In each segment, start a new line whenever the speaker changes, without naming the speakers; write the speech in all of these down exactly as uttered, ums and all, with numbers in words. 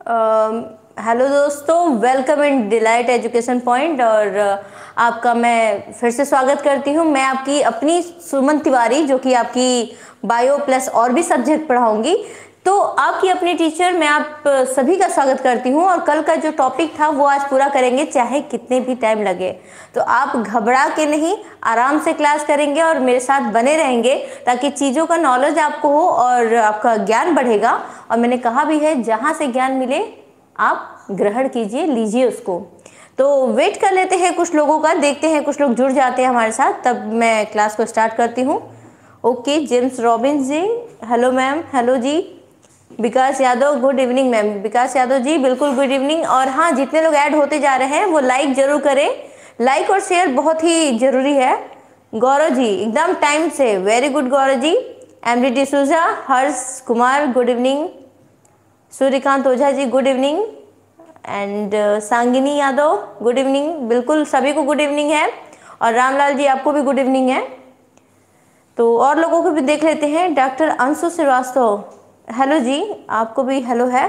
Hello दोस्तों, welcome in delight education point. और आपका मैं फिर से स्वागत करती हूँ। मैं आपकी अपनी सुमन तिवारी, जो कि आपकी बायो प्लस और भी सब्जेक्ट पढ़ाऊंगी। तो आपकी अपनी टीचर मैं आप सभी का स्वागत करती हूँ। और कल का जो टॉपिक था वो आज पूरा करेंगे, चाहे कितने भी टाइम लगे। तो आप घबरा के नहीं, आराम से क्लास करेंगे और मेरे साथ बने रहेंगे, ताकि चीज़ों का नॉलेज आपको हो और आपका ज्ञान बढ़ेगा। और मैंने कहा भी है, जहाँ से ज्ञान मिले आप ग्रहण कीजिए, लीजिए उसको। तो वेट कर लेते हैं कुछ लोगों का, देखते हैं कुछ लोग जुड़ जाते हैं हमारे साथ, तब मैं क्लास को स्टार्ट करती हूँ। Okay, James Robbins ji, hello ma'am. Hello ji, Vikas Yadav, good evening ma'am. Vikas Yadav ji, बिल्कुल गुड इवनिंग। और हाँ, जितने लोग ऐड होते जा रहे हैं वो लाइक जरूर करें। लाइक और शेयर बहुत ही जरूरी है। गौरव जी एकदम टाइम से, very good Gaurav ji. MD D'Souza, Harsh Kumar, good evening. Suryakant Ojha ji, good evening. And Sangini Yadav, good evening. बिल्कुल सभी को गुड इवनिंग है। और रामलाल जी, आपको भी गुड इवनिंग है। तो और लोगों को भी देख लेते हैं। डॉक्टर अंशु श्रीवास्तव, हेलो जी, आपको भी हेलो है।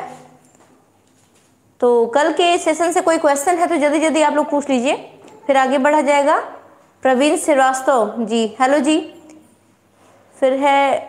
तो कल के सेशन से कोई क्वेश्चन है तो जल्दी जल्दी आप लोग पूछ लीजिए, फिर आगे बढ़ा जाएगा। प्रवीण श्रीवास्तव जी, हेलो जी। फिर है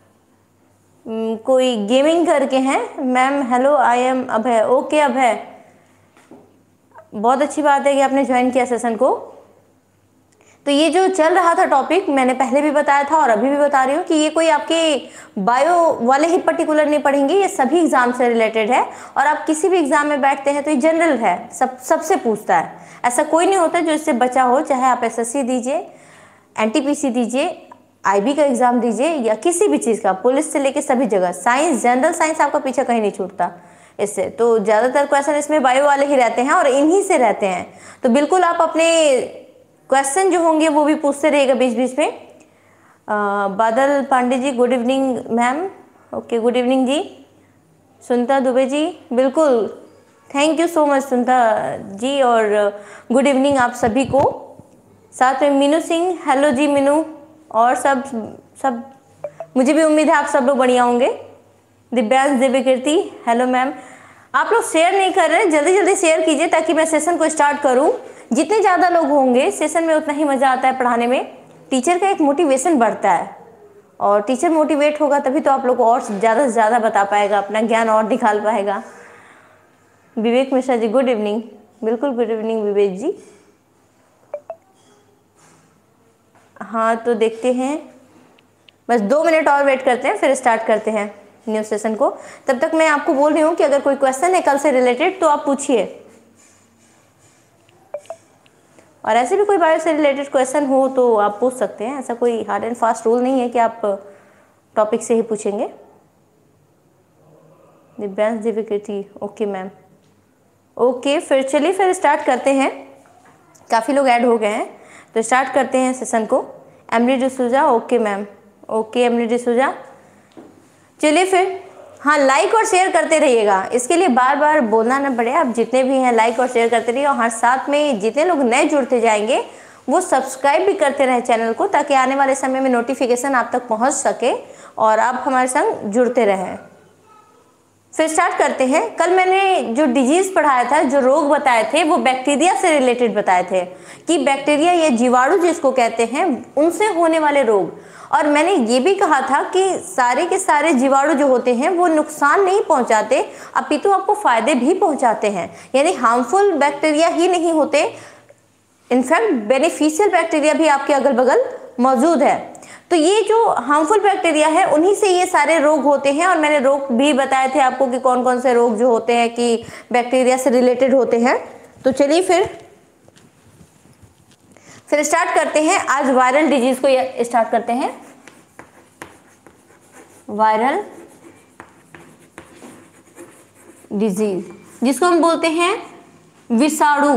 कोई गेमिंग करके हैं, ma'am hello, I am Abhay. Okay Abhay, बहुत अच्छी बात है कि आपने ज्वाइन किया सेशन को। तो ये जो चल रहा था टॉपिक, मैंने पहले भी बताया था और अभी भी बता रही हूँ कि ये कोई आपके बायो वाले ही पर्टिकुलर नहीं पढ़ेंगे, ये सभी एग्जाम से रिलेटेड है। और आप किसी भी एग्जाम में बैठते हैं तो ये जनरल है, सब सबसे पूछता है। ऐसा कोई नहीं होता जो इससे बचा हो, चाहे आप एसएससी दीजिए, एनटीपीसी दीजिए, आईबी का एग्जाम दीजिए, या किसी भी चीज़ का, पुलिस से लेके सभी जगह, साइंस, जनरल साइंस आपका पीछे कहीं नहीं छूटता इससे। तो ज़्यादातर क्वेश्चन इसमें बायो वाले ही रहते हैं और इन्हीं से रहते हैं। तो बिल्कुल आप अपने क्वेश्चन जो होंगे वो भी पूछते रहिएगा बीच बीच में। आ, Badal Pandey ji, good evening ma'am. Okay, good evening ji. Sunita Dubey ji, बिल्कुल thank you so much Sunita ji, और गुड इवनिंग आप सभी को। साथ में मीनू सिंह, हेलो जी मीनू। और सब सब मुझे भी उम्मीद है आप सब लोग बढ़िया होंगे। Divyansh Divyakirti, hello ma'am. आप लोग शेयर नहीं कर रहे, जल्दी जल्दी शेयर कीजिए ताकि मैं सेशन को स्टार्ट करूं। जितने ज़्यादा लोग होंगे सेशन में उतना ही मज़ा आता है पढ़ाने में। टीचर का एक मोटिवेशन बढ़ता है, और टीचर मोटिवेट होगा तभी तो आप लोग को और ज़्यादा से ज़्यादा बता पाएगा, अपना ज्ञान और निकाल पाएगा। Vivek Mishra ji, good evening. बिल्कुल गुड इवनिंग विवेक जी। हाँ, तो देखते हैं, बस दो मिनट और वेट करते हैं, फिर स्टार्ट करते हैं न्यू सेशन को। तब तक मैं आपको बोल रही हूँ कि अगर कोई क्वेश्चन है कल से रिलेटेड तो आप पूछिए। और ऐसे भी कोई बायो से रिलेटेड क्वेश्चन हो तो आप पूछ सकते हैं, ऐसा कोई हार्ड एंड फास्ट रूल नहीं है कि आप टॉपिक से ही पूछेंगे। Divyansh Divyakirti, okay ma'am. Okay, फिर चलिए फिर स्टार्ट करते हैं। काफ़ी लोग ऐड हो गए हैं तो स्टार्ट करते हैं सेशन को। MD D'Souza, okay ma'am. Okay MD D'Souza, चलिए फिर। हाँ, लाइक और शेयर करते रहिएगा, इसके लिए बार बार बोलना ना पड़े। आप जितने भी हैं लाइक और शेयर करते रहिए। और हर साथ में जितने लोग नए जुड़ते जाएंगे वो सब्सक्राइब भी करते रहे चैनल को, ताकि आने वाले समय में नोटिफिकेशन आप तक पहुंच सके और आप हमारे संग जुड़ते रहें। फिर स्टार्ट करते हैं। कल मैंने जो डिजीज पढ़ाया था, जो रोग बताए थे, वो बैक्टीरिया से रिलेटेड बताए थे कि बैक्टीरिया या जीवाणु जिसको कहते हैं, उनसे होने वाले रोग। और मैंने ये भी कहा था कि सारे के सारे जीवाणु जो होते हैं वो नुकसान नहीं पहुंचाते, अपितु आपको फायदे भी पहुंचाते हैं। यानी हार्मफुल बैक्टीरिया ही नहीं होते, इनफैक्ट बेनिफिशियल बैक्टीरिया भी आपके अगल बगल मौजूद है। तो ये जो हार्मफुल बैक्टीरिया है उन्हीं से ये सारे रोग होते हैं। और मैंने रोग भी बताए थे आपको कि कौन कौन से रोग जो होते हैं कि बैक्टीरिया से रिलेटेड होते हैं। तो चलिए फिर फिर स्टार्ट करते हैं। आज वायरल डिजीज को स्टार्ट करते हैं। वायरल डिजीज, जिसको हम बोलते हैं विषाणु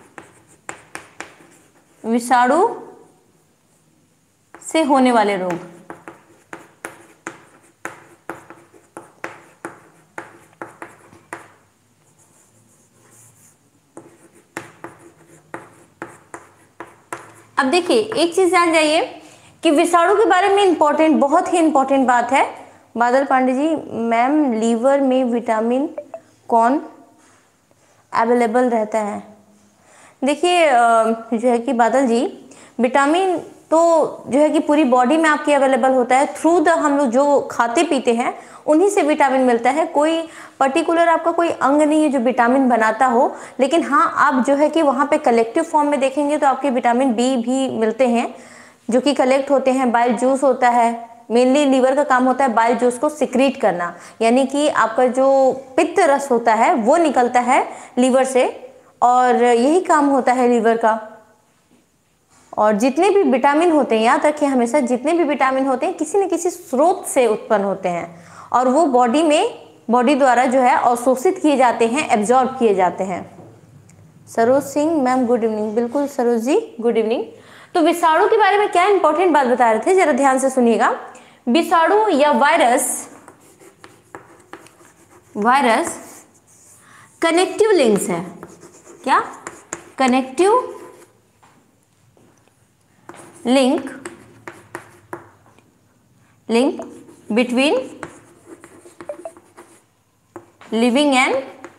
विषाणु से होने वाले रोग। अब देखिए, एक चीज जान जाइए कि विषाणु के बारे में इंपॉर्टेंट, बहुत ही इंपॉर्टेंट बात है। बादल पांडे जी, मैम लीवर में विटामिन कौन अवेलेबल रहता है? देखिए जो है कि बादल जी, विटामिन तो जो है कि पूरी बॉडी में आपकी अवेलेबल होता है, थ्रू द हम लोग जो खाते पीते हैं उन्हीं से विटामिन मिलता है। कोई पर्टिकुलर आपका कोई अंग नहीं है जो विटामिन बनाता हो, लेकिन हाँ आप जो है कि वहाँ पे कलेक्टिव फॉर्म में देखेंगे तो आपके विटामिन बी भी मिलते हैं जो कि कलेक्ट होते हैं। बाइल जूस होता है, मेनली लीवर का काम होता है बाइल जूस को सिक्रीट करना, यानी कि आपका जो पित्त रस होता है वो निकलता है लीवर से, और यही काम होता है लीवर का। और जितने भी विटामिन होते हैं, याद रखिए हमेशा, जितने भी विटामिन होते हैं किसी न किसी स्रोत से उत्पन्न होते हैं और वो बॉडी में बॉडी द्वारा जो है अवशोषित किए जाते हैं, एब्जॉर्ब किए जाते हैं। Saroj Singh ma'am good evening. बिल्कुल सरोज जी गुड इवनिंग। तो विषाणु के बारे में क्या इंपॉर्टेंट बात बता रहे थे, जरा ध्यान से सुनिएगा। विषाणु या वायरस वायरस कनेक्टिव लिंक्स है। क्या? Connective link link between living and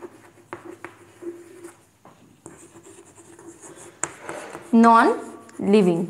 non living,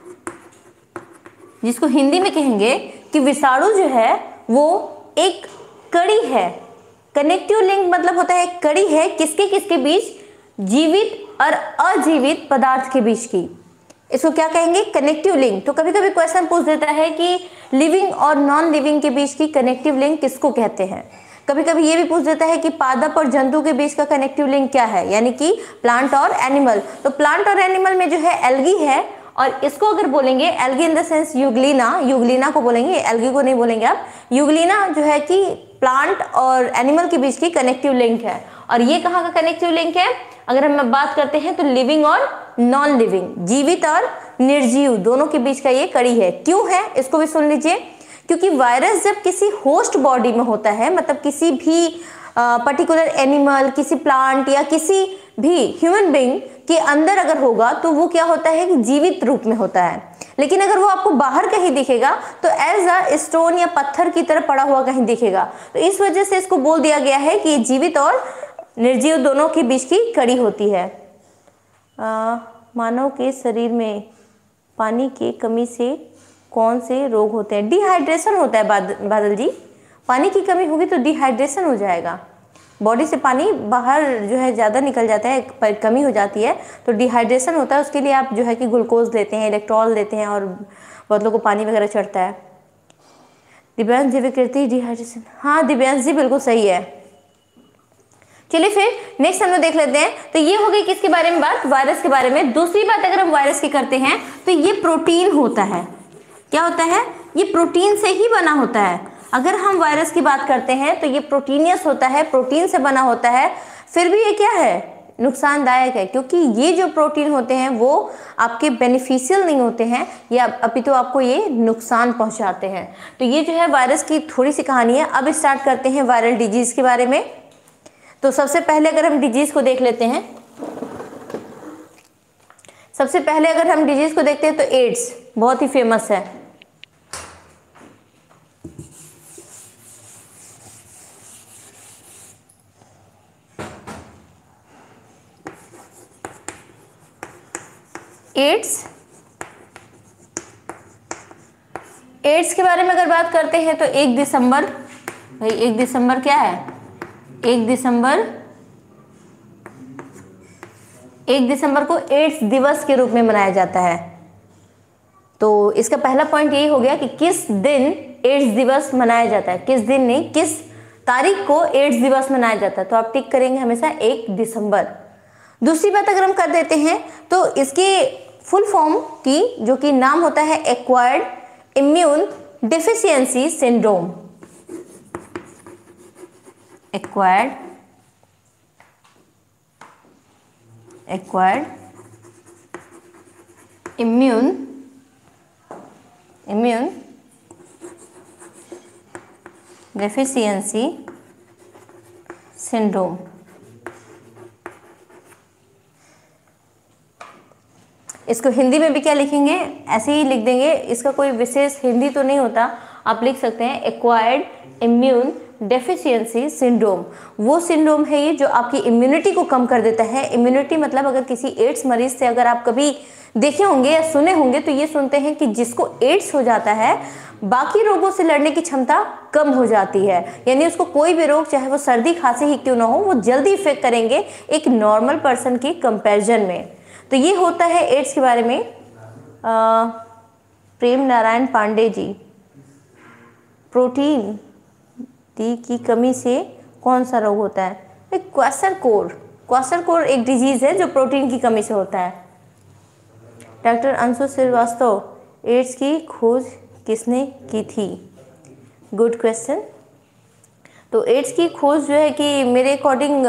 जिसको हिंदी में कहेंगे कि विषाणु जो है वो एक कड़ी है। कनेक्टिव लिंक मतलब होता है एक कड़ी है, किसके किसके बीच? जीवित और अजीवित पदार्थ के बीच की। इसको क्या कहेंगे? Connective link. तो कभी कभी क्वेश्चन पूछ देता है कि लिविंग और नॉन लिविंग के बीच की कनेक्टिव लिंक किसको कहते हैं। कभी कभी ये भी पूछ देता है कि पादप और जंतु के बीच का कनेक्टिव लिंक क्या है, यानी कि प्लांट और एनिमल। तो प्लांट और एनिमल में जो है एल्गी है, और इसको अगर बोलेंगे algae in the sense euglena, euglena को बोलेंगे, एल्गी को नहीं बोलेंगे आप। यूग्लिना जो है कि प्लांट और एनिमल के बीच की कनेक्टिव लिंक है। और ये कहाँ का कनेक्टिव लिंक है? अगर हम बात करते हैं तो लिविंग और नॉन लिविंग, जीवित और निर्जीव दोनों के बीच का ये कड़ी है। क्यों है इसको भी सुन लीजिए। क्योंकि वायरस जब किसी होस्ट बॉडी में होता है, मतलब किसी भी पर्टिकुलर एनिमल, किसी प्लांट या किसी भी ह्यूमन बीइंग के अंदर अगर होगा तो वो क्या होता है कि जीवित रूप में होता है। लेकिन अगर वो आपको बाहर कहीं दिखेगा तो एज अ स्टोन या पत्थर की तरह पड़ा हुआ कहीं दिखेगा। तो इस वजह से इसको बोल दिया गया है कि जीवित और निर्जीव दोनों के बीच की कड़ी होती है। आ, मानव के शरीर में पानी की कमी से कौन से रोग होते हैं? डिहाइड्रेशन होता है बादल जी। पानी की कमी होगी तो डिहाइड्रेशन हो जाएगा, बॉडी से पानी बाहर जो है ज़्यादा निकल जाता है, कमी हो जाती है तो डिहाइड्रेशन होता है। उसके लिए आप जो है कि ग्लूकोज लेते हैं, इलेक्ट्रॉल लेते हैं और बहुत लोगों को पानी वगैरह चढ़ता है। दिव्यांश जी विकृति डिहाइड्रेशन, हाँ दिव्यांश जी बिल्कुल सही है। चलिए फिर नेक्स्ट हम लोग देख लेते हैं। तो ये हो गई किसके बारे में बात? वायरस के बारे में। दूसरी बात अगर हम वायरस की करते हैं तो ये प्रोटीन होता है। क्या होता है? ये प्रोटीन से ही बना होता है। अगर हम वायरस की बात करते हैं तो ये प्रोटीनियस होता है, प्रोटीन से बना होता है। फिर भी ये क्या है? नुकसानदायक है, क्योंकि ये जो प्रोटीन होते हैं वो आपके बेनिफिशियल नहीं होते हैं, या अपितु तो आपको ये नुकसान पहुंचाते हैं। तो ये जो है वायरस की थोड़ी सी कहानी है। अब स्टार्ट करते हैं वायरल डिजीज के बारे में। तो सबसे पहले अगर हम डिजीज को देख लेते हैं, सबसे पहले अगर हम डिजीज को देखते हैं तो एड्स बहुत ही फेमस है। एड्स एड्स के बारे में अगर बात करते हैं तो एक दिसंबर, भाई एक दिसंबर क्या है? एक दिसंबर एक दिसंबर को एड्स दिवस के रूप में मनाया जाता है। तो इसका पहला पॉइंट यही हो गया कि किस दिन एड्स दिवस मनाया जाता है, किस दिन नहीं किस तारीख को एड्स दिवस मनाया जाता है। तो आप टिक करेंगे हमेशा एक दिसंबर। दूसरी बात अगर हम कर देते हैं तो इसके फुल फॉर्म की जो कि नाम होता है acquired immune deficiency syndrome. Acquired acquired immune immune deficiency syndrome. इसको हिंदी में भी क्या लिखेंगे? ऐसे ही लिख देंगे, इसका कोई विशेष हिंदी तो नहीं होता, आप लिख सकते हैं एक्वायर्ड इम्यून डेफिशिएंसी सिंड्रोम, वो सिंड्रोम है ये जो आपकी इम्यूनिटी को कम कर देता है। इम्यूनिटी मतलब अगर किसी एड्स मरीज से अगर आप कभी देखे होंगे या सुने होंगे तो ये सुनते हैं कि जिसको एड्स हो जाता है बाकी रोगों से लड़ने की क्षमता कम हो जाती है, यानी उसको कोई भी रोग चाहे वो सर्दी खांसी ही क्यों ना हो वो जल्दी इफेक्ट करेंगे एक नॉर्मल पर्सन की कंपैरिजन में। तो ये होता है एड्स के बारे में। आ, प्रेम नारायण पांडे जी, प्रोटीन डी की कमी से कौन सा रोग होता है? क्वाशरकोर, क्वाशरकोर एक डिजीज है जो प्रोटीन की कमी से होता है। डॉक्टर अंशु श्रीवास्तव, एड्स की खोज किसने की थी? Good question. तो एड्स की खोज जो है कि मेरे अकॉर्डिंग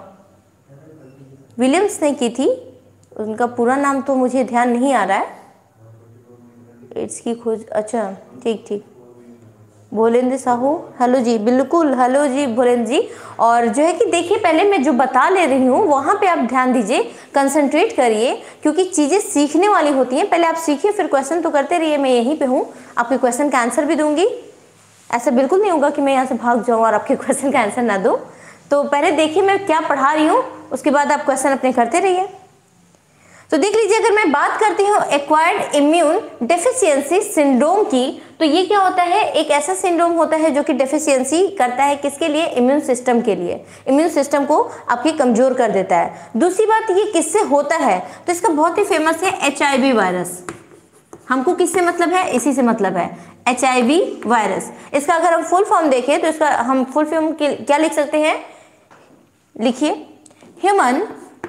विलियम्स ने की थी, उनका पूरा नाम तो मुझे ध्यान नहीं आ रहा है। एड्स की खोज, अच्छा ठीक ठीक, भोलेंद्र साहू, हेलो जी, बिल्कुल हेलो जी भोलेंद्र जी। और जो है कि देखिए पहले मैं जो बता ले रही हूँ वहाँ पे आप ध्यान दीजिए, कंसंट्रेट करिए, क्योंकि चीज़ें सीखने वाली होती हैं। पहले आप सीखिए फिर क्वेश्चन तो करते रहिए, मैं यहीं पे हूँ, आपके क्वेश्चन का आंसर भी दूंगी। ऐसा बिल्कुल नहीं होगा कि मैं यहाँ से भाग जाऊँ और आपके क्वेश्चन का आंसर ना दूँ। तो पहले देखिए मैं क्या पढ़ा रही हूँ, उसके बाद आप क्वेश्चन अपने करते रहिए। तो देख लीजिए, अगर मैं बात करती हूँ एक्वायर्ड इम्यून डेफिशिएंसी सिंड्रोम की, तो ये क्या होता है? एक ऐसा सिंड्रोम होता है जो कि डेफिशिएंसी करता है किसके लिए? इम्यून सिस्टम के लिए। इम्यून सिस्टम को आपकी कमजोर कर देता है। दूसरी बात ये किससे होता है? तो इसका बहुत ही फेमस है एच आई वी वायरस। हमको किससे मतलब है? इसी से मतलब है, एच आई वी वायरस। इसका अगर हम फुल फॉर्म देखें तो इसका हम फुल फॉर्म क्या लिख सकते हैं? लिखिए, ह्यूमन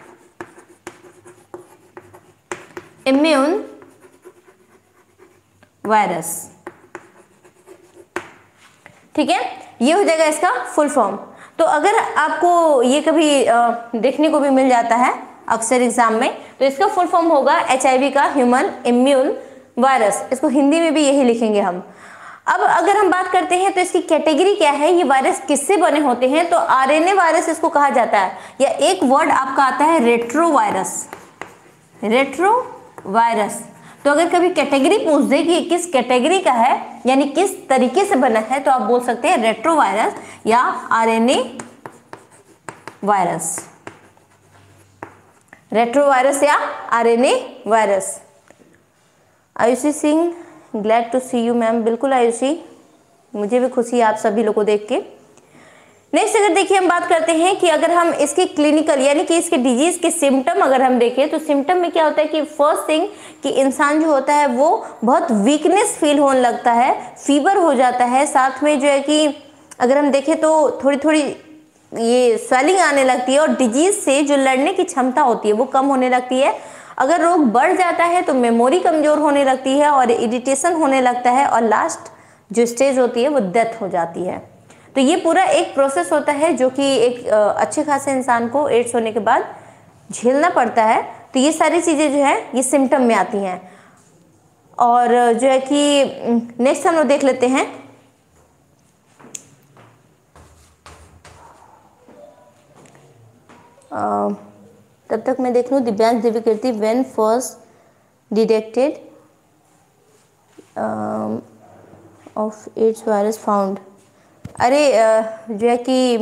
इम्यून वायरस। ठीक है, ये हो जाएगा इसका फुल फॉर्म। तो अगर आपको ये कभी आ, देखने को भी मिल जाता है अक्सर एग्जाम में, तो इसका फुल फॉर्म होगा एच आई वी का ह्यूमन इम्यून वायरस। इसको हिंदी में भी यही लिखेंगे हम। अब अगर हम बात करते हैं तो इसकी कैटेगरी क्या है, ये वायरस किससे बने होते हैं? तो आर एन ए वायरस इसको कहा जाता है, या एक वर्ड आपका आता है रेट्रो वायरस। Retro virus. तो अगर कभी कैटेगरी पूछ दे कि किस कैटेगरी का है, यानी किस तरीके से बना है, तो आप बोल सकते हैं रेट्रो वायरस या आरएनए वायरस। रेट्रो वायरस या RNA virus. Ayushi Singh, glad to see you ma'am. बिल्कुल आयुषी, मुझे भी खुशी है आप सभी लोगों को देख के। नेक्स्ट अगर देखिए हम बात करते हैं कि अगर हम इसके क्लिनिकल यानी कि इसके डिजीज के सिम्टम अगर हम देखें, तो सिम्टम में क्या होता है कि फर्स्ट थिंग कि इंसान जो होता है वो बहुत वीकनेस फील होने लगता है, फीवर हो जाता है, साथ में जो है कि अगर हम देखें तो थोड़ी थोड़ी ये स्वेलिंग आने लगती है, और डिजीज से जो लड़ने की क्षमता होती है वो कम होने लगती है। अगर रोग बढ़ जाता है तो मेमोरी कमजोर होने लगती है और इरिटेशन होने लगता है, और लास्ट जो स्टेज होती है वो डेथ हो जाती है। तो ये पूरा एक प्रोसेस होता है जो कि एक अच्छे खासे इंसान को एड्स होने के बाद झेलना पड़ता है। तो ये सारी चीज़ें जो है ये सिम्टम में आती हैं। और जो है कि नेक्स्ट हम लोग देख लेते हैं, आ, तब तक मैं देख लूँ Divyansh Divyakirti, when first detected of AIDS virus found. अरे जो है कि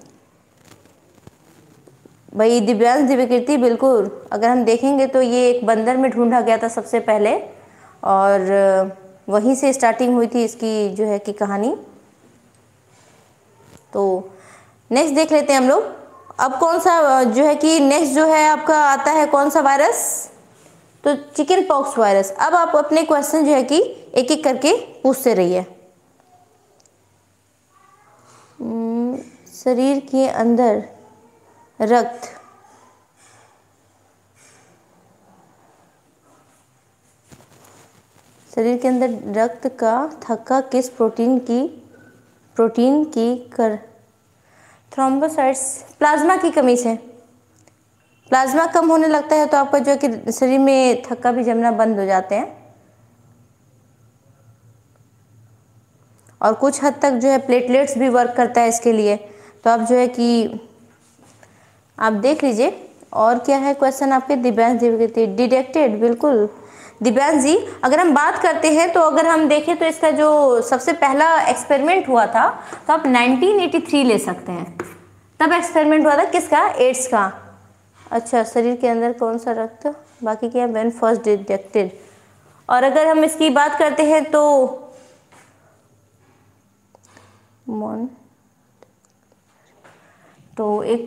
भाई दिव्यांश दिव्यकीर्ति, बिल्कुल अगर हम देखेंगे तो ये एक बंदर में ढूंढा गया था सबसे पहले, और वहीं से स्टार्टिंग हुई थी इसकी जो है कि कहानी। तो नेक्स्ट देख लेते हैं हम लोग। अब कौन सा जो है कि नेक्स्ट जो है आपका आता है कौन सा वायरस? तो चिकन पॉक्स वायरस। अब आप अपने क्वेश्चन जो है कि एक एक करके पूछते रहिए। शरीर के अंदर रक्त शरीर के अंदर रक्त का थक्का किस प्रोटीन की प्रोटीन की कर थ्रोम्बोसाइट्स, प्लाज्मा की कमी से। प्लाज्मा कम होने लगता है तो आपका जो है कि शरीर में थक्का भी जमना बंद हो जाते हैं, और कुछ हद तक जो है प्लेटलेट्स भी वर्क करता है इसके लिए। तो आप जो है कि आप देख लीजिए। और क्या है क्वेश्चन आपके? दिव्यांश दिव्यकीर्ति, डिटेक्टेड, बिल्कुल दिव्यांश जी, अगर हम बात करते हैं तो अगर हम देखें तो इसका जो सबसे पहला एक्सपेरिमेंट हुआ था तो आप नाइनटीन एटी थ्री ले सकते हैं। तब एक्सपेरिमेंट हुआ था किसका? एड्स का। अच्छा, शरीर के अंदर कौन सा रक्त, बाकी क्या, व्हेन फर्स्ट डिटेक्टेड। और अगर हम इसकी बात करते हैं तो मॉन तो एक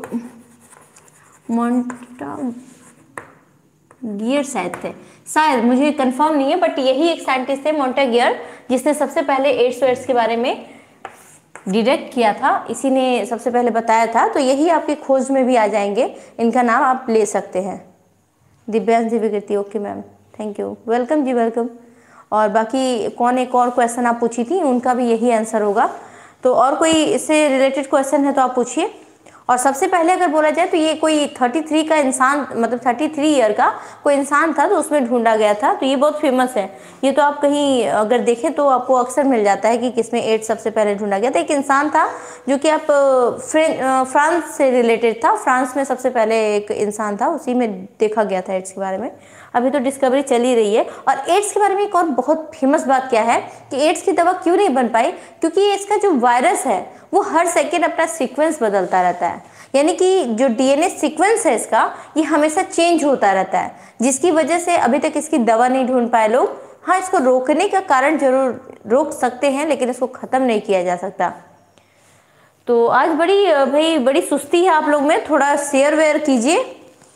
मोंटागियर शायद थे, शायद, मुझे कंफर्म नहीं है, बट यही एक साइंटिस्ट थे मोंटागियर जिसने सबसे पहले एड्स वेड्स के बारे में डिटेक्ट किया था, इसी ने सबसे पहले बताया था। तो यही आपकी खोज में भी आ जाएंगे, इनका नाम आप ले सकते हैं। Divyansh ji Vikriti, okay ma'am, thank you, welcome जी, वेलकम। और बाकी कौन एक और क्वेश्चन आप पूछी थी, उनका भी यही आंसर होगा। तो और कोई इससे रिलेटेड क्वेश्चन है तो आप पूछिए। और सबसे पहले अगर बोला जाए तो ये कोई तैंतीस का इंसान, मतलब तैंतीस ईयर का कोई इंसान था तो उसमें ढूंढा गया था। तो ये बहुत फेमस है, ये तो आप कहीं अगर देखें तो आपको अक्सर मिल जाता है कि किसमें एड्स सबसे पहले ढूंढा गया था। एक इंसान था जो कि आप फ्रांस से रिलेटेड था, फ्रांस में सबसे पहले एक इंसान था, उसी में देखा गया था एड्स के बारे में। अभी तो डिस्कवरी चल ही रही है। और एड्स के बारे में एक और बहुत फेमस बात क्या है कि एड्स की दवा क्यों नहीं बन पाई, क्योंकि इसका जो वायरस है वो हर सेकेंड अपना सीक्वेंस बदलता रहता है, यानी कि जो डीएनए सीक्वेंस है इसका ये हमेशा चेंज होता रहता है, जिसकी वजह से अभी तक इसकी दवा नहीं ढूंढ पाए लोग। हाँ, इसको रोकने का कारण जरूर रोक सकते हैं, लेकिन इसको खत्म नहीं किया जा सकता। तो आज बड़ी भाई बड़ी सुस्ती है आप लोग में, थोड़ा शेयर वेयर कीजिए।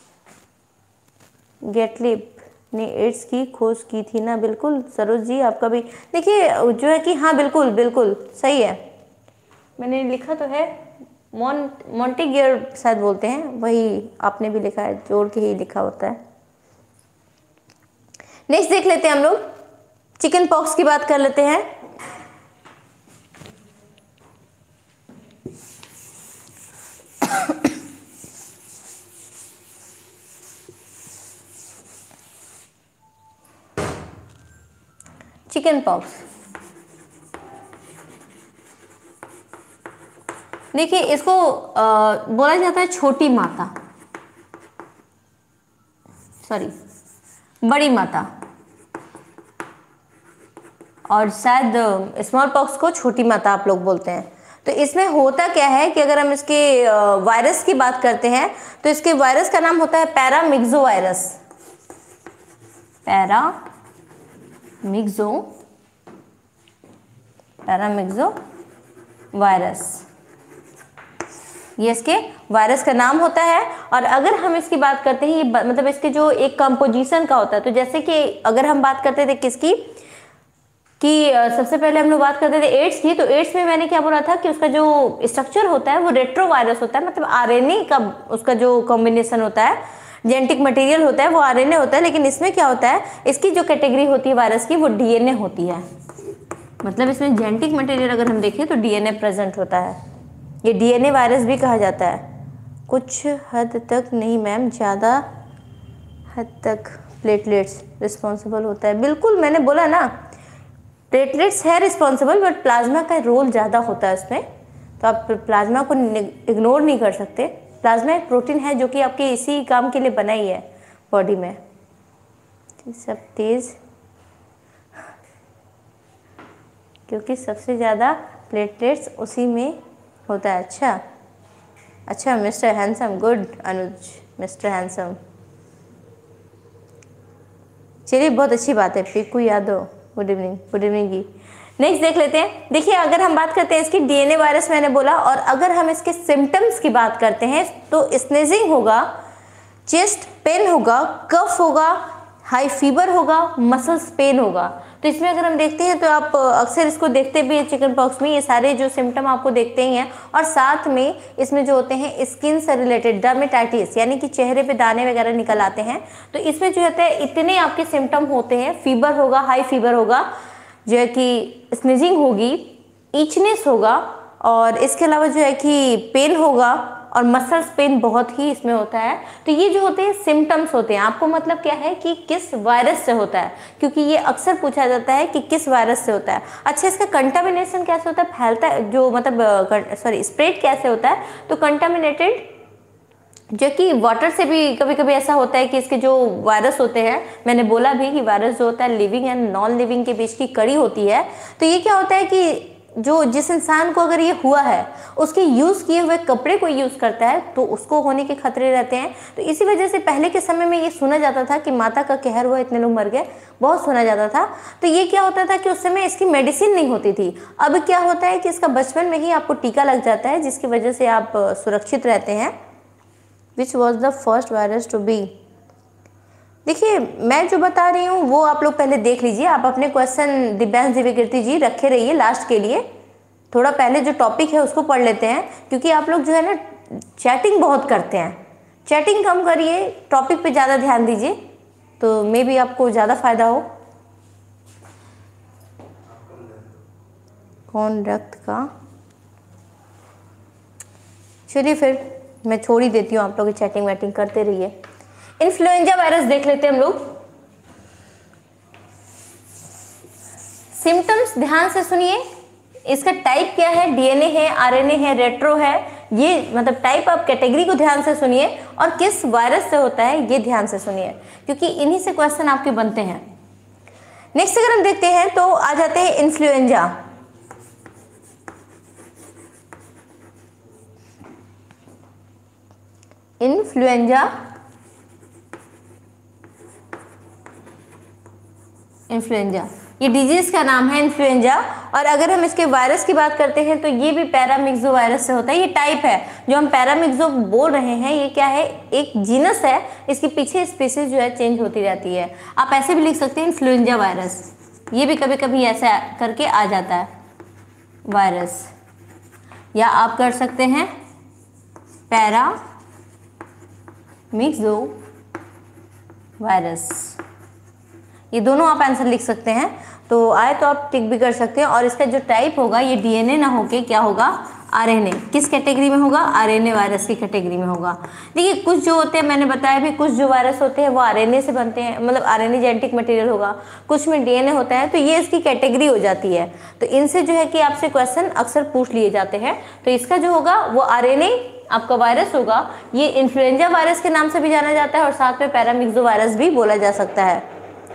गेटलिप ने एड्स की खोज की थी ना, बिल्कुल सरोज जी, आपका भी देखिए जो है कि हाँ बिल्कुल बिल्कुल सही है, मैंने लिखा तो है, मॉन मोंटेगियर शायद बोलते हैं, वही आपने भी लिखा है, जोड़ के ही लिखा होता है। नेक्स्ट देख लेते हैं हम लोग, चिकन पॉक्स की बात कर लेते हैं। चिकन पॉक्स, देखिए इसको आ, बोला जाता है छोटी माता, सॉरी बड़ी माता, और शायद स्मॉल पॉक्स को छोटी माता आप लोग बोलते हैं। तो इसमें होता क्या है कि अगर हम इसके वायरस की बात करते हैं तो इसके वायरस का नाम होता है paramyxo virus, paramyxo paramyxo virus, ये इसके वायरस का नाम होता है। और अगर हम इसकी बात करते हैं, ये मतलब इसके जो एक कंपोजिशन का होता है, तो जैसे कि अगर हम बात करते थे किसकी कि सबसे पहले हम लोग बात करते थे एड्स की, तो एड्स में मैंने क्या बोला था कि उसका जो स्ट्रक्चर होता है वो रेट्रोवायरस होता है, मतलब आरएनए का उसका जो कॉम्बिनेशन होता है, जेनेटिक मटेरियल होता है वो आरएनए होता है। लेकिन इसमें क्या होता है, इसकी जो कैटेगरी होती है वायरस की वो डीएनए होती है, मतलब इसमें जेनेटिक मटेरियल अगर हम देखें तो डीएनए प्रेजेंट होता है। ये डीएनए वायरस भी कहा जाता है। कुछ हद तक नहीं मैम, ज़्यादा हद तक प्लेटलेट्स रिस्पॉन्सिबल होता है, बिल्कुल मैंने बोला ना प्लेटलेट्स है रिस्पॉन्सिबल, बट प्लाज्मा का रोल ज़्यादा होता है इसमें, तो आप प्लाज्मा को इग्नोर नहीं कर सकते। प्लाज्मा एक प्रोटीन है जो कि आपके इसी काम के लिए बना ही है बॉडी में। सब तेज़ क्योंकि सबसे ज़्यादा प्लेटलेट्स उसी में होता है। अच्छा अच्छा mister handsome, good Anuj, mister handsome, चलिए बहुत अच्छी बात है। Piku Yadav, good evening, good evening ji. Next देख लेते हैं। देखिए अगर हम बात करते हैं इसकी डीएनए वायरस मैंने बोला, और अगर हम इसके सिम्टम्स की बात करते हैं तो स्नेजिंग होगा, चेस्ट पेन होगा, कफ होगा, हाई फीवर होगा, मसल्स पेन होगा। तो इसमें अगर हम देखते हैं तो आप अक्सर इसको देखते भी हैं चिकन पॉक्स में, ये सारे जो सिम्टम आपको देखते ही हैं। और साथ में इसमें जो होते हैं स्किन से रिलेटेड डर्मेटाइटिस, यानी कि चेहरे पे दाने वगैरह निकल आते हैं। तो इसमें जो होता है इतने आपके सिम्टम होते हैं, फीवर होगा, हाई फीवर होगा, जो है कि स्नीजिंग होगी, इचनेस होगा, और इसके अलावा जो है कि पेन होगा, और मसल्स पेन बहुत ही इसमें होता है। तो ये जो होते हैं सिम्टम्स होते हैं, आपको मतलब क्या है कि किस वायरस से होता है, क्योंकि ये अक्सर पूछा जाता है कि किस वायरस से होता है। अच्छा, इसका कंटामिनेशन कैसे होता है, फैलता है जो मतलब सॉरी स्प्रेड कैसे होता है, तो कंटामिनेटेड जो कि वाटर से भी कभी कभी ऐसा होता है कि इसके जो वायरस होते हैं, मैंने बोला भी कि वायरस जो होता है लिविंग एंड नॉन लिविंग के बीच की कड़ी होती है। तो ये क्या होता है कि जो जिस इंसान को अगर ये हुआ है उसके यूज़ किए हुए कपड़े को यूज़ करता है तो उसको होने के खतरे रहते हैं। तो इसी वजह से पहले के समय में ये सुना जाता था कि माता का कहर हुआ इतने लोग मर गए, बहुत सुना जाता था। तो ये क्या होता था कि उस समय इसकी मेडिसिन नहीं होती थी। अब क्या होता है कि इसका बचपन में ही आपको टीका लग जाता है, जिसकी वजह से आप सुरक्षित रहते हैं। Which was the first virus to be, देखिए मैं जो बता रही हूँ वो आप लोग पहले देख लीजिए। आप अपने क्वेश्चन दिव्यांश दिव्यकीर्ति जी रखे रहिए लास्ट के लिए। थोड़ा पहले जो टॉपिक है उसको पढ़ लेते हैं, क्योंकि आप लोग जो है ना चैटिंग बहुत करते हैं। चैटिंग कम करिए, टॉपिक पे ज़्यादा ध्यान दीजिए, तो मे बी आपको ज़्यादा फायदा हो। कौन रक्त का, चलिए फिर मैं छोड़ ही देती हूँ, आप लोग चैटिंग वैटिंग करते रहिए। इन्फ्लुएंजा वायरस देख लेते हैं हम लोग। सिम्टम्स ध्यान से सुनिए। इसका टाइप क्या है, डीएनए है, आरएनए है, रेट्रो है, ये मतलब टाइप आप कैटेगरी को ध्यान से सुनिए, और किस वायरस से होता है ये ध्यान से सुनिए, क्योंकि इन्हीं से क्वेश्चन आपके बनते हैं। नेक्स्ट अगर हम देखते हैं तो आ जाते हैं इन्फ्लुएंजा। इन्फ्लुएंजा इन्फ्लुएंजा ये डिजीज का नाम है इन्फ्लुएंजा। और अगर हम इसके वायरस की बात करते हैं तो ये भी पैरामिक्सो वायरस से होता है। ये टाइप है जो हम पैरामिक्सो बोल रहे हैं, ये क्या है, एक जीनस है, इसके पीछे स्पीसीज जो है चेंज होती रहती है। आप ऐसे भी लिख सकते हैं इन्फ्लुएंजा वायरस, ये भी कभी कभी ऐसा करके आ जाता है वायरस, या आप कर सकते हैं पैरामिक्सो वायरस, ये दोनों आप आंसर लिख सकते हैं। तो आए तो आप टिक भी कर सकते हैं। और इसका जो टाइप होगा ये डीएनए ना होके क्या होगा, आरएनए। किस कैटेगरी में होगा, आरएनए वायरस की कैटेगरी में होगा। देखिए कुछ जो होते हैं, मैंने बताया भी, कुछ जो वायरस होते हैं वो आरएनए से बनते हैं, मतलब आरएनए जेनेटिक मटेरियल होगा, कुछ में डीएनए होता है, तो ये इसकी कैटेगरी हो जाती है। तो इनसे जो है कि आपसे क्वेश्चन अक्सर पूछ लिए जाते हैं। तो इसका जो होगा वो आरएनए आपका वायरस होगा। ये इन्फ्लुएंजा वायरस के नाम से भी जाना जाता है, और साथ में पैरामिक्सो वायरस भी बोला जा सकता है।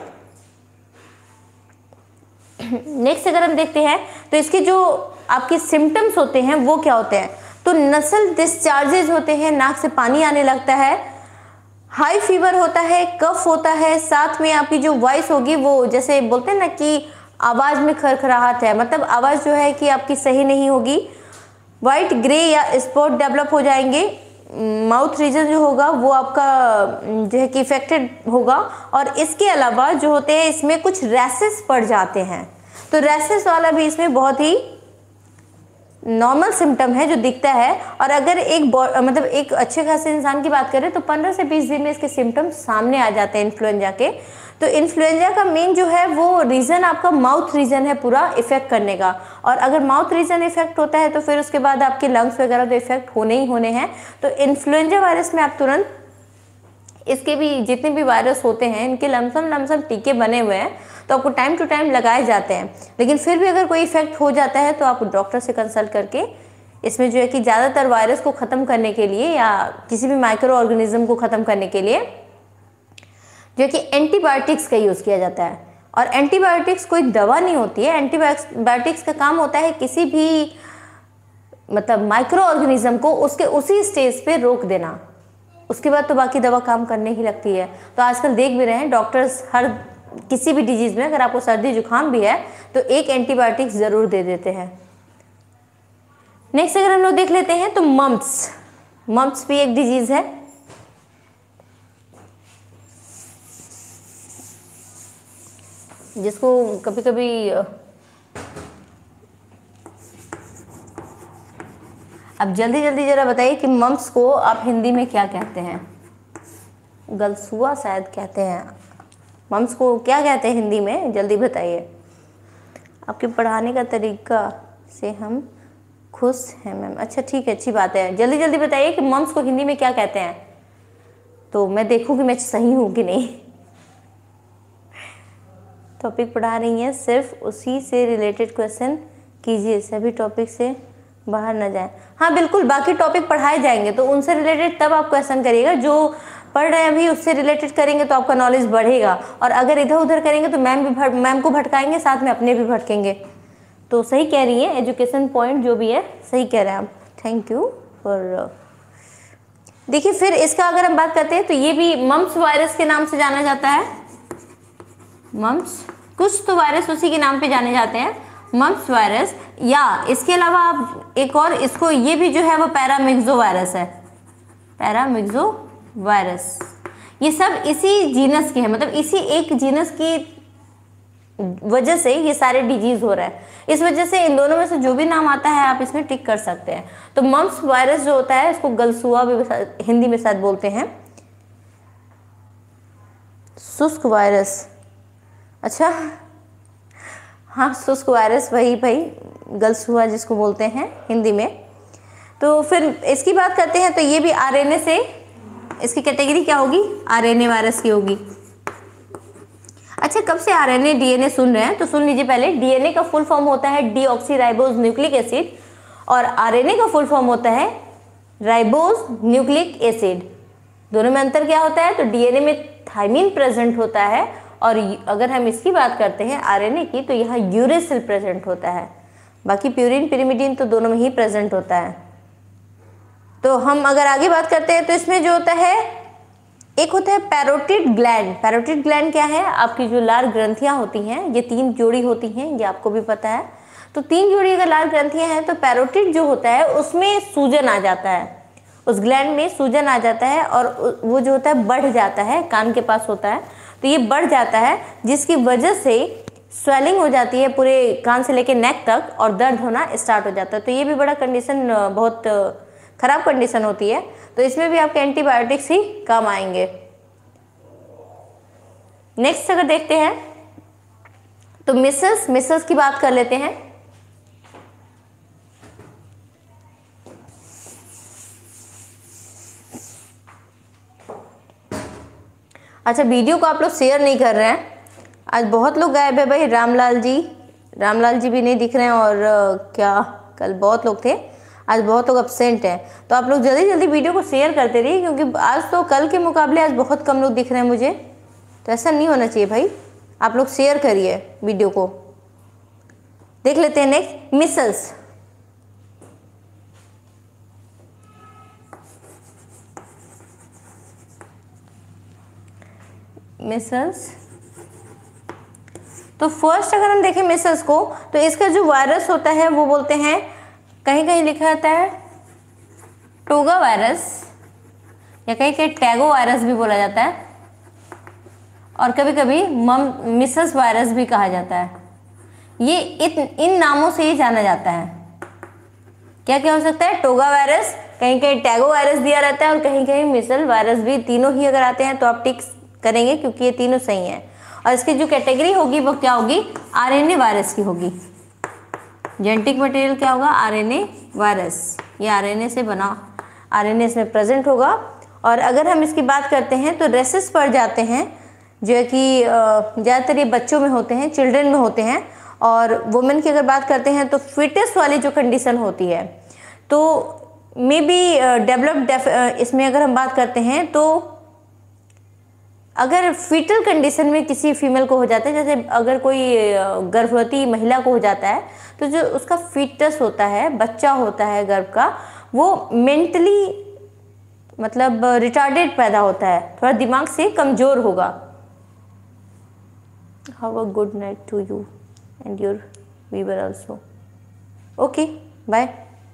नेक्स्ट अगर हम देखते हैं तो इसके जो आपके सिम्टम्स होते हैं वो क्या होते हैं, तो नसल डिस्चार्जेज होते हैं, नाक से पानी आने लगता है, हाई फीवर होता है, कफ होता है, साथ में आपकी जो वॉइस होगी वो जैसे बोलते हैं ना कि आवाज़ में खरखराहट है, मतलब आवाज़ जो है कि आपकी सही नहीं होगी, वाइट ग्रे या स्पॉट डेवलप हो जाएंगे, माउथ रीजन जो होगा वो आपका जो है कि इफेक्टेड होगा, और इसके अलावा जो होते हैं इसमें कुछ रैसेस पड़ जाते हैं। तो रैसेस वाला भी इसमें बहुत ही नॉर्मल सिम्टम है जो दिखता है। और अगर एक मतलब एक अच्छे खासे इंसान की बात करें तो पंद्रह से बीस दिन में इसके सिम्टम्स सामने आ जाते हैं इन्फ्लुएंजा के। तो इन्फ्लुएंजा का मेन जो है वो रीज़न आपका माउथ रीजन है पूरा इफेक्ट करने का, और अगर माउथ रीजन इफेक्ट होता है तो फिर उसके बाद आपके लंग्स वगैरह तो इफेक्ट होने ही होने हैं। तो इन्फ्लुएंजा वायरस में आप तुरंत, इसके भी जितने भी वायरस होते हैं इनके लमसम लमसम टीके बने हुए हैं, तो आपको टाइम टू टाइम लगाए जाते हैं। लेकिन फिर भी अगर कोई इफेक्ट हो जाता है तो आप डॉक्टर से कंसल्ट करके, इसमें जो है कि ज़्यादातर वायरस को ख़त्म करने के लिए या किसी भी माइक्रो ऑर्गेनिज्म को ख़त्म करने के लिए जो कि एंटीबायोटिक्स का यूज़ किया जाता है। और एंटीबायोटिक्स कोई दवा नहीं होती है, एंटीबायोटिक्स का काम होता है किसी भी मतलब माइक्रो ऑर्गेनिज्म को उसके उसी स्टेज पे रोक देना, उसके बाद तो बाकी दवा काम करने ही लगती है। तो आजकल देख भी रहे हैं डॉक्टर्स हर किसी भी डिजीज़ में, अगर आपको सर्दी जुकाम भी है तो एक एंटीबायोटिक्स ज़रूर दे देते हैं। नेक्स्ट अगर हम लोग देख लेते हैं तो मम्प्स, मम्प्स भी एक डिजीज़ है। जिसको कभी कभी अब जल्दी जल्दी जरा बताइए कि मम्प्स को आप हिंदी में क्या कहते हैं। गलसुआ शायद कहते हैं, मम्प्स को क्या कहते हैं हिंदी में, जल्दी बताइए। आपके पढ़ाने का तरीका से हम खुश हैं मैम। अच्छा ठीक है, अच्छी बात है, जल्दी जल्दी बताइए कि मम्प्स को हिंदी में क्या कहते हैं, तो मैं देखूँ कि मैं सही हूँ कि नहीं। टॉपिक पढ़ा रही हैं, सिर्फ उसी से रिलेटेड क्वेश्चन कीजिए, सभी टॉपिक से बाहर ना जाए। हाँ बिल्कुल, बाकी टॉपिक पढ़ाए जाएंगे तो उनसे रिलेटेड तब आप क्वेश्चन करिएगा। जो पढ़ रहे हैं अभी उससे रिलेटेड करेंगे तो आपका नॉलेज बढ़ेगा, और अगर इधर उधर करेंगे तो मैम भी मैम को भटकाएंगे, साथ में अपने भी भटकेंगे। तो सही कह रही है, एजुकेशन पॉइंट जो भी है सही कह रहे हैं आप। Thank you for. देखिए फिर इसका अगर हम बात करते हैं तो ये भी मम्प्स वायरस के नाम से जाना जाता है। मम्प्स, कुछ तो वायरस उसी के नाम पे जाने जाते हैं, मम्प्स वायरस। या इसके अलावा आप एक और इसको, ये भी जो है वो पैरामिक्सो वायरस है, पैरामिक्सो वायरस। ये सब इसी जीनस के हैं, मतलब इसी एक जीनस की वजह से ये सारे डिजीज हो रहा है। इस वजह से इन दोनों में से जो भी नाम आता है आप इसमें टिक कर सकते हैं। तो मम्प्स वायरस जो होता है इसको गलसुआ भी हिंदी में शायद बोलते हैं, शुष्क वायरस। अच्छा हाँ, शुष्क वायरस, वही भाई गलसुआ जिसको बोलते हैं हिंदी में। तो फिर इसकी बात करते हैं तो ये भी आरएनए से, इसकी कैटेगरी क्या होगी, आरएनए वायरस की होगी। अच्छा, कब से आरएनए डीएनए सुन रहे हैं तो सुन लीजिए पहले। डीएनए का फुल फॉर्म होता है डीऑक्सीराइबोज न्यूक्लिक एसिड, और आरएनए का फुल फॉर्म होता है राइबोज न्यूक्लिक एसिड। दोनों में अंतर क्या होता है, तो डीएनए में थाइमिन प्रेजेंट होता है, और अगर हम इसकी बात करते हैं आरएनए की तो यहाँ यूरेसिल प्रेजेंट होता है। बाकी प्यूरिन पिरिमिडिन तो दोनों में ही प्रेजेंट होता है। तो हम अगर आगे बात करते हैं तो इसमें जो होता है, एक होता है पैरोटिड ग्लैंड। पैरोटिड ग्लैंड क्या है, आपकी जो लार ग्रंथियां होती हैं, ये तीन जोड़ी होती हैं, ये आपको भी पता है। तो तीन जोड़ी अगर लार ग्रंथियां हैं तो पैरोटिड जो होता है उसमें सूजन आ जाता है, उस ग्लैंड में सूजन आ जाता है, और वो जो होता है बढ़ जाता है, कान के पास होता है तो ये बढ़ जाता है, जिसकी वजह से स्वेलिंग हो जाती है पूरे कान से लेके नेक तक, और दर्द होना स्टार्ट हो जाता है। तो ये भी बड़ा कंडीशन, बहुत खराब कंडीशन होती है। तो इसमें भी आपके एंटीबायोटिक्स ही काम आएंगे। नेक्स्ट अगर देखते हैं तो मिसल्स, मिसल्स की बात कर लेते हैं। अच्छा, वीडियो को आप लोग शेयर नहीं कर रहे हैं, आज बहुत लोग गायब है भाई। रामलाल जी, रामलाल जी भी नहीं दिख रहे हैं, और क्या कल बहुत लोग थे, आज बहुत लोग अब्सेंट हैं। तो आप लोग जल्दी जल्दी वीडियो को शेयर करते रहिए, क्योंकि आज तो कल के मुकाबले आज बहुत कम लोग दिख रहे हैं मुझे। तो ऐसा नहीं होना चाहिए भाई, आप लोग शेयर करिए वीडियो को। देख लेते हैं नेक्स्ट, मिसल्स। मिसल्स, तो फर्स्ट अगर हम देखें मिसल्स को तो इसका जो वायरस होता है वो बोलते हैं, कहीं कहीं लिखा रहता है टोगा वायरस, या कहीं कहीं टैगो वायरस भी बोला जाता है, और कभी कभी मम मिसल्स वायरस भी कहा जाता है। ये इन इन नामों से ही जाना जाता है। क्या क्या हो सकता है, टोगा वायरस, कहीं कहीं टैगो वायरस दिया रहता है, और कहीं कहीं मिसल वायरस भी। तीनों ही अगर आते हैं तो आप टिक करेंगे क्योंकि ये तीनों सही हैं। और इसकी जो कैटेगरी होगी वो क्या होगी, आरएनए वायरस की होगी। जेनेटिक मटेरियल क्या होगा, आरएनए वायरस। ये आरएनए से बना, आरएनए इसमें प्रेजेंट होगा। और अगर हम इसकी बात करते हैं तो रेसेस पड़ जाते हैं, जो है कि ज़्यादातर ये बच्चों में होते हैं, चिल्ड्रन में होते हैं। और वुमेन की अगर बात करते हैं तो फिटेस्ट वाली जो कंडीशन होती है, तो मे बी डेवलप्ड, इसमें अगर हम बात करते हैं तो अगर फीटल कंडीशन में किसी फीमेल को हो जाता है, जैसे अगर कोई गर्भवती महिला को हो जाता है, तो जो उसका फीटस होता है, बच्चा होता है गर्भ का, वो मेंटली मतलब रिटार्डेड पैदा होता है, थोड़ा दिमाग से कमज़ोर होगा। Have a good night to you and your viewer also. Okay, bye.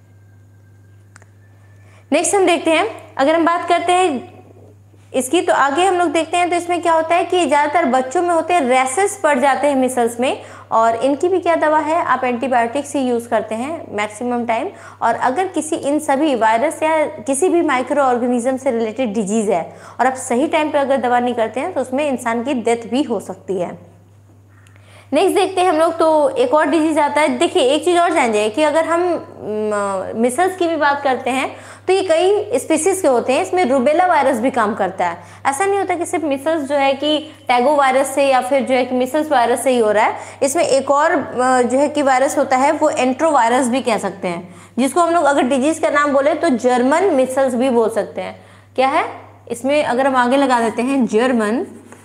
Next हम देखते हैं, अगर हम बात करते हैं इसकी तो आगे हम लोग देखते हैं। तो इसमें क्या होता है कि ज़्यादातर बच्चों में होते हैं, रैसेस पड़ जाते हैं मिसल्स में, और इनकी भी क्या दवा है, आप एंटीबायोटिक्स ही यूज़ करते हैं मैक्सिमम टाइम। और अगर किसी इन सभी वायरस या किसी भी माइक्रो ऑर्गेनिज्म से रिलेटेड डिजीज़ है और आप सही टाइम पे अगर दवा नहीं करते हैं तो उसमें इंसान की डेथ भी हो सकती है। नेक्स्ट देखते हैं हम लोग, तो एक और डिजीज आता है। देखिए एक चीज़ और जान जाए कि अगर हम मिसल्स की भी बात करते हैं तो ये कई स्पीसीज के होते हैं, इसमें रूबेला वायरस भी काम करता है। ऐसा नहीं होता कि सिर्फ मिसल्स जो है कि टैगो वायरस से या फिर जो है कि मिसल्स वायरस से ही हो रहा है, इसमें एक और जो है कि वायरस होता है वो एंट्रो वायरस भी कह सकते हैं, जिसको हम लोग अगर डिजीज का नाम बोले तो जर्मन मिसल्स भी बोल सकते हैं। क्या है इसमें, अगर हम आगे लगा देते हैं जर्मन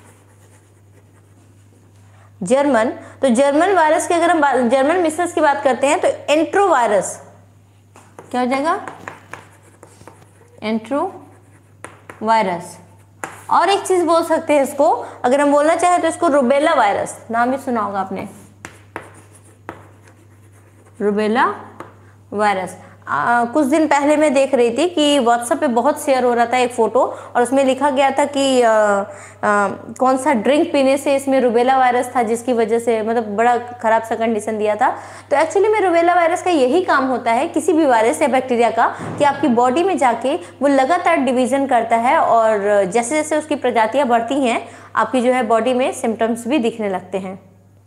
जर्मन तो जर्मन वायरस की अगर हम जर्मन मिसल्स की बात करते हैं तो एंट्रो वायरस क्या हो जाएगा, एंट्रो वायरस। और एक चीज बोल सकते हैं इसको, अगर हम बोलना चाहें तो इसको रूबेला वायरस, नाम भी सुना होगा आपने, रूबेला वायरस। आ, कुछ दिन पहले मैं देख रही थी कि व्हाट्सएप पे बहुत शेयर हो रहा था एक फ़ोटो, और उसमें लिखा गया था कि आ, आ, कौन सा ड्रिंक पीने से इसमें रूबेला वायरस था, जिसकी वजह से मतलब बड़ा ख़राब सा कंडीशन दिया था। तो एक्चुअली में रूबेला वायरस का यही काम होता है, किसी भी वायरस या बैक्टीरिया का, कि आपकी बॉडी में जाके वो लगातार डिवीज़न करता है, और जैसे जैसे उसकी प्रजातियाँ बढ़ती हैं आपकी जो है बॉडी में सिम्टम्स भी दिखने लगते हैं।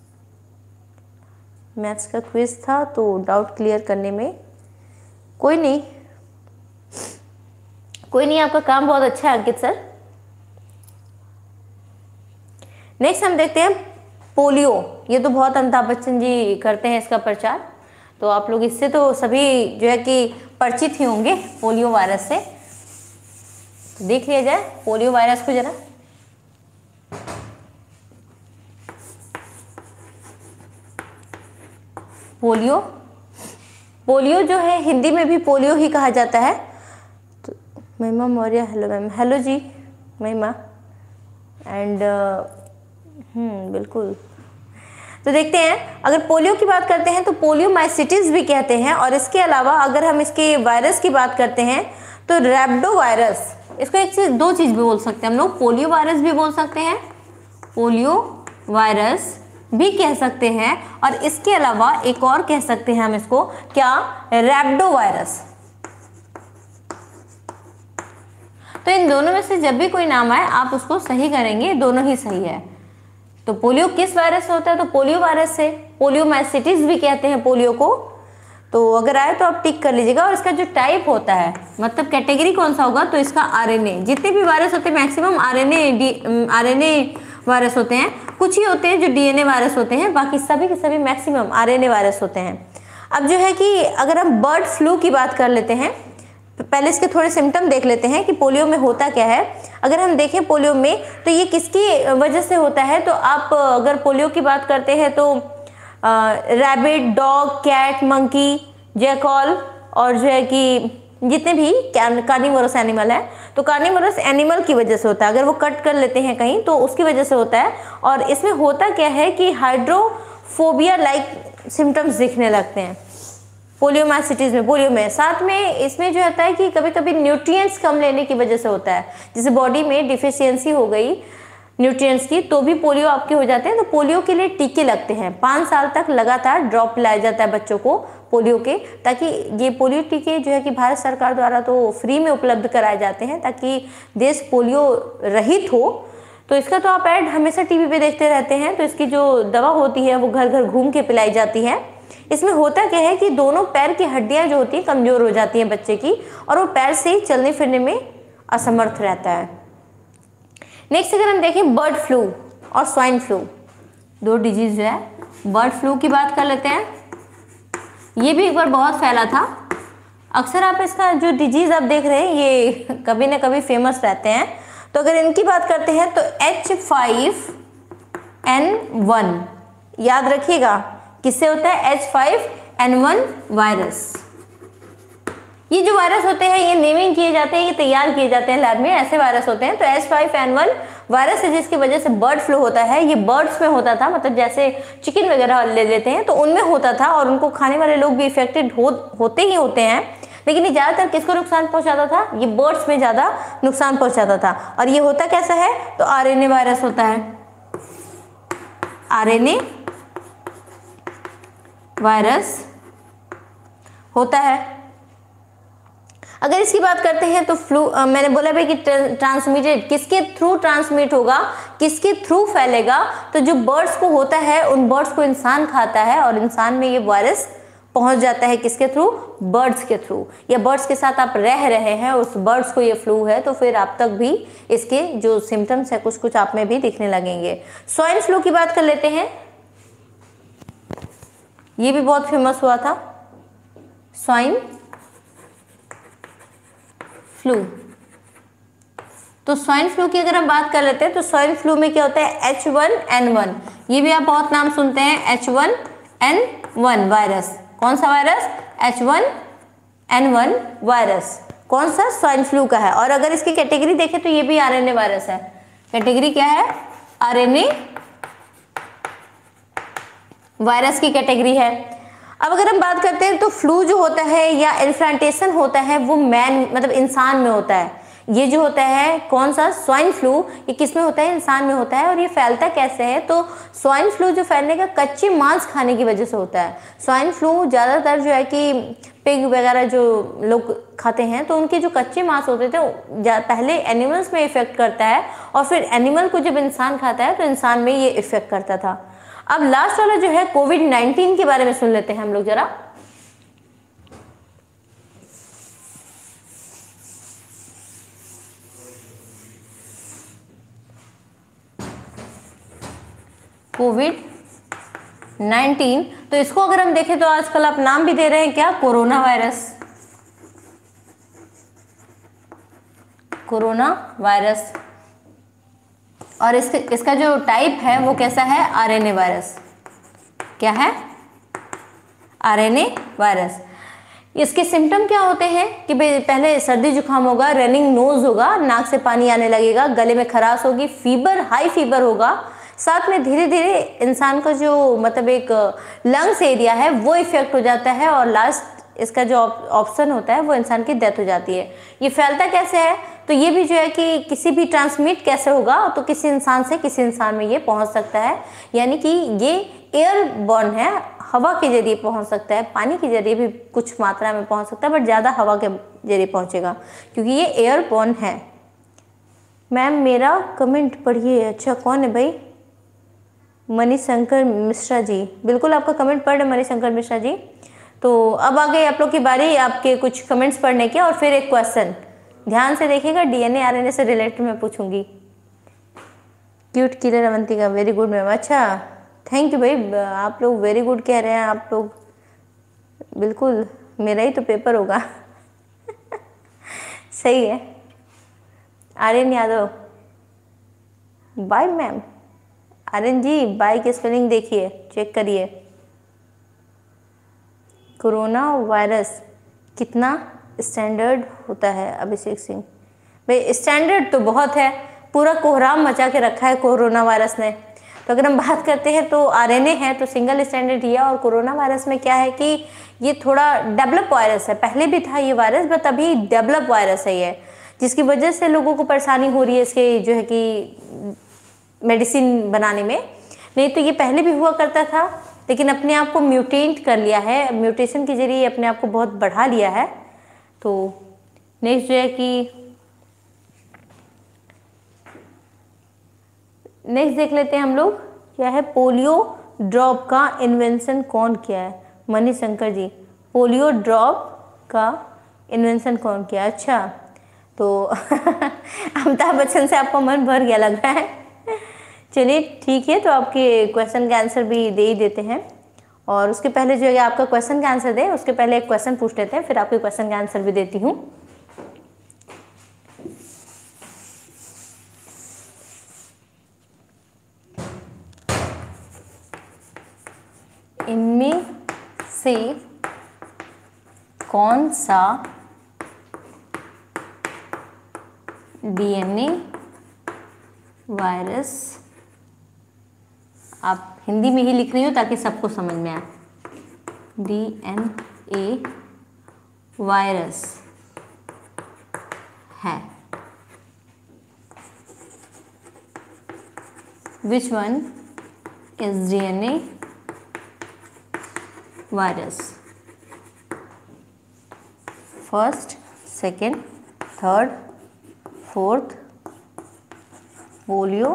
मैथ्स का क्विज था तो डाउट क्लियर करने में कोई नहीं कोई नहीं आपका काम बहुत अच्छा है अंकित सर। नेक्स्ट हम देखते हैं पोलियो। ये तो बहुत अमिताभ बच्चन जी करते हैं इसका प्रचार, तो आप लोग इससे तो सभी जो है कि परिचित ही होंगे पोलियो वायरस से। तो देख लिया जाए पोलियो वायरस को जरा। पोलियो पोलियो जो है हिंदी में भी पोलियो ही कहा जाता है। तो Mahima Maurya, hello ma'am. Hello जी महिमा। एंड हम्म बिल्कुल। तो देखते हैं, अगर पोलियो की बात करते हैं तो पोलियो माइसिटिस भी कहते हैं, और इसके अलावा अगर हम इसके वायरस की बात करते हैं तो रैबिडो वायरस, इसको एक चीज दो चीज भी बोल सकते हैं हम लोग, पोलियो वायरस भी बोल सकते हैं, पोलियो वायरस भी कह सकते हैं, और इसके अलावा एक और कह सकते हैं हम इसको, क्या, रैबिडो वायरस। तो इन दोनों में से जब भी कोई नाम आए आप उसको सही करेंगे, दोनों ही सही है। तो पोलियो किस वायरस से होता है, तो पोलियो वायरस से। पोलियो माइसिटिस भी कहते हैं पोलियो को, तो अगर आए तो आप टिक कर लीजिएगा। और इसका जो टाइप होता है, मतलब कैटेगरी कौन सा होगा, तो इसका आरएनए। जितने भी वायरस होते हैं मैक्सिमम आरएनए आरएनए वायरस होते हैं, कुछ ही होते हैं जो डीएनए वायरस होते हैं, बाकी सभी के सभी मैक्सिमम आरएनए वायरस होते हैं। अब जो है कि अगर हम बर्ड फ्लू की बात कर लेते हैं, पहले इसके थोड़े सिम्टम देख लेते हैं कि पोलियो में होता क्या है। अगर हम देखें पोलियो में तो ये किसकी वजह से होता है, तो आप अगर पोलियो की बात करते हैं तो rabbit, dog, cat, monkey, jackal, और जो है कि जितने भी कार्निवोरस एनिमल है, तो कार्निवोरस एनिमल की वजह से होता है। अगर वो कट कर लेते हैं कहीं तो उसकी वजह से होता है। और इसमें होता क्या है कि हाइड्रोफोबिया लाइक सिम्टम्स दिखने लगते हैं पोलियो माइसिटिस में। पोलियो में साथ में इसमें जो होता है कि कभी कभी न्यूट्रिएंट्स कम लेने की वजह से होता है, जैसे बॉडी में डिफिशियंसी हो गई न्यूट्रिएंट्स की, तो भी पोलियो आपके हो जाते हैं। तो पोलियो के लिए टीके लगते हैं, पाँच साल तक लगातार ड्रॉप पिलाया जाता है बच्चों को पोलियो के, ताकि ये पोलियो टीके जो है कि भारत सरकार द्वारा तो फ्री में उपलब्ध कराए जाते हैं ताकि देश पोलियो रहित हो। तो इसका तो आप ऐड हमेशा टीवी पे देखते रहते हैं। तो इसकी जो दवा होती है वो घर घर घूम के पिलाई जाती है। इसमें होता क्या है कि दोनों पैर की हड्डियां जो होती हैं कमजोर हो जाती हैं बच्चे की, और वो पैर से ही चलने फिरने में असमर्थ रहता है। नेक्स्ट अगर हम देखें बर्ड फ्लू और स्वाइन फ्लू, दो डिजीज जो है, बर्ड फ्लू की बात कर लेते हैं। ये भी एक बार बहुत फैला था। अक्सर आप इसका जो डिजीज आप देख रहे हैं ये कभी ना कभी फेमस रहते हैं। तो अगर इनकी बात करते हैं तो एच फाइव एन वन, याद रखिएगा किससे होता है, H five N one virus. ये जो वायरस होते हैं ये नेमिंग किए जाते हैं, ये तैयार किए जाते हैं लैब में, ऐसे वायरस होते हैं। तो H five N one virus है जिसकी वजह से बर्ड फ्लू होता है। ये बर्ड्स में होता था, मतलब जैसे चिकन वगैरह ले लेते हैं तो उनमें होता था, और उनको खाने वाले लोग भी इफेक्टेड हो, होते ही होते हैं। लेकिन ये ज़्यादातर किसको नुकसान पहुंचाता था, ये बर्ड्स में ज़्यादा नुकसान पहुंचाता था। और ये होता कैसा है, तो आरएनए वायरस होता है, आरएनए वायरस होता है। अगर इसकी बात करते हैं तो फ्लू, मैंने बोला भाई कि ट्रांसमिटेड किसके थ्रू ट्रांसमिट होगा, किसके थ्रू फैलेगा, तो जो बर्ड्स को होता है उन बर्ड्स को इंसान खाता है और इंसान में ये वायरस पहुंच जाता है किसके थ्रू, बर्ड्स के थ्रू, या बर्ड्स के साथ आप रह रहे हैं उस बर्ड्स को ये फ्लू है तो फिर आप तक भी इसके जो सिम्टम्स है कुछ कुछ आप में भी दिखने लगेंगे। स्वाइन फ्लू की बात कर लेते हैं, ये भी बहुत फेमस हुआ था स्वाइन फ्लू। तो स्वाइन फ्लू की अगर हम बात कर लेते हैं तो स्वाइन फ्लू में क्या होता है, एच वन एन वन, ये भी आप बहुत नाम सुनते हैं, H one N one virus. कौन सा virus, H one N one virus, कौन सा, स्वाइन फ्लू का है। और अगर इसकी कैटेगरी देखें तो ये भी आरएनए वायरस है। कैटेगरी क्या है, आरएनए वायरस की कैटेगरी है। अब अगर हम बात करते हैं तो फ्लू जो होता है या इन्फ्लांटेशन होता है वो मैन मतलब इंसान में होता है। ये जो होता है कौन सा, स्वाइन फ्लू, ये किस में होता है, इंसान में होता है। और ये फैलता कैसे है, तो स्वाइन फ्लू जो फैलने का कच्चे मांस खाने की वजह से होता है। स्वाइन फ्लू ज़्यादातर जो है कि पिग वगैरह जो लोग खाते हैं तो उनके जो कच्चे मांस होते थे पहले एनिमल्स में इफेक्ट करता है और फिर एनिमल को जब इंसान खाता है तो इंसान में ये इफेक्ट करता था। अब लास्ट वाला जो है कोविड नाइन्टीन के बारे में सुन लेते हैं हम लोग जरा। कोविड नाइन्टीन, तो इसको अगर हम देखें तो आजकल आप नाम भी दे रहे हैं क्या, कोरोना वायरस। कोरोना वायरस, और इसके इसका जो टाइप है वो कैसा है, आरएनए वायरस। क्या है, आरएनए वायरस। इसके सिम्टम क्या होते हैं कि भाई पहले सर्दी जुकाम होगा, रनिंग नोज होगा, नाक से पानी आने लगेगा, गले में खराश होगी, फीवर, हाई फीवर होगा, साथ में धीरे धीरे इंसान का जो मतलब एक लंग्स एरिया है वो इफेक्ट हो जाता है और लास्ट इसका जो ऑप्शन होता है वो इंसान की डेथ हो जाती है। ये फैलता कैसे है, तो ये भी जो है कि किसी भी ट्रांसमिट कैसे होगा, तो किसी इंसान से किसी इंसान में ये पहुंच सकता है, यानी कि ये एयरबॉर्न है, हवा के जरिए पहुंच सकता है, पानी के जरिए भी कुछ मात्रा में पहुंच सकता है बट ज़्यादा हवा के जरिए पहुंचेगा क्योंकि ये एयरबॉर्न है। मैम मेरा कमेंट पढ़िए। अच्छा कौन है भाई, मणिशंकर मिश्रा जी, बिल्कुल आपका कमेंट पढ़ रहे मणिशंकर मिश्रा जी। तो अब आ गई आप लोग की बारी आपके कुछ कमेंट्स पढ़ने के और फिर एक क्वेश्चन ध्यान से देखिएगा, डीएनए आरएनए से रिलेटेड मैं पूछूंगी। Cute killer Avantika, very good ma'am. अच्छा थैंक यू भाई, आप लोग वेरी गुड कह रहे हैं आप लोग, बिल्कुल मेरा ही तो पेपर होगा सही है। Aryan Yadav, bye ma'am. Aryan ji bye की स्पेलिंग देखिए, चेक करिए। कोरोना वायरस कितना स्टैंडर्ड होता है, अभिषेक सिंह भाई। स्टैंडर्ड तो बहुत है, पूरा कोहराम मचा के रखा है कोरोना वायरस ने। तो अगर हम बात करते हैं तो आरएनए है तो सिंगल स्टैंडर्ड ही है। और कोरोना वायरस में क्या है कि ये थोड़ा डेवलप वायरस है, पहले भी था ये वायरस बट अभी डेवलप वायरस है ये, जिसकी वजह से लोगों को परेशानी हो रही है इसके जो है कि मेडिसिन बनाने में। नहीं तो ये पहले भी हुआ करता था लेकिन अपने आप को म्यूटेंट कर लिया है, म्यूटेशन के जरिए अपने आप को बहुत बढ़ा लिया है। तो नेक्स्ट जो है कि नेक्स्ट देख लेते हैं हम लोग क्या है, पोलियो ड्रॉप का इन्वेंशन कौन किया है, मणिशंकर जी। पोलियो ड्रॉप का इन्वेंशन कौन किया, अच्छा तो अमिताभ बच्चन से आपका मन भर गया लग रहा है। चलिए ठीक है, तो आपके क्वेश्चन का आंसर भी दे ही देते हैं। और उसके पहले जो है आपका क्वेश्चन का आंसर दें उसके पहले एक क्वेश्चन पूछ लेते हैं, फिर आपके क्वेश्चन का आंसर भी देती हूँ। इनमें से कौन सा डीएनए वायरस, आप हिंदी में ही लिख रही हो ताकि सबको समझ में आए, डीएनए वायरस है, which one is DNA virus, first second, third, fourth, polio,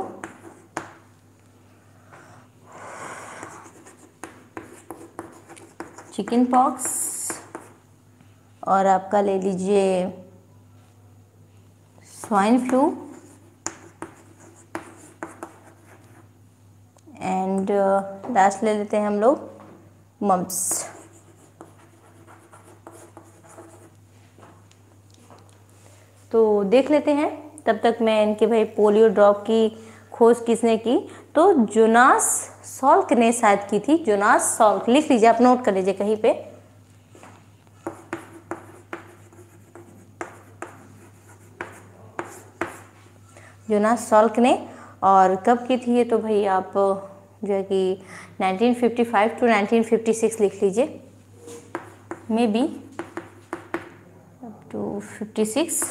chicken pox, और आपका ले लीजिए स्वाइन फ्लू, एंड लास्ट ले लेते हैं हम लोग मम्प्स। तो देख लेते हैं, तब तक मैं इनके भाई पोलियो ड्रॉप की खोज किसने की, तो जोनास सॉल्क ने शायद की थी। जोनास सॉल्क लिख लीजिए, आप नोट कर लीजिए कहीं पे। जोनास सॉल्क ने, और कब की थी ये, तो भाई आप जो है कि nineteen fifty five to nineteen fifty six लिख लीजिए, maybe to fifty six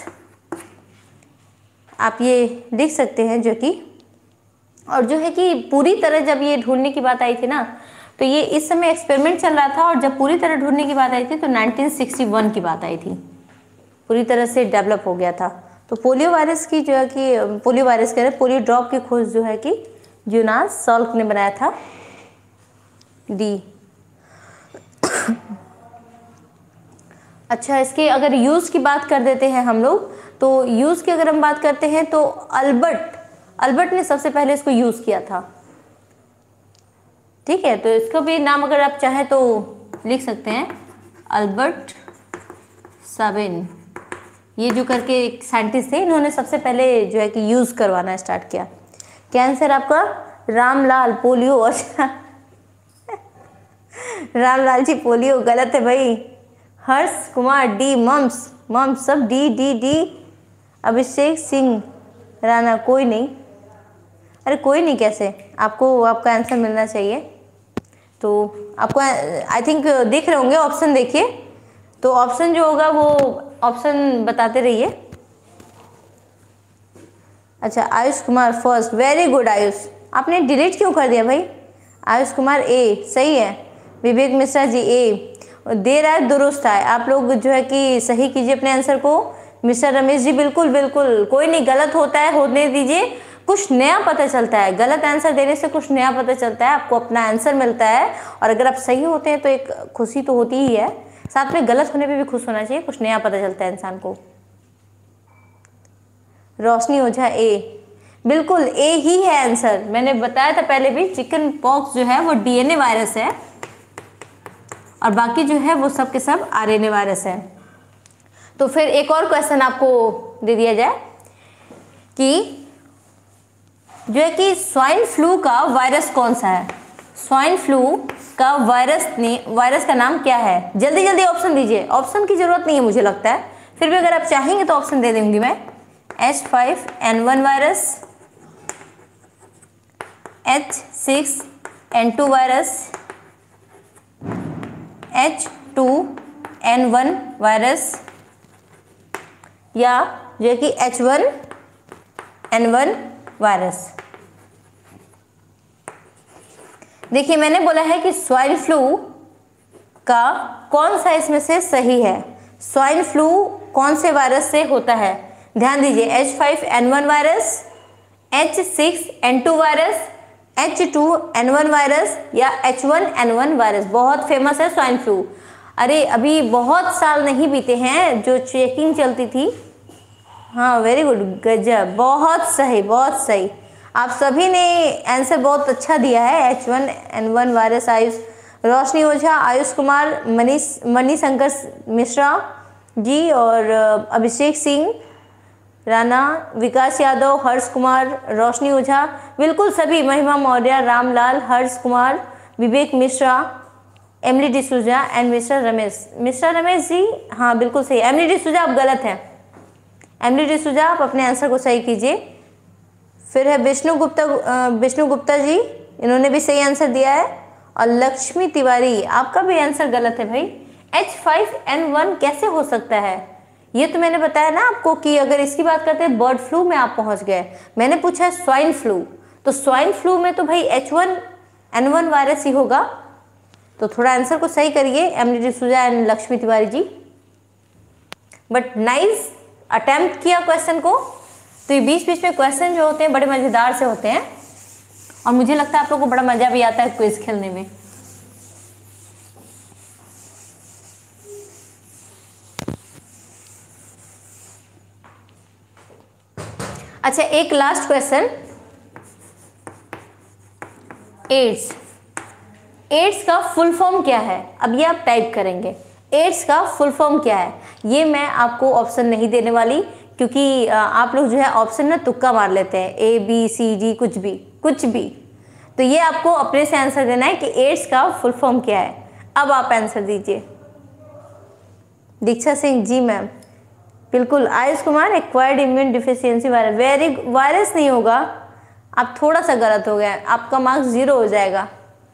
आप ये लिख सकते हैं। जो कि और जो है कि पूरी तरह जब ये ढूंढने की बात आई थी ना, तो ये इस समय एक्सपेरिमेंट चल रहा था, और जब पूरी तरह ढूंढने की बात आई थी तो नाइनटीन सिक्सटी वन की बात आई थी, पूरी तरह से डेवलप हो गया था। तो पोलियो वायरस की जो है कि पोलियो वायरस कह रहे पोलियो ड्रॉप की खोज जो है कि जोनास सॉल्क ने बनाया था। डी। अच्छा, इसके अगर यूज़ की बात कर देते हैं हम लोग, तो यूज़ की अगर हम बात करते हैं तो अल्बर्ट अल्बर्ट ने सबसे पहले इसको यूज़ किया था। ठीक है, तो इसका भी नाम अगर आप चाहें तो लिख सकते हैं, अल्बर्ट साबिन। ये जो करके एक साइंटिस्ट थे, इन्होंने सबसे पहले जो है कि यूज़ करवाना स्टार्ट किया। कैंसर आपका रामलाल पोलियो, अच्छा रामलाल जी पोलियो गलत है भाई। Harsh Kumar D, mumps mumps सब D D D. Abhishek Singh Rana कोई नहीं, अरे कोई नहीं कैसे, आपको आपका आंसर मिलना चाहिए। तो आपको आई थिंक देख रहे होंगे, ऑप्शन देखिए, तो ऑप्शन जो होगा वो ऑप्शन बताते रहिए। अच्छा, Ayush Kumar first, very good Ayush. आपने डिलीट क्यों कर दिया भाई? आयुष कुमार ए सही है। विवेक मिश्रा जी ए, देर आए दुरुस्त आए। आप लोग जो है कि सही कीजिए अपने आंसर को। मिस्टर रमेश जी बिल्कुल बिल्कुल, कोई नहीं, गलत होता है होने दीजिए, कुछ नया पता चलता है। गलत आंसर देने से कुछ नया पता चलता है, आपको अपना आंसर मिलता है, और अगर आप सही होते हैं तो एक खुशी तो होती ही है, साथ में गलत होने पे भी खुश होना चाहिए, कुछ नया पता चलता है इंसान को। रोशनी ओझा ए, बिल्कुल ए ही है आंसर। मैंने बताया था पहले भी, चिकन पॉक्स जो है वो डीएनए वायरस है, और बाकी जो है वो सब के सब आरएनए वायरस है। तो फिर एक और क्वेश्चन आपको दे दिया जाए कि जो है कि स्वाइन फ्लू का वायरस कौन सा है? स्वाइन फ्लू का वायरस ने वायरस का नाम क्या है? जल्दी जल्दी ऑप्शन दीजिए। ऑप्शन की जरूरत नहीं है मुझे लगता है, फिर भी अगर आप चाहेंगे तो ऑप्शन दे दूंगी मैं। H five N one virus, H six N two virus, H two N one virus, या जो है कि H one N one virus. देखिए, मैंने बोला है कि स्वाइन फ्लू का कौन सा इसमें से सही है। स्वाइन फ्लू कौन से वायरस से होता है? ध्यान दीजिए, H five N one virus, H six N two virus, H two N one virus, या H one N one virus. बहुत फेमस है स्वाइन फ्लू। अरे अभी बहुत साल नहीं बीते हैं जो चेकिंग चलती थी। हाँ, वेरी गुड, गजब, बहुत सही बहुत सही। आप सभी ने आंसर बहुत अच्छा दिया है। H one N one virus. Ayush, Roshni Ojha, Ayush Kumar, Manish Manishankar Mishra ji, और अभिषेक सिंह राणा, विकास यादव, हर्ष कुमार, रोशनी ओझा, बिल्कुल सभी, Mahima Maurya, Ramlal, Harsh Kumar, Vivek Mishra, Emily D'Souza and mister Ramesh. Mister Ramesh ji हाँ बिल्कुल सही। एमली डिसूजा आप गलत हैं। एमली डिसूजा आप अपने आंसर को सही कीजिए। फिर है विष्णु गुप्ता, विष्णु गुप्ता जी, इन्होंने भी सही आंसर दिया है। और लक्ष्मी तिवारी, आपका भी आंसर गलत है भाई। एच फाइव एन वन कैसे हो सकता है? ये तो मैंने बताया ना आपको कि अगर इसकी बात करते हैं बर्ड फ्लू में आप पहुंच गए। मैंने पूछा है स्वाइन फ्लू, तो स्वाइन फ्लू में तो भाई H one N one virus ही होगा। तो थोड़ा आंसर को सही करिए Emily D'Souza and Lakshmi Tiwari ji. But nice attempt किया क्वेश्चन को। तो ये बीच बीच में क्वेश्चन जो होते हैं बड़े मज़ेदार से होते हैं और मुझे लगता है आप लोगों को बड़ा मज़ा भी आता है क्विज खेलने में। अच्छा, एक लास्ट क्वेश्चन, एड्स। एड्स का फुल फॉर्म क्या है? अब ये आप टाइप करेंगे, एड्स का फुल फॉर्म क्या है। ये मैं आपको ऑप्शन नहीं देने वाली, क्योंकि आप लोग जो है ऑप्शन ना तुक्का मार लेते हैं, ए बी सी डी कुछ भी कुछ भी। तो ये आपको अपने से आंसर देना है कि एड्स का फुल फॉर्म क्या है। अब आप आंसर दीजिए। दीक्षा सिंह, जी मैम बिल्कुल। Ayush Kumar, acquired immune deficiency virus. Very virus नहीं होगा, आप थोड़ा सा गलत हो गया, आपका मार्क्स जीरो हो जाएगा।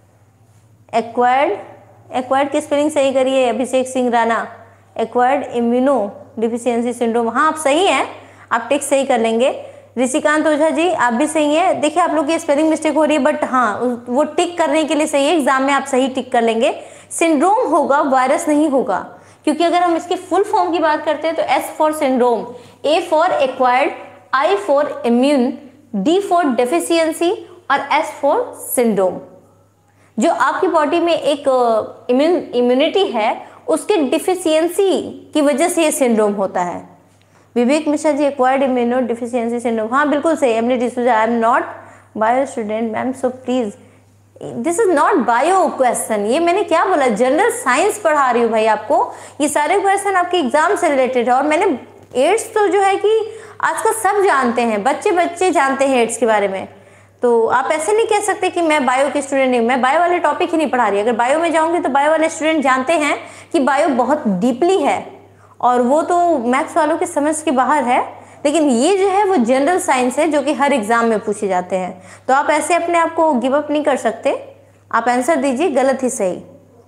एक्वायर्ड, एक्वायर्ड की स्पेलिंग सही करिए Abhishek Singh Rana. Acquired immuno deficiency syndrome, हाँ आप सही हैं, आप टिक सही कर लेंगे। ऋषिकांत ओझा जी आप भी सही हैं। देखिए आप लोग की स्पेलिंग मिस्टेक हो रही है, बट हाँ वो टिक करने के लिए सही है, एग्जाम में आप सही टिक कर लेंगे। सिंड्रोम होगा, वायरस नहीं होगा, क्योंकि अगर हम इसके फुल फॉर्म की बात करते हैं तो S for syndrome, A for acquired, I for immune, D for deficiency और एस फॉर सिंड्रोम। जो आपकी बॉडी में एक इम्यून इम्यूनिटी है उसके डिफिशियंसी की वजह से ये सिंड्रोम होता है। Vivek Mishra ji, acquired immuno deficiency syndrome, हाँ बिल्कुल सही। Emily D'Souza, I am not bio student ma'am, so please this is not bio question. ये मैंने क्या बोला, जनरल साइंस पढ़ा रही हूँ भाई आपको। ये सारे क्वेश्चन आपके एग्जाम से रिलेटेड है। और मैंने एड्स तो जो है कि आजकल सब जानते हैं, बच्चे बच्चे जानते हैं एड्स के बारे में। तो आप ऐसे नहीं कह सकते कि मैं बायो की स्टूडेंट नहीं, मैं बायो वाले टॉपिक ही नहीं पढ़ा रही। अगर बायो में जाऊंगी तो बायो वाले स्टूडेंट जानते हैं कि बायो बहुत डीपली है और वो तो मैथ्स वालों के समझ के बाहर है। लेकिन ये जो है वो जनरल साइंस है जो कि हर एग्जाम में पूछे जाते हैं। तो आप ऐसे अपने आप को गिव अप नहीं कर सकते, आप आंसर दीजिए गलत ही सही।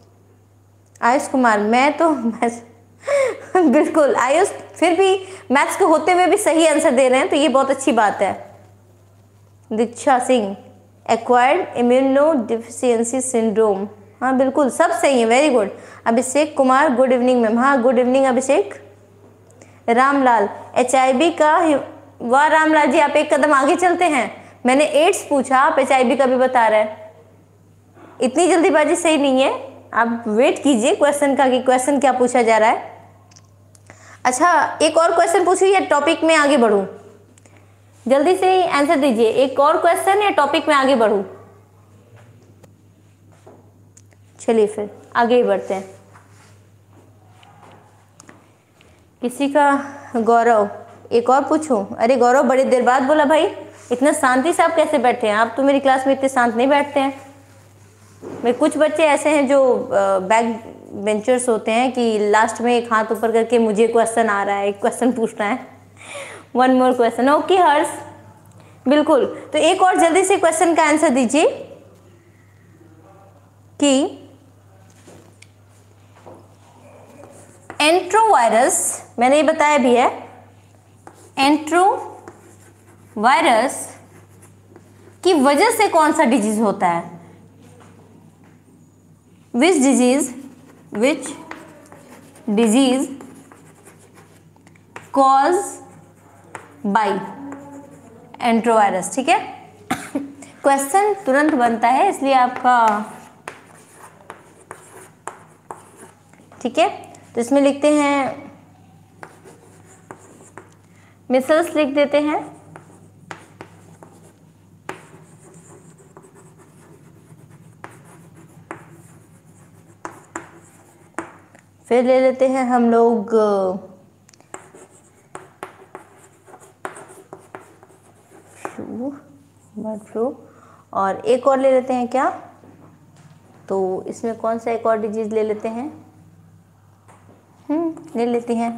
आयुष कुमार, मैं तो बिल्कुल आयुष फिर भी मैथ्स के होते हुए भी सही आंसर दे रहे हैं, तो ये बहुत अच्छी बात है। Diksha Singh, acquired immuno deficiency syndrome, हाँ बिल्कुल सब सही है, very good. Abhishek Kumar, good evening ma'am, हाँ good evening Abhishek. Ramlal, H I V का, वाह रामलाल जी आप एक कदम आगे चलते हैं। मैंने एड्स पूछा, आप एच आई वी का भी बता रहे हैं। इतनी जल्दीबाजी सही नहीं है, आप वेट कीजिए क्वेश्चन का कि क्वेश्चन क्या पूछा जा रहा है। अच्छा एक और क्वेश्चन पूछूं या टॉपिक में आगे बढ़ूं? जल्दी से ही आंसर दीजिए, एक और क्वेश्चन या टॉपिक में आगे बढ़ूं? चलिए फिर आगे ही बढ़ते हैं। किसी का, गौरव, एक और पूछूं? अरे गौरव बड़ी देर बाद बोला भाई, इतना शांति से आप कैसे बैठे हैं? आप तो मेरी क्लास में इतने शांत नहीं बैठते हैं। मैं कुछ बच्चे ऐसे हैं जो बैक बेंचर्स होते हैं कि लास्ट में एक हाथ ऊपर करके मुझे क्वेश्चन आ रहा है, एक क्वेश्चन पूछना है, one more question. Okay Harsh, बिल्कुल। तो एक और जल्दी से क्वेश्चन का आंसर दीजिए कि एंट्रोवायरस, मैंने ये बताया भी है, एंट्रोवायरस की वजह से कौन सा डिजीज होता है? Which disease which disease cause by enterovirus. ठीक है, क्वेश्चन तुरंत बनता है इसलिए आपका, ठीक है। तो इसमें लिखते हैं मिसल्स, लिख देते हैं, फिर ले लेते हैं हम लोग फ्लू, बर्ड फ्लू, और एक और ले लेते हैं क्या? तो इसमें कौन सा एक और डिजीज ले लेते हैं? हम्म ले लेती हैं,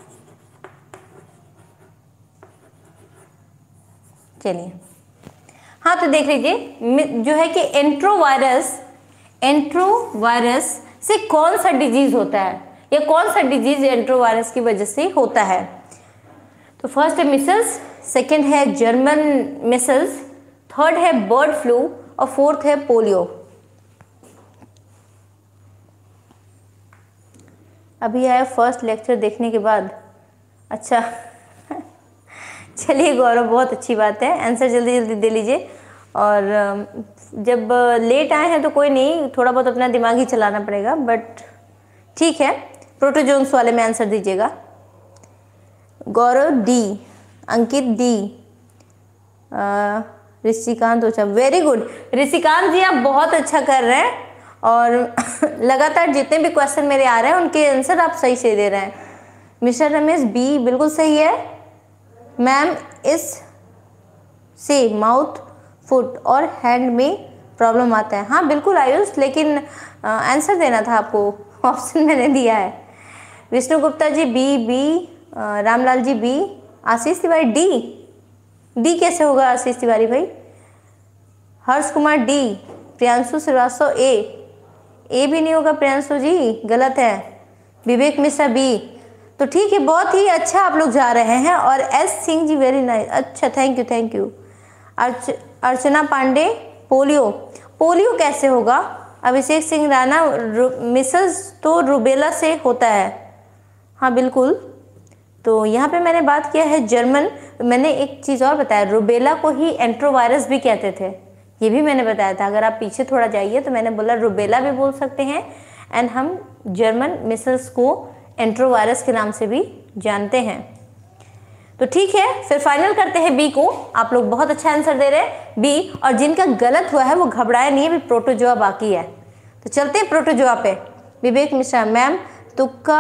चलिए। हाँ तो देख लीजिए जो है कि एंट्रोवायरस, एंट्रोवायरस से कौन सा डिजीज होता है या कौन सा डिजीज एंट्रोवायरस की वजह से होता है? तो फर्स्ट है मिसल्स, सेकंड है जर्मन मिसल्स, थर्ड है बर्ड फ्लू और फोर्थ है पोलियो। अभी आया फर्स्ट लेक्चर देखने के बाद अच्छा चलिए गौरव, बहुत अच्छी बात है, आंसर जल्दी जल्दी दे लीजिए। और जब लेट आए हैं तो कोई नहीं, थोड़ा बहुत अपना दिमाग ही चलाना पड़ेगा, बट ठीक है। प्रोटोजोन्स वाले में आंसर दीजिएगा। Gaurav D, Ankit D, Rishikant Ojha, very good. Rishikant ji आप बहुत अच्छा कर रहे हैं और लगातार जितने भी क्वेश्चन मेरे आ रहे हैं उनके आंसर आप सही से दे रहे हैं। मिस्टर रमेश बी बिल्कुल सही है। मैम इस से माउथ, फुट और हैंड में प्रॉब्लम आता है। हाँ बिल्कुल आयुष, लेकिन आंसर देना था आपको, ऑप्शन मैंने दिया है। Vishnu Gupta ji B, B, Ramlal ji B, Ashish Tiwari D, D कैसे होगा आशीष तिवारी भाई? Harsh Kumar D, Priyanshu Srivastava A, A भी नहीं होगा प्रियांशु जी, गलत है। विवेक मिश्रा बी, तो ठीक है, बहुत ही अच्छा आप लोग जा रहे हैं। और S Singh ji very nice, अच्छा थैंक यू थैंक यू। अर्च अर्चना पांडे पोलियो, पोलियो कैसे होगा? अभिषेक सिंह राणा मिसल्स तो रुबेला से होता है। हाँ बिल्कुल, तो यहाँ पे मैंने बात किया है जर्मन। मैंने एक चीज़ और बताया, रुबेला को ही एंट्रोवायरस भी कहते थे, ये भी मैंने बताया था। अगर आप पीछे थोड़ा जाइए तो मैंने बोला रुबेला भी बोल सकते हैं, एंड हम जर्मन मिसल्स को एंट्रोवायरस के नाम से भी जानते हैं। तो ठीक है, फिर फाइनल करते हैं बी को। आप लोग बहुत अच्छा आंसर दे रहे हैं बी, और जिनका गलत हुआ है वो घबराए नहीं, अभी प्रोटोजोआ बाकी है। तो चलते हैं प्रोटोजोआ पे। विवेक मिश्रा, मैम तुक्का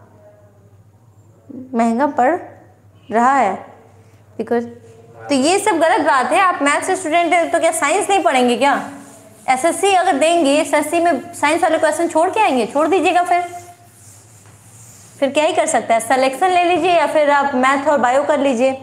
महंगा पड़ रहा है बिकॉज, तो ये सब गलत बात है। आप मैथ्स स्टूडेंट हैं तो क्या साइंस नहीं पढ़ेंगे क्या? एसएससी अगर देंगे, एसएससी में साइंस वाले क्वेश्चन छोड़ के आएंगे? छोड़ दीजिएगा, फिर फिर क्या ही कर सकता है, सिलेक्शन ले लीजिए या फिर आप मैथ और बायो कर लीजिए।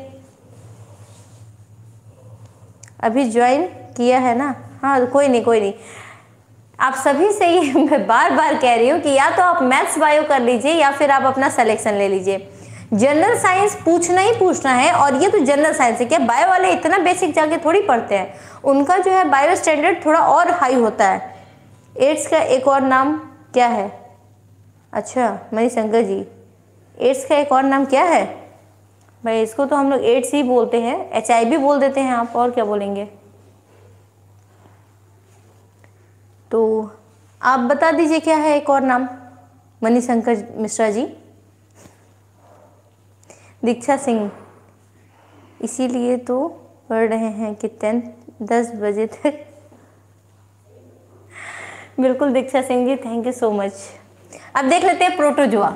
अभी ज्वाइन किया है ना? हाँ कोई नहीं कोई नहीं, आप सभी से ही मैं बार बार कह रही हूँ कि या तो आप मैथ्स बायो कर लीजिए या फिर आप अपना सिलेक्शन ले लीजिए। जनरल साइंस पूछना ही पूछना है, और ये तो जनरल साइंस है, क्या बायो वाले इतना बेसिक जाके थोड़ी पढ़ते हैं, उनका जो है बायो स्टैंडर्ड थोड़ा और हाई होता है। एड्स का एक और नाम क्या है? अच्छा मणिशंकर जी, एड्स का एक और नाम क्या है भाई? इसको तो हम लोग एड्स ही बोलते हैं, एच आई वी बोल देते हैं, आप और क्या बोलेंगे? तो आप बता दीजिए क्या है एक और नाम मणिशंकर मिश्रा जी। दीक्षा सिंह, इसीलिए तो पढ़ रहे हैं कि टेंथ दस बजे तक। बिल्कुल Diksha Singh ji, thank you so much. अब देख लेते हैं प्रोटोजोआ।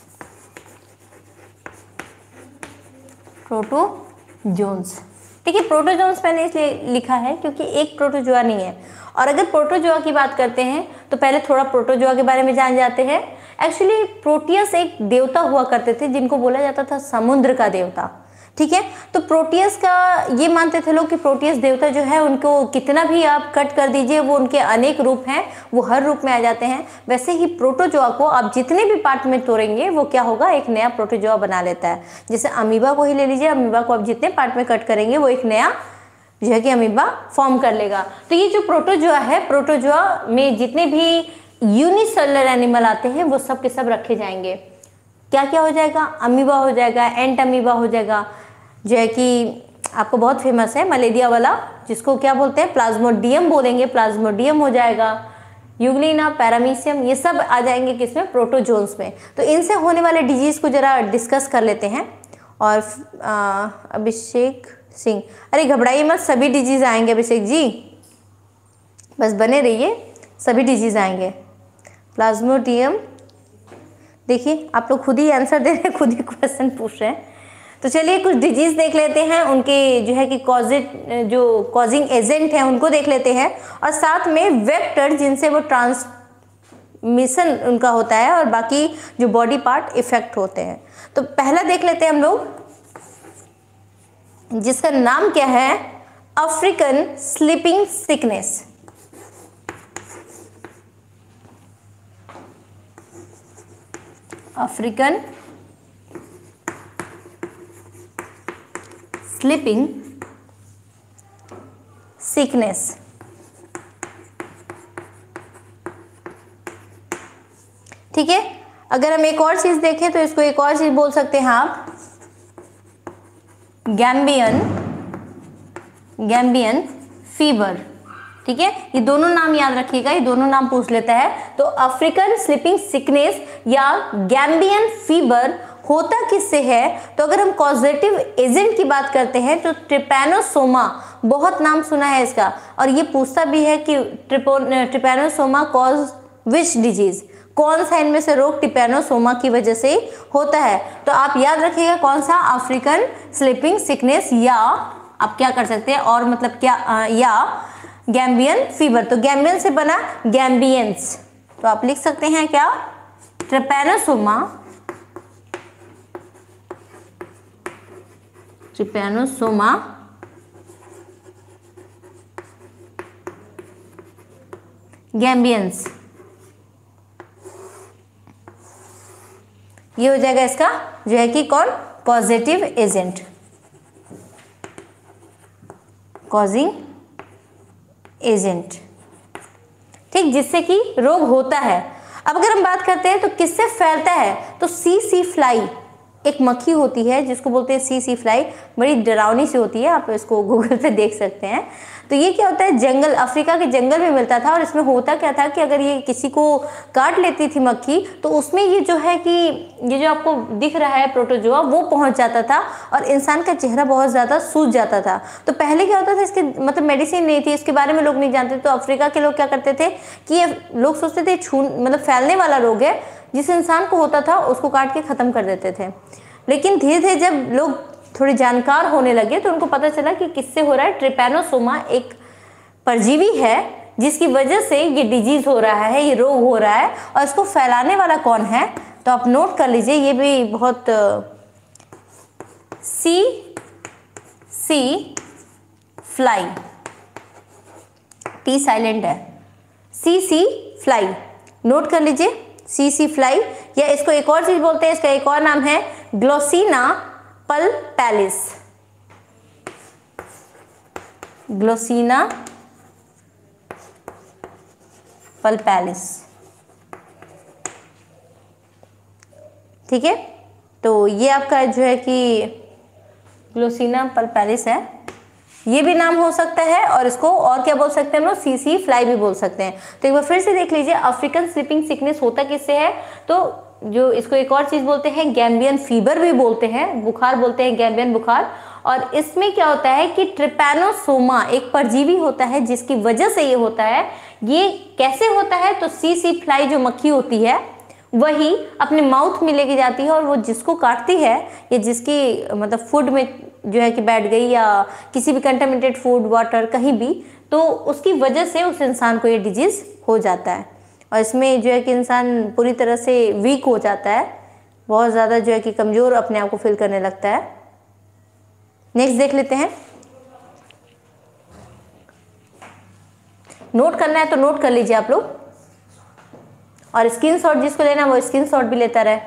प्रोटोजोन्स, ठीक है, प्रोटोजोन्स मैंने इसलिए लिखा है क्योंकि एक प्रोटोजोआ नहीं है। और अगर प्रोटोजोआ की बात करते हैं तो पहले थोड़ा प्रोटोजोआ के बारे में जान जाते हैं। एक्चुअली प्रोटियस एक देवता हुआ करते थे जिनको बोला जाता था समुद्र का देवता, ठीक है। तो प्रोटियस का ये मानते थे लोग कि प्रोटियस देवता जो है उनको कितना भी आप कट कर दीजिए, वो उनके अनेक रूप हैं, वो हर रूप में आ जाते हैं। वैसे ही प्रोटोजोआ को आप जितने भी पार्ट में तोड़ेंगे वो क्या होगा, एक नया प्रोटोजोआ बना लेता है। जैसे अमीबा को ही ले लीजिए, अमीबा को आप जितने पार्ट में कट करेंगे वो एक नया जो है कि अमीबा फॉर्म कर लेगा। तो ये जो प्रोटोजोआ है, प्रोटोजोआ में जितने भी यूनिसेलुलर एनिमल आते हैं वो सब के सब रखे जाएंगे। क्या क्या हो जाएगा? अमीबा हो जाएगा, एंट अमीबा हो जाएगा, जो है कि आपको बहुत फेमस है मलेरिया वाला, जिसको क्या बोलते हैं, प्लाज्मोडियम बोलेंगे, प्लाज्मोडियम हो जाएगा, यूग्लिना, पैरामीशियम, ये सब आ जाएंगे किसमें, प्रोटोजोन्स में। तो इनसे होने वाले डिजीज को जरा डिस्कस कर लेते हैं। और आ, अभिषेक सिंह, अरे घबराइए मत, सभी डिजीज आएंगे अभिषेक जी, बस बने रहिए, सभी डिजीज आएंगे। प्लाज्मोडियम, देखिए आप लोग खुद ही आंसर दे रहे हैं, खुद ही क्वेश्चन पूछ रहे हैं। तो चलिए कुछ डिजीज देख लेते हैं, उनके जो है कि कॉजिट जो कॉजिंग एजेंट हैं उनको देख लेते हैं, और साथ में वेक्टर जिनसे वो ट्रांसमिशन उनका होता है, और बाकी जो बॉडी पार्ट इफेक्ट होते हैं। तो पहला देख लेते हैं हम लोग, जिसका नाम क्या है, African sleeping sickness. African sleeping sickness, ठीक है। अगर हम एक और चीज देखें तो इसको एक और चीज बोल सकते हैं आप, गैम्बियन गैम्बियन फीवर। ठीक है, ये दोनों नाम याद रखिएगा, ये दोनों नाम पूछ लेता है। तो अफ्रीकन स्लीपिंग सिकनेस या गैम्बियन फीवर होता किससे है? तो अगर हम कॉजेटिव एजेंट की बात करते हैं तो ट्रिपैनोसोमा, बहुत नाम सुना है इसका, और ये पूछता भी है कि ट्रिपैनोसोमा कॉज विच डिजीज, कौन सा इनमें से रोग ट्रिपैनोसोमा की वजह से होता है? तो आप याद रखिएगा कौन सा, अफ्रीकन स्लीपिंग सिकनेस, या आप क्या कर सकते हैं और मतलब क्या आ, या गैम्बियन फीवर। तो गैम्बियन से बना गैम्बियंस, तो आप लिख सकते हैं क्या, ट्रिपैनोसोमा ट्रिपैनोसोमा गैम्बियंस, ये हो जाएगा इसका जो है कि कौन, कॉजेटिव एजेंट, कॉजिंग एजेंट। ठीक, जिससे कि रोग होता है। अब अगर हम बात करते हैं तो किससे फैलता है, तो सी सी फ्लाई, एक मक्खी होती है जिसको बोलते हैं सी सी फ्लाई, बड़ी डरावनी सी होती है, आप इसको गूगल पे देख सकते हैं। तो ये क्या होता है, जंगल, अफ्रीका के जंगल में मिलता था, और इसमें होता क्या था कि अगर ये किसी को काट लेती थी मक्खी, तो उसमें ये जो है कि ये जो आपको दिख रहा है प्रोटोजोआ, वो पहुंच जाता था और इंसान का चेहरा बहुत ज़्यादा सूज जाता था। तो पहले क्या होता था, इसके मतलब मेडिसिन नहीं थी, इसके बारे में लोग नहीं जानते। तो अफ्रीका के लोग क्या करते थे कि ये लोग सोचते थे छू मतलब फैलने वाला रोग है, जिस इंसान को होता था उसको काट के ख़त्म कर देते थे। लेकिन धीरे धीरे जब लोग थोड़े जानकार होने लगे तो उनको पता चला कि किससे हो रहा है, ट्रिपैनोसोमा एक परजीवी है जिसकी वजह से ये डिजीज हो रहा है, ये रोग हो रहा है, और इसको फैलाने वाला कौन है? तो आप नोट कर लीजिए, ये भी बहुत सी सी फ्लाई, टी साइलेंट है, सी सी फ्लाई, नोट कर लीजिए, सी सी फ्लाई। या इसको एक और चीज बोलते हैं, इसका एक और नाम है ग्लोसिना पल्पैलिस, ग्लोसिना पल्पैलिस। ठीक है, तो ये आपका जो है कि ग्लोसिना पल्पैलिस है, ये भी नाम हो सकता है, और इसको और क्या बोल सकते हैं हम लोग, सी सी फ्लाई भी बोल सकते हैं। तो एक बार फिर से देख लीजिए, अफ्रीकन स्लीपिंग सिकनेस होता किससे है? तो जो इसको एक और चीज बोलते हैं गैम्बियन फीवर भी बोलते हैं, बुखार बोलते हैं, गैम्बियन बुखार। और इसमें क्या होता है कि ट्रिपैनोसोमा एक परजीवी होता है जिसकी वजह से ये होता है। ये कैसे होता है? तो सी सी फ्लाई जो मक्खी होती है वही अपने माउथ में लेके जाती है, और वो जिसको काटती है या जिसकी मतलब फूड में जो है कि बैठ गई, या किसी भी कंटामिनेटेड फूड, वाटर, कहीं भी, तो उसकी वजह से उस इंसान को ये डिजीज हो जाता है। और इसमें जो है कि इंसान पूरी तरह से वीक हो जाता है, बहुत ज़्यादा जो है कि कमज़ोर अपने आप को फील करने लगता है। नेक्स्ट देख लेते हैं। नोट करना है तो नोट कर लीजिए आप लोग, और स्क्रीनशॉट जिसको लेना वो स्क्रीनशॉट भी लेता रहे।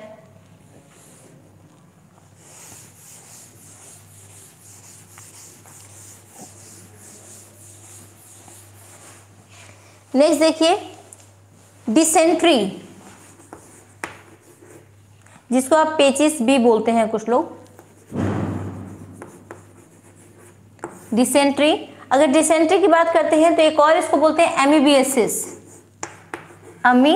नेक्स्ट देखिए, डिसेंट्री, जिसको आप पेचिस भी बोलते हैं कुछ लोग, डिसेंट्री। अगर डिसेंट्री की बात करते हैं तो एक और इसको बोलते हैं एमीबियासिस, अमी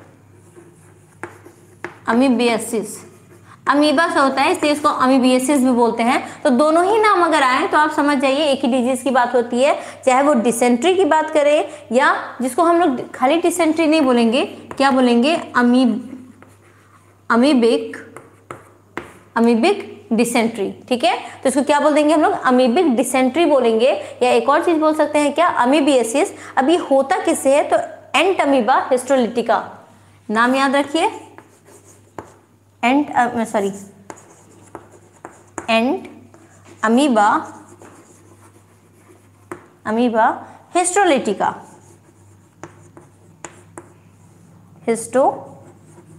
अमीबियासिस, अमीबा से होता है इसलिए इसको अमीबियासिस भी बोलते हैं। तो दोनों ही नाम अगर आए तो आप समझ जाइए एक ही डिजीज की बात होती है, चाहे वो डिसेंट्री की बात करें, या जिसको हम लोग खाली डिसेंट्री नहीं बोलेंगे, क्या बोलेंगे, अमीब अमीबिक अमीबिक डिसेंट्री। ठीक है, तो इसको क्या बोल देंगे हम लोग, अमीबिक डिसेंट्री बोलेंगे, या एक और चीज बोल सकते हैं क्या, अमीबियासिस। अब ये होता किससे है? तो एंट अमीबा हिस्टोलिटिका, नाम याद रखिए, ent sorry entamoeba amoeba histolytica,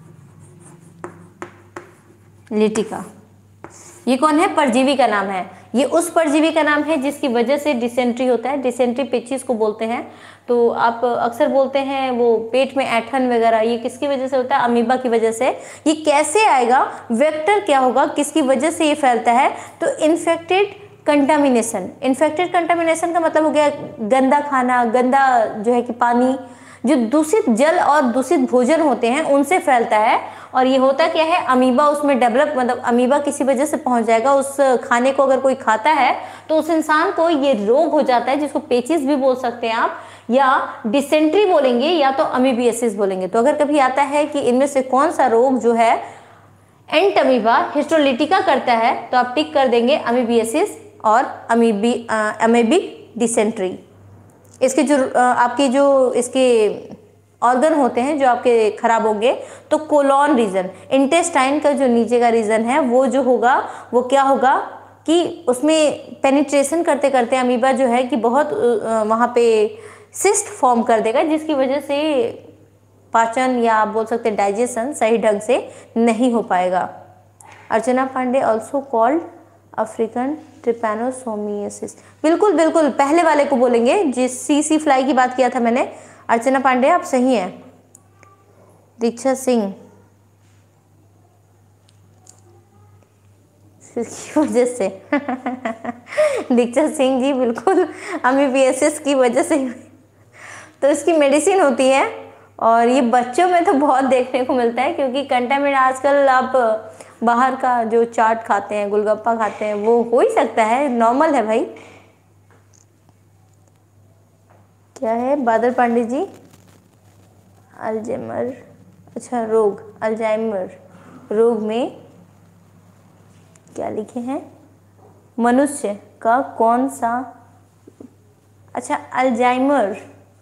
histolytica. ये कौन है? परजीवी का नाम है। ये उस परजीवी का नाम है जिसकी वजह से डिसेंट्री होता है, डिसेंट्री पेचिस को बोलते हैं। तो आप अक्सर बोलते हैं वो पेट में ऐठन वगैरह, ये किसकी वजह से होता है? अमीबा की वजह से। ये कैसे आएगा, वेक्टर क्या होगा, किसकी वजह से ये फैलता है? तो इन्फेक्टेड कंटामिनेशन। इन्फेक्टेड कंटामिनेशन का मतलब हो गया गंदा खाना, गंदा जो है कि पानी, जो दूषित जल और दूषित भोजन होते हैं उनसे फैलता है। और ये होता क्या है, अमीबा उसमें डेवलप, मतलब अमीबा किसी वजह से पहुंच जाएगा, उस खाने को अगर कोई खाता है तो उस इंसान को ये रोग हो जाता है, जिसको पेचिस भी बोल सकते हैं आप, या डिसेंट्री बोलेंगे, या तो अमीबियासिस बोलेंगे। तो अगर कभी आता है कि इनमें से कौन सा रोग जो है एंट अमीबा हिस्टोलिटिका करता है, तो आप टिक कर देंगे अमीबियासिस और अमीबी अमीबिक डिसेंट्री। इसके जो आपके जो इसके ऑर्गन होते हैं जो आपके खराब होंगे, तो कोलॉन रीजन, इंटेस्टाइन का जो नीचे का रीजन है वो जो होगा वो क्या होगा कि उसमें पेनिट्रेशन करते करते अमीबा जो है कि बहुत वहाँ पे सिस्ट फॉर्म कर देगा, जिसकी वजह से पाचन या आप बोल सकते हैं डाइजेशन सही ढंग से नहीं हो पाएगा। Archana Pandey also called African trypanosomiasis. बिल्कुल बिल्कुल पहले वाले को बोलेंगे, जिस सी सी फ्लाई की बात किया था मैंने। अर्चना पांडे आप सही हैं। दीक्षा सिंह की वजह से दीक्षा सिंह जी बिल्कुल अमीबियासिस की वजह से। तो इसकी मेडिसिन होती है और ये बच्चों में तो बहुत देखने को मिलता है, क्योंकि कंटामिनेट आजकल आप बाहर का जो चाट खाते हैं, गोलगप्पा खाते हैं, वो हो ही सकता है, नॉर्मल है भाई। क्या है बादल पांडे जी? अल्जाइमर, अच्छा रोग, अल्जाइमर रोग में क्या लिखे हैं? मनुष्य का कौन सा, अच्छा अल्जाइमर,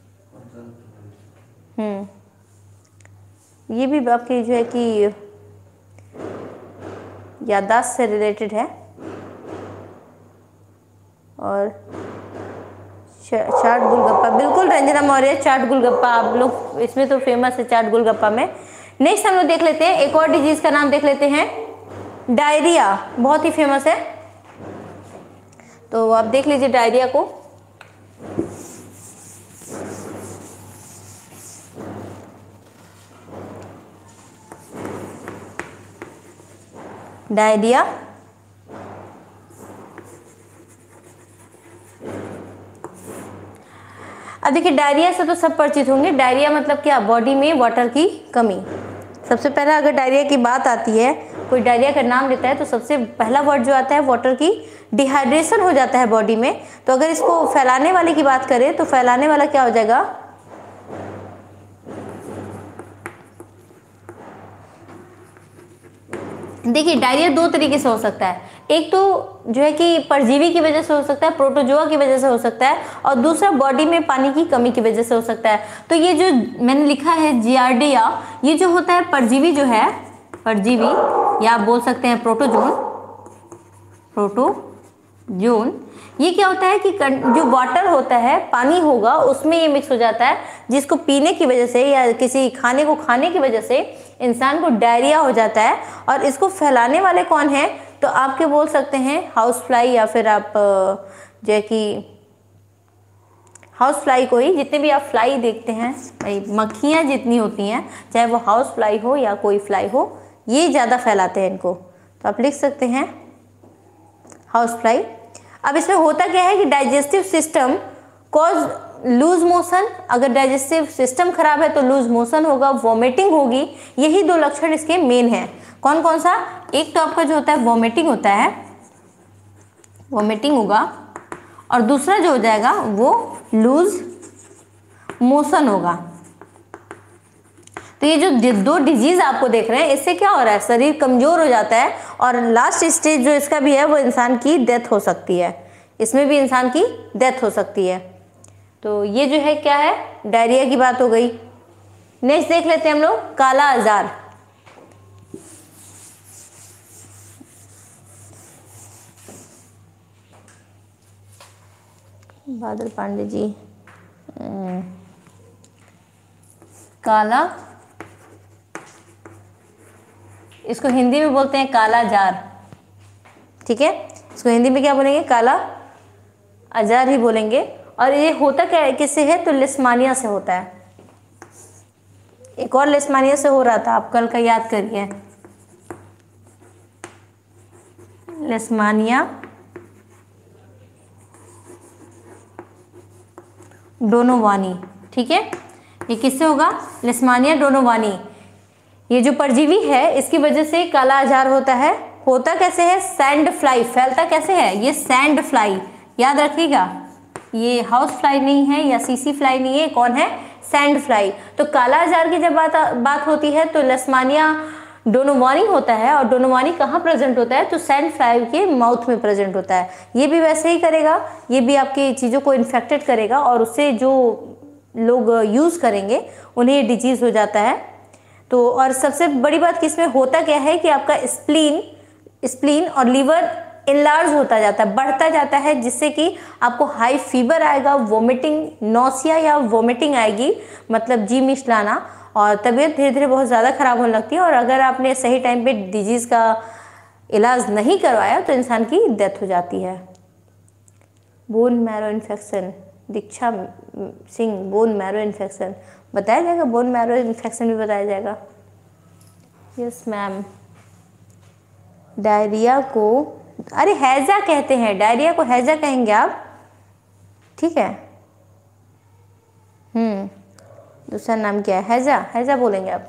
हम्म ये भी आपकी जो है कि याददाश्त से रिलेटेड है। और चाट गोलगप्पा, बिल्कुल रंजना मौर्य, चाट गोलगप्पा आप लोग इसमें तो फेमस है, चाट गोलगप्पा में। नेक्स्ट हम लोग देख लेते हैं, एक और डिजीज का नाम देख लेते हैं, डायरिया, बहुत ही फेमस है। तो आप देख लीजिए डायरिया को। डायरिया अब देखिए, डायरिया से तो सब परिचित होंगे। डायरिया मतलब क्या? बॉडी में वाटर की कमी। सबसे पहला अगर डायरिया की बात आती है, कोई डायरिया का नाम लेता है, तो सबसे पहला वर्ड जो आता है वाटर की डिहाइड्रेशन हो जाता है बॉडी में। तो अगर इसको फैलाने वाले की बात करें तो फैलाने वाला क्या हो जाएगा? देखिए डायरिया दो तरीके से हो सकता है, एक तो जो है कि परजीवी की वजह से हो सकता है, प्रोटोजोआ की वजह से हो सकता है, और दूसरा बॉडी में पानी की कमी की वजह से हो सकता है। तो ये जो मैंने लिखा है जियार्डिया, ये जो होता है परजीवी जो है, परजीवी या आप बोल सकते हैं प्रोटोजोन, प्रोटोजोन, ये क्या होता है कि जो वाटर होता है, पानी होगा, उसमें ये मिक्स हो जाता है, जिसको पीने की वजह से या किसी खाने को खाने की वजह से इंसान को डायरिया हो जाता है। और इसको फैलाने वाले कौन हैं? तो आपके बोल सकते हैं हाउस फ्लाई, या फिर आप जो है कि हाउस फ्लाई को ही, जितने भी आप फ्लाई देखते हैं, मक्खियाँ जितनी होती हैं, चाहे वो हाउस फ्लाई हो या कोई फ्लाई हो, ये ज़्यादा फैलाते हैं इनको। तो आप लिख सकते हैं हाउस फ्लाई। अब इसमें होता क्या है कि digestive system cause loose motion, अगर डाइजेस्टिव सिस्टम खराब है तो लूज मोशन होगा, वॉमिटिंग होगी। यही दो लक्षण इसके मेन हैं। कौन कौन सा? एक तो आपका जो होता है वॉमिटिंग होता है, वॉमिटिंग होगा, और दूसरा जो हो जाएगा वो लूज मोशन होगा। तो ये जो दो डिजीज आपको देख रहे हैं, इससे क्या हो रहा है? शरीर कमजोर हो जाता है, और लास्ट स्टेज जो इसका भी है वो इंसान की डेथ हो सकती है। इसमें भी इंसान की डेथ हो सकती है। तो ये जो है क्या है? डायरिया की बात हो गई। नेक्स्ट देख लेते हैं हम लोग काला आजार। बादल पांडे जी, काला, इसको हिंदी में बोलते हैं काला जार, ठीक है। इसको हिंदी में क्या बोलेंगे, काला अजार ही बोलेंगे। और ये होता क्या किससे है, तो लिस्मानिया से होता है। एक और लिस्मानिया से हो रहा था, आप कल का याद करिए, लिस्मानिया डोनोवानी, ठीक है। ये किससे होगा, लिस्मानिया डोनोवानी। ये जो परजीवी है इसकी वजह से काला अजार होता है। होता कैसे है, सैंड फ्लाई, फैलता कैसे है, ये सैंड फ्लाई, याद रखिएगा, ये हाउस फ्लाई नहीं है या सीसी फ्लाई नहीं है, कौन है, सैंड फ्लाई। तो काला अजार की जब बात बात होती है तो लिस्मानिया डोनोवानी होता है। और डोनोवानी कहाँ प्रेजेंट होता है, तो सैंड फ्लाई के माउथ में प्रेजेंट होता है। ये भी वैसे ही करेगा, ये भी आपकी चीज़ों को इन्फेक्टेड करेगा और उससे जो लोग यूज़ करेंगे उन्हें ये डिजीज़ हो जाता है। तो और सबसे बड़ी बात कि इसमें होता क्या है कि आपका स्प्लीन स्प्लीन और लीवर इनलार्ज होता जाता है, बढ़ता जाता है, जिससे कि आपको हाई फीवर आएगा, वोमिटिंग, नौसिया या वोमिटिंग आएगी, मतलब जी मिचलाना, और तबीयत धीरे धीरे बहुत ज़्यादा ख़राब होने लगती है। और अगर आपने सही टाइम पे डिजीज़ का इलाज नहीं करवाया तो इंसान की डेथ हो जाती है। Bone marrow infection, Diksha Singh, bone marrow infection बताया जाएगा, बोन मैरो इन्फेक्शन भी बताया जाएगा। Yes ma'am. डायरिया को, अरे हैजा कहते हैं, डायरिया को हैजा कहेंगे आप, ठीक है। हम्म दूसरा नाम क्या है, हैजा, हैजा बोलेंगे आप।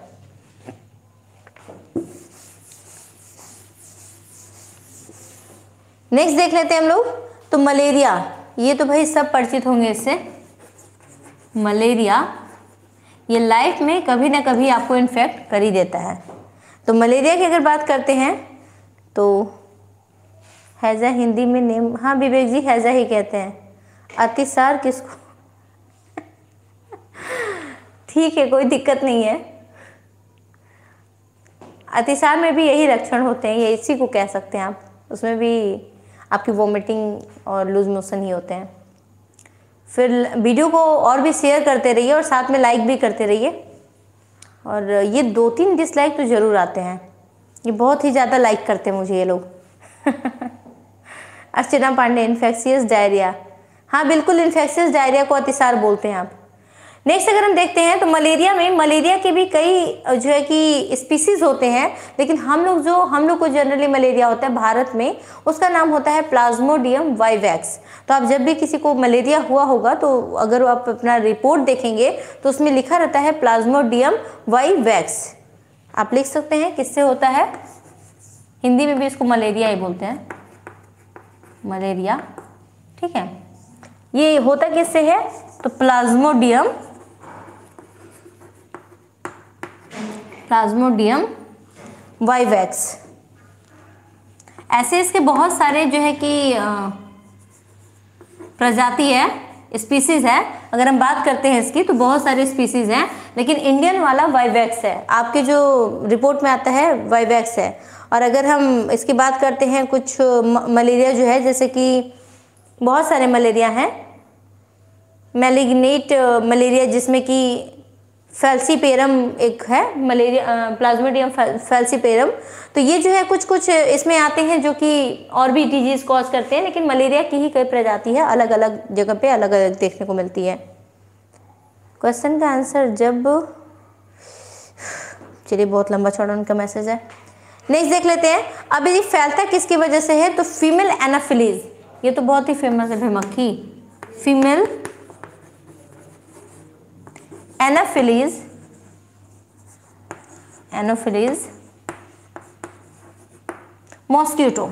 नेक्स्ट देख लेते हैं हम लोग, तो मलेरिया, ये तो भाई सब परिचित होंगे इससे। मलेरिया ये लाइफ में कभी ना कभी आपको इन्फेक्ट कर ही देता है। तो मलेरिया की अगर बात करते हैं तो हैजा हिंदी में नेम, हाँ विवेक जी हैजा ही कहते हैं। अतिसार किसको ठीक है, कोई दिक्कत नहीं है। अतिसार में भी यही लक्षण होते हैं, ये इसी को कह सकते हैं आप। उसमें भी आपकी वोमिटिंग और लूज मोशन ही होते हैं। फिर वीडियो को और भी शेयर करते रहिए और साथ में लाइक भी करते रहिए। और ये दो तीन डिसलाइक तो ज़रूर आते हैं, ये बहुत ही ज़्यादा लाइक करते हैं मुझे ये लोग अर्चना पांडे, इन्फेक्शियस डायरिया, हाँ बिल्कुल इन्फेक्शियस डायरिया को अतिसार बोलते हैं आप। नेक्स्ट अगर हम देखते हैं तो मलेरिया में, मलेरिया के भी कई जो है कि स्पीसीज होते हैं, लेकिन हम लोग जो हम लोग को जनरली मलेरिया होता है भारत में, उसका नाम होता है प्लाज्मोडियम वाइवैक्स। तो आप जब भी किसी को मलेरिया हुआ होगा तो अगर आप अपना रिपोर्ट देखेंगे तो उसमें लिखा रहता है प्लाज्मोडियम वाइवैक्स। आप लिख सकते हैं किससे होता है, हिंदी में भी इसको मलेरिया ही बोलते हैं, मलेरिया, ठीक है। ये होता किससे है, तो प्लाज्मोडियम प्लाज्मोडियम वाइवैक्स। ऐसे इसके बहुत सारे जो है कि प्रजाति है, स्पीसीज है। अगर हम बात करते हैं इसकी तो बहुत सारे स्पीसीज हैं, लेकिन इंडियन वाला वाइवैक्स है, आपके जो रिपोर्ट में आता है वाइवैक्स है। और अगर हम इसकी बात करते हैं, कुछ मलेरिया जो है, जैसे कि बहुत सारे मलेरिया हैं, मैलिग्नेट मलेरिया जिसमें कि फैल्सीपेरम एक है मलेरिया, प्लाज्मोडियम फैल्सीपेरम। तो ये जो है कुछ कुछ इसमें आते हैं जो कि और भी डिजीज कॉज करते हैं, लेकिन मलेरिया की ही कई प्रजाति है, अलग अलग जगह पे अलग अलग देखने को मिलती है। क्वेश्चन का आंसर जब, चलिए बहुत लंबा चौड़ा उनका मैसेज है। नेक्स्ट देख लेते हैं। अब ये फैलता किसकी वजह से है, तो फीमेल एनाफिलीज, ये तो बहुत ही फेमस है, मक्खी, फीमेल एनाफिलीज, एनाफिलीज मॉस्किटो।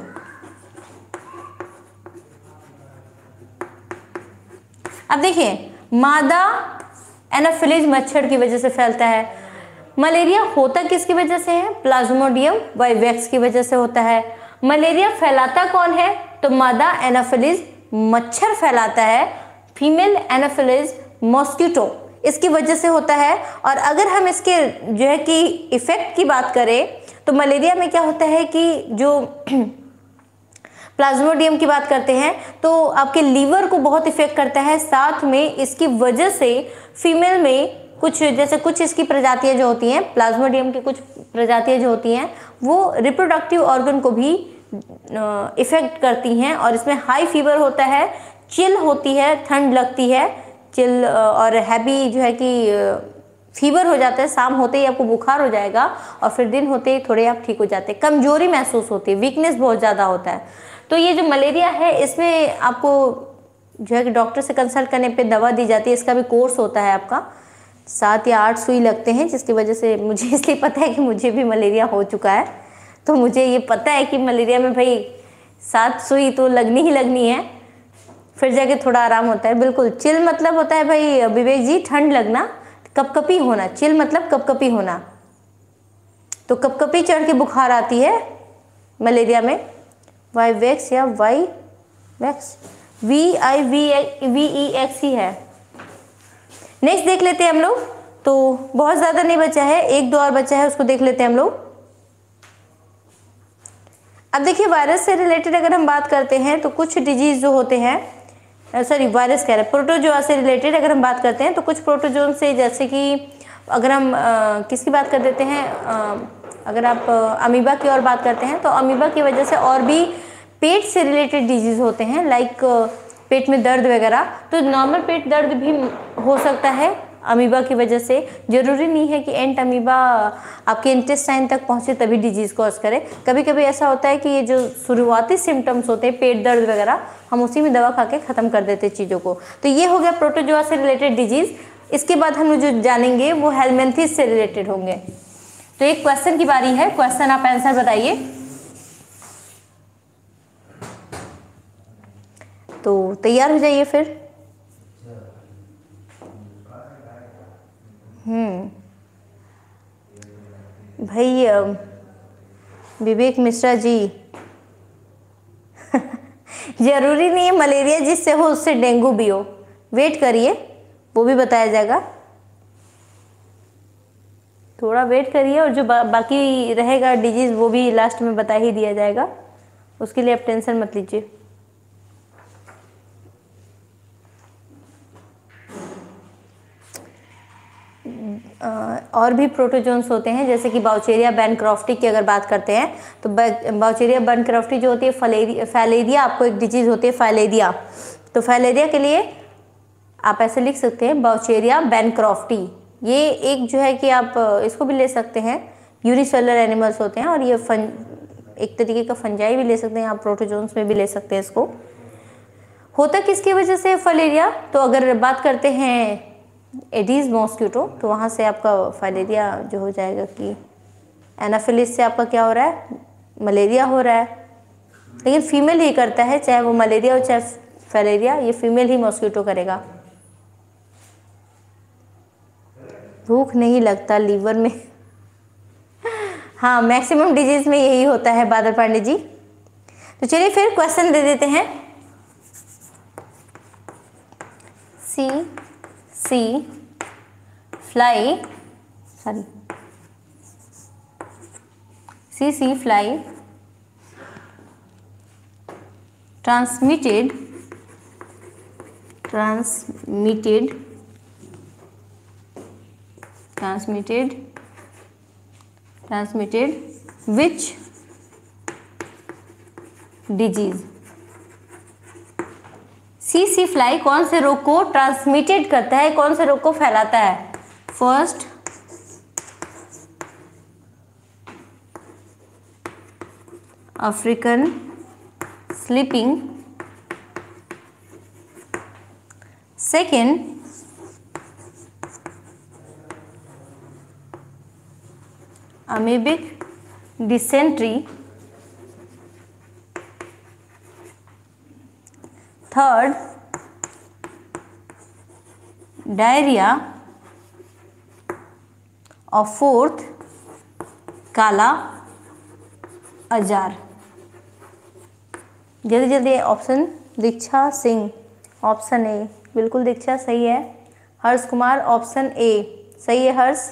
अब देखिए, मादा एनाफिलीज मच्छर की वजह से फैलता है। मलेरिया होता किसकी वजह से है, प्लाज्मोडियम वाइवैक्स की वजह से होता है। मलेरिया फैलाता कौन है, तो मादा एनाफिलीज मच्छर फैलाता है, फीमेल एनाफिलीज मॉस्किटो इसकी वजह से होता है। और अगर हम इसके जो है कि इफेक्ट की बात करें तो मलेरिया में क्या होता है कि जो प्लाज्मोडियम की बात करते हैं तो आपके लीवर को बहुत इफेक्ट करता है, साथ में इसकी वजह से फीमेल में कुछ, जैसे कुछ इसकी प्रजातियां जो होती हैं, प्लाज्मोडियम की कुछ प्रजातियां जो होती हैं वो रिप्रोडक्टिव ऑर्गन को भी इफ़ेक्ट करती हैं और इसमें हाई फीवर होता है, चिल होती है, ठंड लगती है, चिल और हैवी जो है कि फीवर हो जाता है, शाम होते ही आपको बुखार हो जाएगा और फिर दिन होते ही थोड़े आप ठीक हो जाते हैं, कमजोरी महसूस होती है, वीकनेस बहुत ज़्यादा होता है। तो ये जो मलेरिया है इसमें आपको जो है कि डॉक्टर से कंसल्ट करने पे दवा दी जाती है। इसका भी कोर्स होता है आपका, सात या आठ सुई लगते हैं, जिसकी वजह से मुझे इसलिए पता है कि मुझे भी मलेरिया हो चुका है, तो मुझे ये पता है कि मलेरिया में भाई सात सुई तो लगनी ही लगनी है, फिर जाके थोड़ा आराम होता है। बिल्कुल, चिल मतलब होता है भाई विवेक जी ठंड लगना, कपकपी होना, चिल मतलब कपकपी होना। तो कपकपी चढ़ के बुखार आती है मलेरिया में, वाई वैक्स या vivax, V I V V E X ही है। नेक्स्ट देख लेते हैं हम लोग, तो बहुत ज़्यादा नहीं बचा है, एक दो और बचा है, उसको देख लेते हैं हम लोग। अब देखिए वायरस से रिलेटेड अगर हम बात करते हैं तो कुछ डिजीज जो होते हैं, सॉरी वायरस कह रहे हैं, प्रोटोजोआ से रिलेटेड अगर हम बात करते हैं तो कुछ प्रोटोजोन से, जैसे कि अगर हम आ, किसकी बात कर देते हैं, आ, अगर आप अमीबा की और बात करते हैं तो अमीबा की वजह से और भी पेट से रिलेटेड डिजीज होते हैं, लाइक पेट में दर्द वगैरह। तो नॉर्मल पेट दर्द भी हो सकता है अमीबा की वजह से, जरूरी नहीं है कि एंट अमीबा आपके इंटेस्टाइन तक पहुंचे तभी डिजीज कॉज करे। कभी कभी ऐसा होता है कि ये जो शुरुआती सिम्टम्स होते हैं पेट दर्द वगैरह, हम उसी में दवा खा के ख़त्म कर देते हैं चीज़ों को। तो ये हो गया प्रोटोजोआ से रिलेटेड डिजीज। इसके बाद हम जो जानेंगे वो हेलमिंथिस से रिलेटेड होंगे। तो एक क्वेश्चन की बारी है, क्वेश्चन आप आंसर बताइए। तो तैयार हो जाइए फिर। हम्म भाई विवेक मिश्रा जी जरूरी नहीं है मलेरिया जिससे हो उससे डेंगू भी हो, वेट करिए, वो भी बताया जाएगा, थोड़ा वेट करिए, और जो बा, बाकी रहेगा डिजीज वो भी लास्ट में बता ही दिया जाएगा, उसके लिए आप टेंशन मत लीजिए। और भी प्रोटोजोन्स होते हैं, जैसे कि बाउचेरिया बैनक्रॉफ्टी की अगर बात करते हैं तो बाउचेरिया बैनक्रॉफ्टी जो होती है, फलेरिया फैलेरिया आपको एक डिजीज होती है फैलेरिया। तो फैलेरिया के लिए आप ऐसे लिख सकते हैं बाउचेरिया बैनक्रॉफ्टी। ये एक जो है कि आप इसको भी ले सकते हैं, यूनिसेलुलर एनिमल्स होते हैं, और ये फन एक तरीके का फंजाई भी ले सकते हैं आप, प्रोटोजोन्स में भी ले सकते हैं इसको। होता किसकी वजह से फलेरिया, तो अगर बात करते हैं एडीज मॉस्किटो, तो वहाँ से आपका फाइलेरिया जो हो जाएगा कि एनाफिलिस से आपका क्या हो रहा है, मलेरिया हो रहा है। लेकिन फीमेल ही करता है, चाहे वो मलेरिया हो चाहे फाइलेरिया, ये फीमेल ही मॉस्किटो करेगा। भूख नहीं लगता लीवर में हाँ, मैक्सिमम डिजीज में यही होता है बादल पांडे जी। तो चलिए फिर क्वेश्चन दे देते हैं। सी सी फ्लाई सॉरी सी सी fly transmitted transmitted transmitted transmitted which disease. सी सी फ्लाई कौन से रोग को ट्रांसमिटेड करता है, कौन से रोग को फैलाता है? First African sleeping, second amoebic dysentery, third diarrhoea, और फोर्थ काला अजार। जल्दी जल्दी option, Diksha Singh option A, बिल्कुल दीक्षा सही है। हर्ष कुमार ऑप्शन ए सही है हर्ष।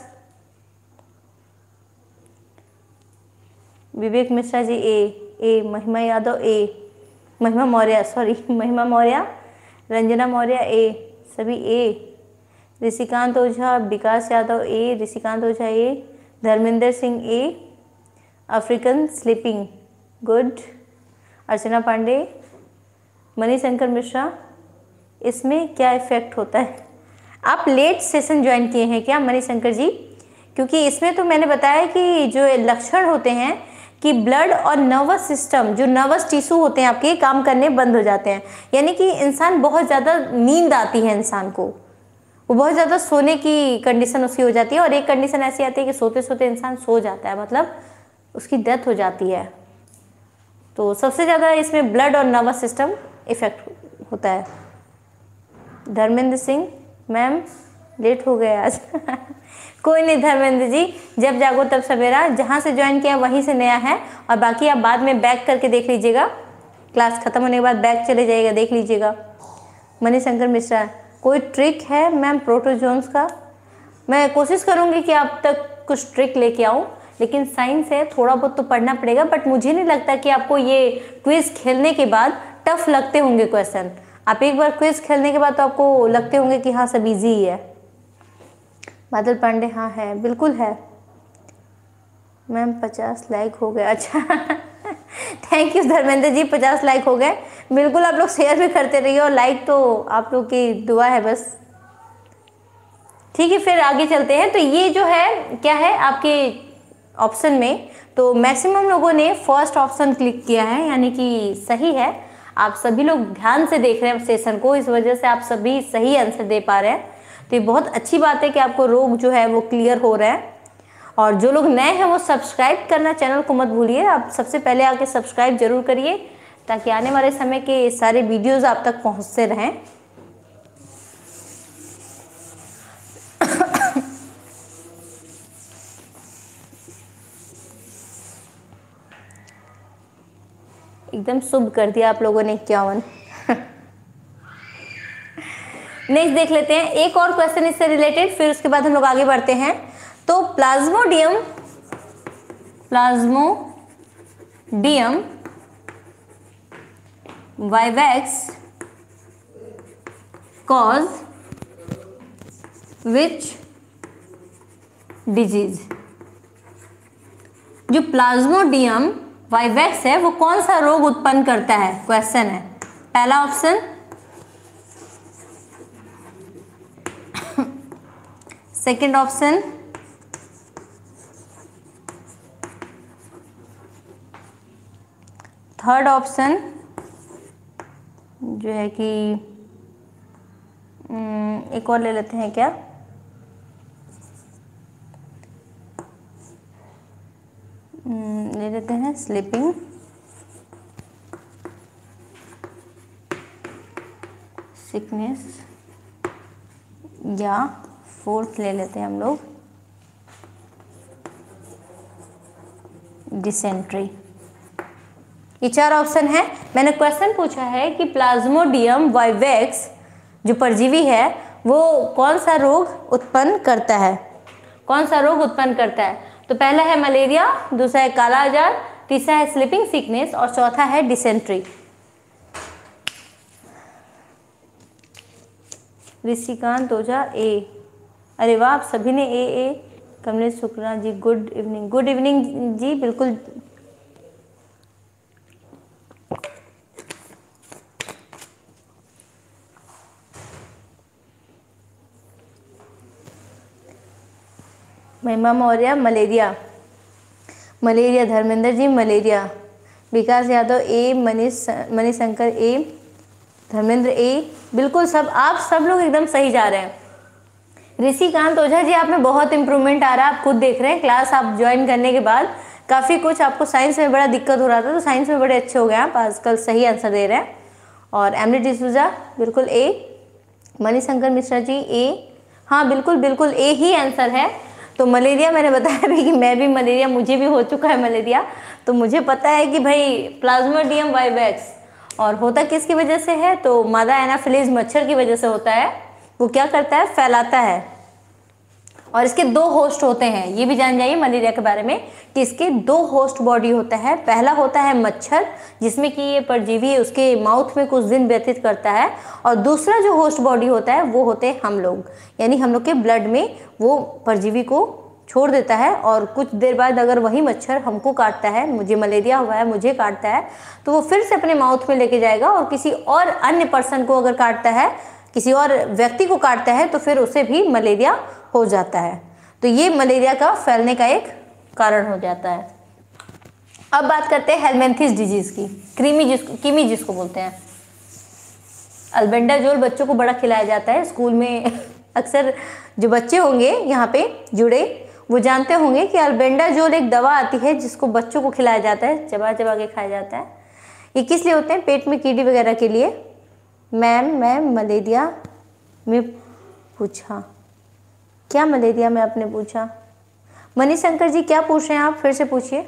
विवेक मिश्रा जी ए ए महिमा यादव ए महिमा मौर्य सॉरी महिमा मौर्य, रंजना मौर्य ए, सभी A. Rishikant Ojha, Vikas Yadav A, Rishikant Ojha A, Dharmendra Singh A, African sleeping good, Archana Pandey, Manishankar Mishra, इसमें क्या इफेक्ट होता है? आप लेट सेशन ज्वाइन किए हैं क्या मणिशंकर जी? क्योंकि इसमें तो मैंने बताया कि जो लक्षण होते हैं कि ब्लड और नर्वस सिस्टम, जो नर्वस टिश्यू होते हैं आपके, काम करने बंद हो जाते हैं। यानी कि इंसान बहुत ज़्यादा नींद आती है इंसान को, वो बहुत ज़्यादा सोने की कंडीशन उसकी हो जाती है। और एक कंडीशन ऐसी आती है कि सोते सोते इंसान सो जाता है, मतलब उसकी डेथ हो जाती है। तो सबसे ज़्यादा इसमें ब्लड और नर्वस सिस्टम इफेक्ट होता है। धर्मेंद्र सिंह, मैम लेट हो गए आज कोई नहीं धर्मेंद्र जी, जब जागो तब सवेरा, जहाँ से ज्वाइन किया वहीं से नया है। और बाकी आप बाद में बैक करके देख लीजिएगा, क्लास खत्म होने के बाद बैक चले जाइएगा, देख लीजिएगा। मणिशंकर मिश्रा, कोई ट्रिक है मैम प्रोटोजोन्स का? मैं कोशिश करूँगी कि आप तक कुछ ट्रिक लेके आऊँ, लेकिन साइंस है, थोड़ा बहुत तो पढ़ना पड़ेगा। बट मुझे नहीं लगता कि आपको ये क्विज खेलने के बाद टफ लगते होंगे क्वेश्चन। आप एक बार क्विज खेलने के बाद तो आपको लगते होंगे कि हाँ सब इजी ही है। बादल पांडे, हाँ है, बिल्कुल है मैम, पचास लाइक हो गए। अच्छा थैंक यू धर्मेंद्र जी, पचास लाइक हो गए। बिल्कुल आप लोग शेयर भी करते रहिए, और लाइक तो आप लोग की दुआ है बस। ठीक है, फिर आगे चलते हैं। तो ये जो है क्या है आपके ऑप्शन में, तो मैक्सिमम लोगों ने फर्स्ट ऑप्शन क्लिक किया है, यानी कि सही है। आप सभी लोग ध्यान से देख रहे हैं सेशन को, इस वजह से आप सभी सही आंसर दे पा रहे हैं। तो ये बहुत अच्छी बात है कि आपको रोग जो है वो क्लियर हो रहा है। और जो लोग नए हैं वो सब्सक्राइब करना चैनल को मत भूलिए, आप सबसे पहले आके सब्सक्राइब जरूर करिए, ताकि आने वाले समय के सारे वीडियोस आप तक पहुंचते रहें। एकदम शुभ कर दिया आप लोगों ने, इक्यावन। नेक्स्ट देख लेते हैं एक और क्वेश्चन इससे रिलेटेड, फिर उसके बाद हम लोग आगे बढ़ते हैं। तो plasmodium plasmodium vivax cause which disease? जो प्लाज्मोडियम वाइवैक्स है वो कौन सा रोग उत्पन्न करता है, क्वेश्चन है। पहला option second option third option जो है कि एक और ले लेते हैं क्या, ले लेते हैं स्लीपिंग सिकनेस, या फोर्थ ले लेते हैं हम लोग डिसेंट्री। ये चार ऑप्शन है। मैंने क्वेश्चन पूछा है कि प्लाज्मोडियम वाइवैक्स जो परजीवी है वो कौन सा रोग उत्पन्न करता है, कौन सा रोग उत्पन्न करता है। तो पहला है मलेरिया, दूसरा है काला आजार, तीसरा है स्लीपिंग सिकनेस और चौथा है डिसेंट्री। ऋषिकांत ओझा ए, अरे वाह आप सभी ने A A. Kamlesh Shukla ji good evening, good evening ji, बिल्कुल। Mahima Maurya malaria, malaria Dharmendra ji malaria, Vikas Yadav A, Manish Manishankar A, Dharmendra A, बिल्कुल सब आप सब लोग एकदम सही जा रहे हैं। ऋषिकांत ओझा जी आप में बहुत इंप्रूवमेंट आ रहा है, आप खुद देख रहे हैं। क्लास आप ज्वाइन करने के बाद काफ़ी कुछ आपको साइंस में बड़ा दिक्कत हो रहा था, तो साइंस में बड़े अच्छे हो गए आप, आजकल सही आंसर दे रहे हैं। और एमरी डिसूजा बिल्कुल ए, मणिशंकर मिश्रा जी ए, हाँ बिल्कुल बिल्कुल ए ही आंसर है। तो मलेरिया मैंने बताया भी कि मैं भी मलेरिया, मुझे भी हो चुका है मलेरिया, तो मुझे पता है कि भाई प्लाज्मोडियम वाइवैक्स, और होता किसकी वजह से है, तो मादा एनाफिलीज मच्छर की वजह से होता है। वो क्या करता है, फैलाता है, और इसके दो होस्ट होते हैं। ये भी जान जाइए मलेरिया के बारे में कि इसके दो होस्ट बॉडी होता है। पहला होता है मच्छर, जिसमें कि ये परजीवी उसके माउथ में कुछ दिन व्यतीत करता है, और दूसरा जो होस्ट बॉडी होता है वो होते हैं हम लोग, यानी हम लोग के ब्लड में वो परजीवी को छोड़ देता है और कुछ देर बाद अगर वही मच्छर हमको काटता है, मुझे मलेरिया हुआ है, मुझे काटता है, तो वो फिर से अपने माउथ में लेके जाएगा और किसी और अन्य पर्सन को अगर काटता है, किसी और व्यक्ति को काटता है, तो फिर उसे भी मलेरिया हो जाता है। तो ये मलेरिया का फैलने का एक कारण हो जाता है। अब बात करते हैं हेलमिंथिस डिजीज की, क्रीमी जिसको कीमी जिसको बोलते हैं। अल्बेंडाजोल बच्चों को बड़ा खिलाया जाता है स्कूल में। अक्सर जो बच्चे होंगे यहाँ पे जुड़े वो जानते होंगे कि अल्बेंडाजोल एक दवा आती है जिसको बच्चों को खिलाया जाता है, चबा चबा के खाया जाता है। ये किस लिए होते हैं? पेट में कीड़ी वगैरह के लिए। मैम मैं मलेरिया में पूछा, क्या मलेरिया में आपने पूछा? मणिशंकर जी क्या पूछ रहे हैं आप? फिर से पूछिए।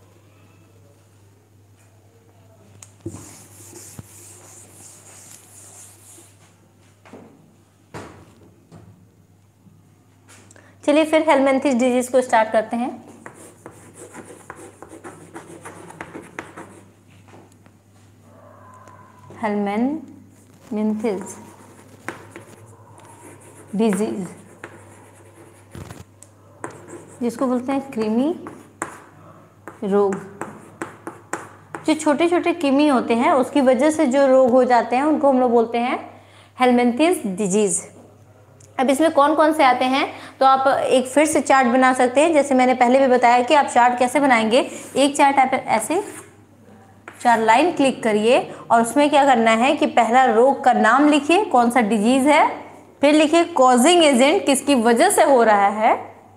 चलिए फिर हेलमिंथिस डिजीज को स्टार्ट करते हैं। हेलमिंथिस डिजीज जिसको बोलते हैं कृमि रोग। जो छोटे छोटे कृमि होते हैं उसकी वजह से जो रोग हो जाते हैं उनको हम लोग बोलते हैं हेलमिंथिस डिजीज। अब इसमें कौन कौन से आते हैं, तो आप एक फिर से चार्ट बना सकते हैं। जैसे मैंने पहले भी बताया कि आप चार्ट कैसे बनाएंगे। एक चार्ट आप ऐसे चार लाइन क्लिक करिए और उसमें क्या करना है कि पहला रोग का नाम लिखिए, कौन सा डिजीज है, फिर लिखिए कॉजिंग एजेंट किसकी वजह से हो रहा है,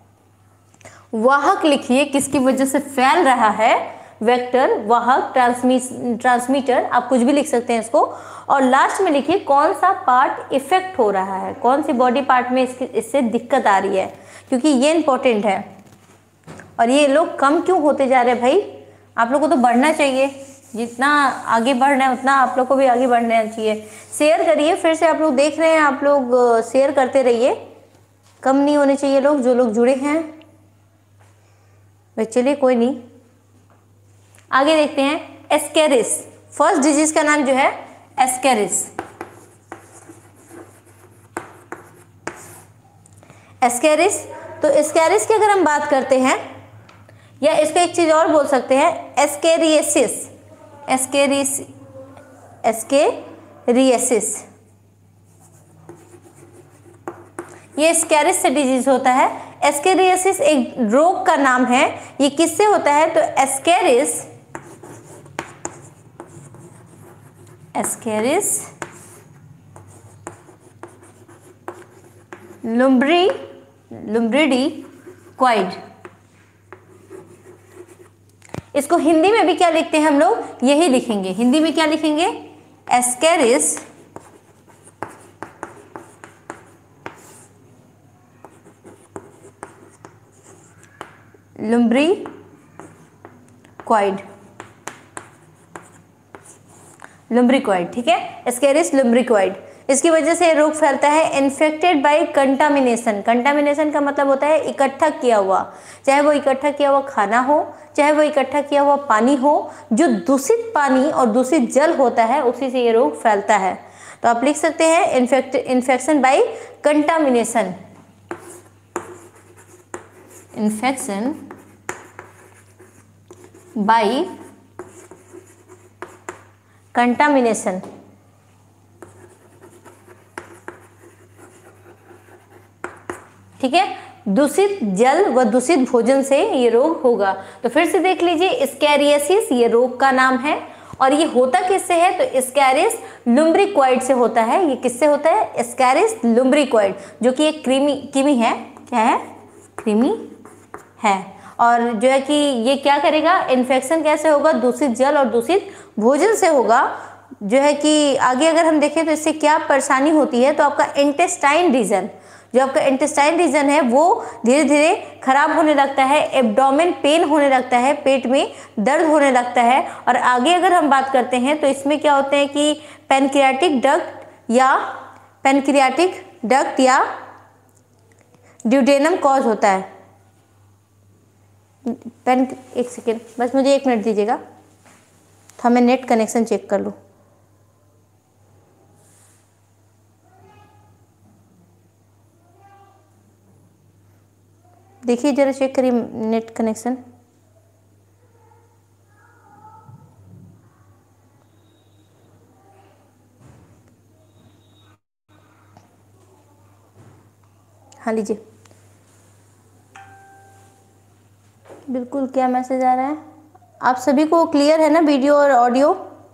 वाहक लिखिए किसकी वजह से फैल रहा है, वेक्टर, वाहक, ट्रांसमीटर, आप कुछ भी लिख सकते हैं इसको, और लास्ट में लिखिए कौन सा पार्ट इफेक्ट हो रहा है, कौन सी बॉडी पार्ट में इसकी इससे दिक्कत आ रही है, क्योंकि ये इंपॉर्टेंट है। और ये लोग कम क्यों होते जा रहे हैं भाई? आप लोग को तो बढ़ना चाहिए, जितना आगे बढ़ना है उतना आप लोग को भी आगे बढ़ना चाहिए। शेयर करिए, फिर से आप लोग देख रहे हैं, आप लोग शेयर करते रहिए, कम नहीं होने चाहिए लोग जो लोग जुड़े हैं। चलिए कोई नहीं, आगे देखते हैं। एस्केरिस, फर्स्ट डिजीज का नाम जो है एस्केरिस। एस्केरिस, तो एस्केरिस की अगर हम बात करते हैं, या इसको एक चीज और बोल सकते हैं एस्केरियसिस, एस्केरिस एस्केरियसिस, ये एस्केरिस से डिजीज होता है। एस्केरियसिस एक रोग का नाम है। ये किससे होता है? तो एस्केरिस एस्केरिस लुम्ब्री लुम्ब्रिडिक्वाइड। इसको हिंदी में भी क्या लिखते हैं हम लोग? यही लिखेंगे। हिंदी में क्या लिखेंगे? एस्केरिस लुम्ब्रिक्वाइड, लुम्ब्रिक्वाइड, ठीक है, एस्केरिस लुम्ब्रिक्वाइड। इसकी वजह से रोग फैलता है इन्फेक्टेड बाय कंटामिनेशन। कंटामिनेशन का मतलब होता है इकट्ठा किया हुआ, चाहे वो इकट्ठा किया हुआ खाना हो, चाहे वो इकट्ठा किया हुआ पानी हो। जो दूषित पानी और दूषित जल होता है उसी से ये रोग फैलता है। तो आप लिख सकते हैं infect infection by contamination, infection by contamination. ठीक है, दूषित जल व दूषित भोजन से ये रोग होगा। तो फिर से देख लीजिए, एस्केरियसिस ये रोग का नाम है और ये होता किससे है? तो एस्केरिस लुम्ब्रिक्वाइड से होता है। ये किससे होता है? एस्केरिस लुम्ब्रिक्वाइड, जो कि एक कृमि कृमि है। क्या है? कृमि है। और जो है कि ये क्या करेगा? इन्फेक्शन कैसे होगा? दूषित जल और दूषित भोजन से होगा। जो है कि आगे अगर हम देखें तो इससे क्या परेशानी होती है, तो आपका इंटेस्टाइन रीजन, जो आपका इंटेस्टाइन रीजन है वो धीरे धीरे खराब होने लगता है, एब्डोमेन पेन होने लगता है, पेट में दर्द होने लगता है। और आगे अगर हम बात करते हैं तो इसमें क्या होते हैं कि पैनक्रियाटिक डक्ट या पैनक्रियाटिक डक्ट या ड्यूडेनम कॉज होता है। पेन एक सेकेंड बस, मुझे एक मिनट दीजिएगा, तो मैं नेट कनेक्शन चेक कर लूँ। देखिए जरा चेक करिए नेट कनेक्शन। हाँ लीजिए, बिल्कुल। क्या मैसेज आ रहा है? आप सभी को क्लियर है ना वीडियो और ऑडियो?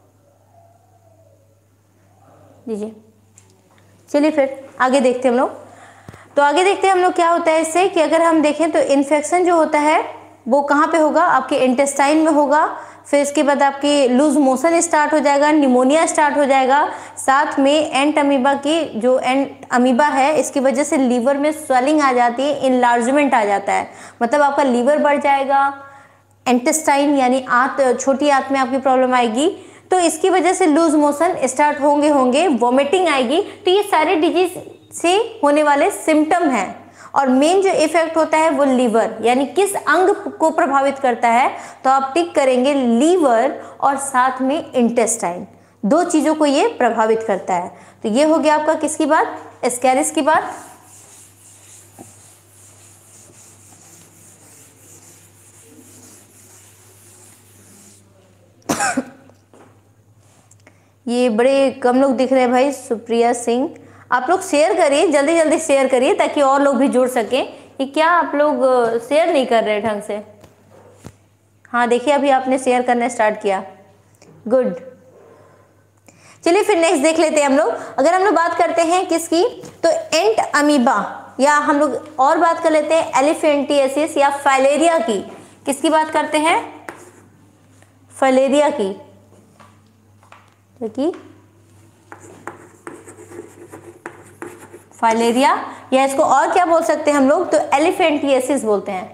लीजिए, चलिए फिर आगे देखते हैं हम लोग। तो आगे देखते हैं हम लोग क्या होता है इससे, कि अगर हम देखें तो इन्फेक्शन जो होता है वो कहाँ पे होगा? आपके इंटेस्टाइन में होगा। फिर इसके बाद आपकी लूज मोशन स्टार्ट हो जाएगा, निमोनिया स्टार्ट हो जाएगा। साथ में एंट अमीबा की जो एंट अमीबा है इसकी वजह से लीवर में स्वेलिंग आ जाती है, इनलार्जमेंट आ जाता है, मतलब आपका लीवर बढ़ जाएगा। इंटेस्टाइन यानी आंत, छोटी आंत में आपकी प्रॉब्लम आएगी। तो इसकी वजह से लूज मोशन स्टार्ट होंगे होंगे वॉमिटिंग आएगी। तो ये सारे डिजीज से होने वाले सिम्टम हैं। और मेन जो इफेक्ट होता है वो लीवर, यानी किस अंग को प्रभावित करता है, तो आप टिक करेंगे लीवर और साथ में इंटेस्टाइन, दो चीजों को ये प्रभावित करता है। तो ये हो गया आपका किसकी बात? एस्केरिस की बात। ये बड़े कम लोग दिख रहे हैं भाई। सुप्रिया सिंह, आप लोग शेयर करिए, जल्दी जल्दी शेयर करिए ताकि और लोग भी जुड़ सकें। ये क्या आप लोग शेयर नहीं कर रहे ढंग से? हाँ देखिए, अभी आपने शेयर करना स्टार्ट किया, गुड। चलिए फिर नेक्स्ट देख लेते हैं हम लोग। अगर हम लोग बात करते हैं किसकी, तो एंट अमीबा, या हम लोग और बात कर लेते हैं एलिफेंटिएसिस या फाइलेरिया की। किसकी बात करते हैं? फाइलेरिया की। कि फाइलेरिया, या इसको और क्या बोल सकते हैं हम लोग, तो एलिफेंटिएसिस बोलते हैं।